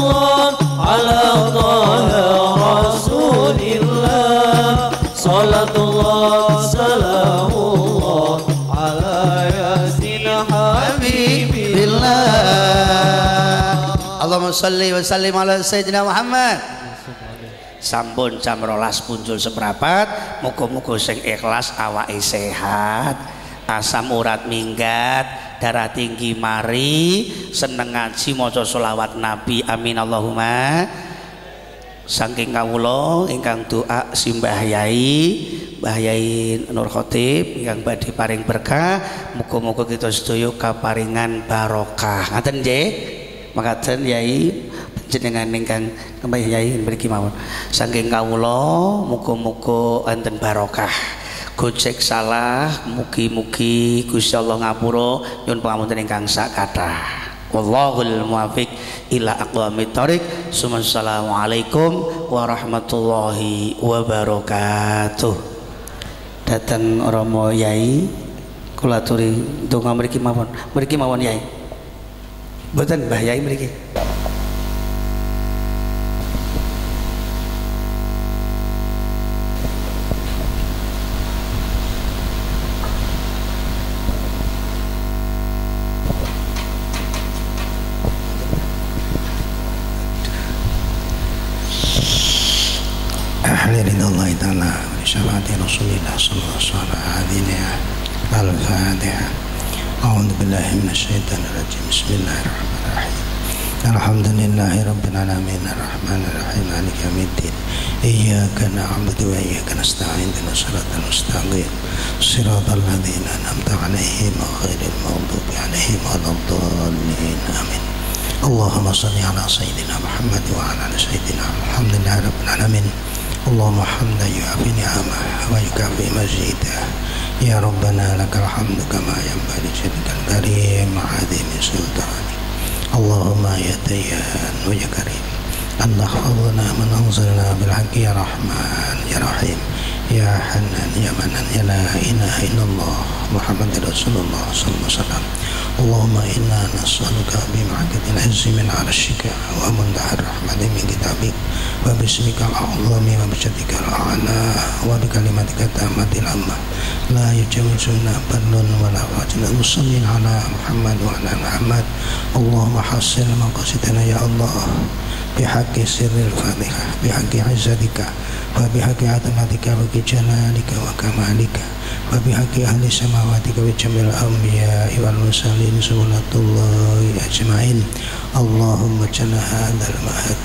sholli wa sallim ala sayyidina Muhammad. Sampun jam 12 punjul seprapat. Muga-muga sing ikhlas awake sehat, asam urat minggat, darah tinggi mari, seneng ngaji maca selawat Nabi. Amin Allahumma. Saking kawula ingkang doa simbah Yai, Mbah Yai Nur Khotib ingkang badhe paring berkah, muga-muga kita sedaya kaparingan barokah. Ngaten nggih? Makaten Yai jenengan ingkang Mbah Yai mriki mawon. Saking kawula muga-muga enten barokah. Gojek salah, mugi-mugi Gusti Allah ngapura, nyuwun pangapunten ingkang sak kathah. Wallahul muwaffiq ila aqwamit thoriq. Assalamualaikum warahmatullahi wabarakatuh. Dateng Romo Yai kula aturi donga mriki mawon. Mriki mawon Yai. Mboten Mbah Yai mriki. Ridhallahi ta'ala wa syafaati Rasulillah sallallahu alaihi wasallam. Al-Fatihah. A'udzu billahi minasyaitonir rajim. Bismillahirrahmanirrahim. Alhamdulillahi rabbil alamin arrahmanir rahim maliki yaumiddin. Iyyaka na'budu wa iyyaka nasta'in ihdinas siratal mustaqim. Shiratal ladzina an'amta 'alaihim ghairil maghdubi 'alaihim waladdallin. Amin. Allahumma shalli ala sayyidina Muhammad wa ala ali sayyidina. Alhamdulillahi rabbil alamin. Allahumma hamdan yu'afi ni'amah wa yukafi majidah. Ya Rabbana lakal hamdu kama yanbaghi li jallikal karim ma'adhimi sultani. Allahumma ya dayyan wa ya karim Allah khawna man anzalna bil haqqi ya Rahman ya Rahim ya Hanan ya Manan ya la ilaha illallah Muhammad Rasulullah sallallahu alaihi wasallam. Allahumma inna nas'aluka bima'akatil azzi min arshika wa mundahar rahmati min kitabik wa bismika al-a'zami wa bisyatika al-a'la wa bikalimatika tammatil amma la yujawizuna barlun wa la wajna musallin ala Muhammad wa ala Muhammad. Allahumma hassil maqasidana ya Allah bihaqqi sirril fatihah bihaqqi izzatika wa bihaqqi atamatika wa jalalika wa kamalika wa bihaqqi ahli samawati wa jamil anbiya wal mursalin sallallahu ajma'in. Allahumma jalla hadzal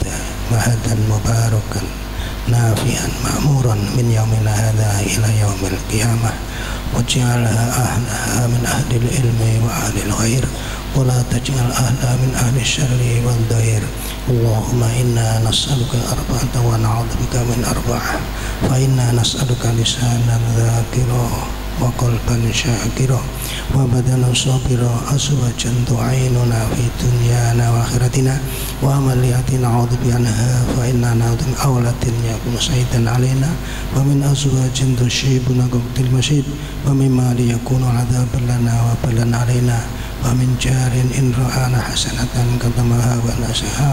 mahadan mubarakan nafi'an ma'muran min yaumina hadza ila yaumil qiyamah waj'alha ahlaha min ahlil ilmi wa ahlil ghair wa la taj'al ahlaha min ahli syarri wal dhair. Allahumma inna nas'aluka arba'atan wa na'udzubika min arba'ah fa inna nas'aluka lisanan dzakira wa qalban syakira wa badanan sabira azwajan tu'inuna fi dunyana wa akhiratina wa amaliyatin a'udzubika anha fa inna na'udzu awlatin yakunu saidan alaina wa min azwajin tushibuna qtil masyid wa mimma liyakunu adzaban lana wa balan alaina wa min jarin in ra'ana hasanatan katamaha wa nasaha.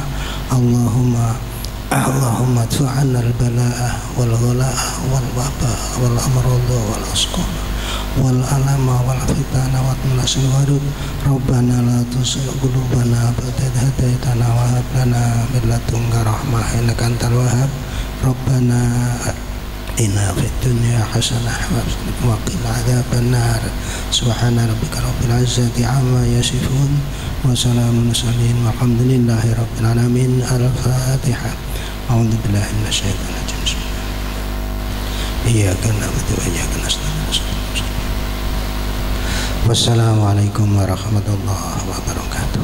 Allahumma adfa'anna al-bala'ah wal ghala'ah wal waba'ah wal amradha wal asqama wal alama wal fitana wa nasil warud. Rabbana la tuzigh qulubana ba'da idh hadaitana wa hab lana min ladunka rahmah innaka antal wahhab. Rabbana inna fid dunya hasanah wa qina adzaban nar. Subhana rabbika rabbil izzati amma yasifun wa salamun mursalin walhamdulillahi rabbil alamin. Al-Fatihah. A'udzu billahi minasyaitonir rajim. Iyyaka na'budu wa iyyaka nasta'in. Wassalamualaikum warahmatullahi wabarakatuh.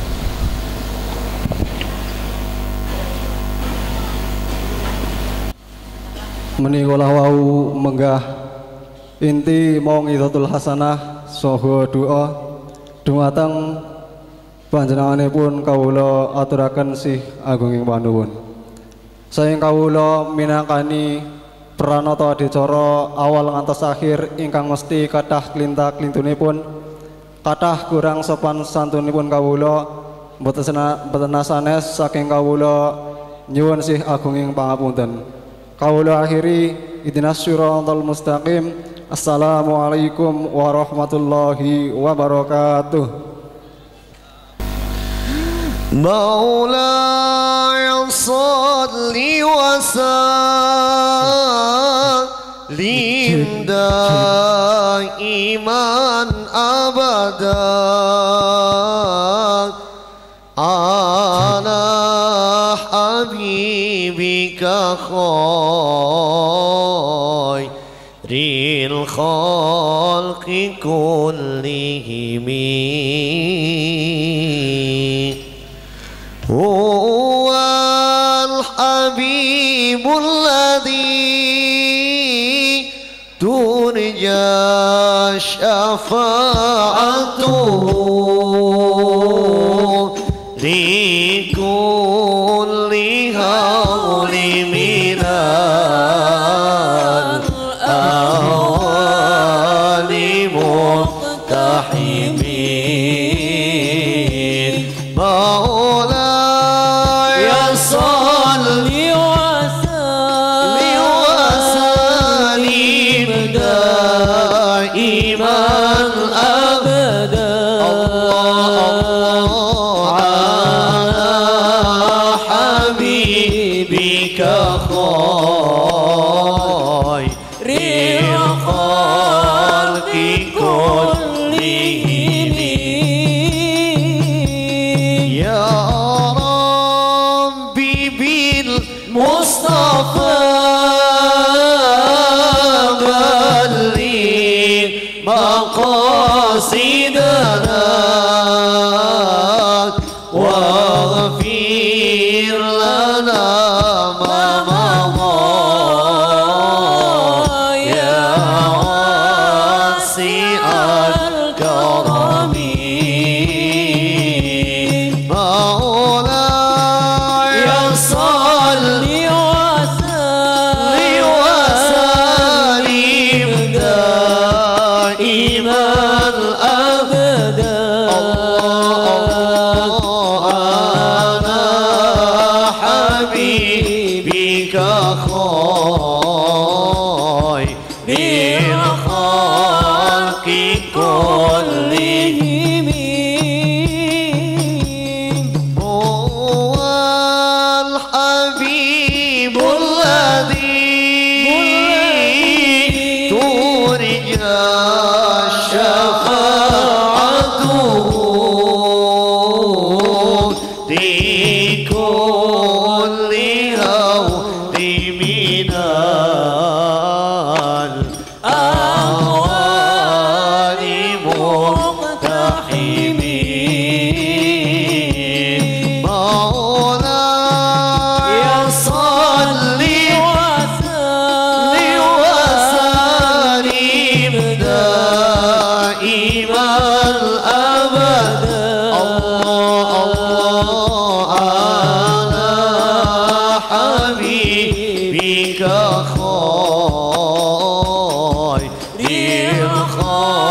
Menika wau menggah inti mong idzatul hasanah saha doa dumateng panjenenganipun kawula aturaken sih agunging panuwun. Saking kawula minangkani pranata adicara awal ngantos akhir ingkang mesti kathah klintak-klintunipun, kathah kurang sopan santunipun kawula, mboten sanes saking kawula nyuwun sih agunging pangapunten. Kawula akhiri ihdinas siratal mustaqim. Assalamualaikum warahmatullahi wabarakatuh. مولاي صل وسلم دائما أبدا على حبيبك خير الخلق كلهم هو الحبيب الذي ترجى شفاعته لكل هول من الأهوال مقتحمين مولاي صل وسلم دائما أبدا على حبيبك خير الخلق كلهم يا ربي بالمصطفى بلغ مقاصدنا واغفر لنا ما مضى يا واسع الكرم مولاي صل وسلم دائما أبدا على حبيبك خير الخلق كلهم هو الحبيب الذي ترجى شفاعته لكل هول من الأهوال مقتحمين مولاي صل وسلم دائما أبدا على حبيبك خير الخلق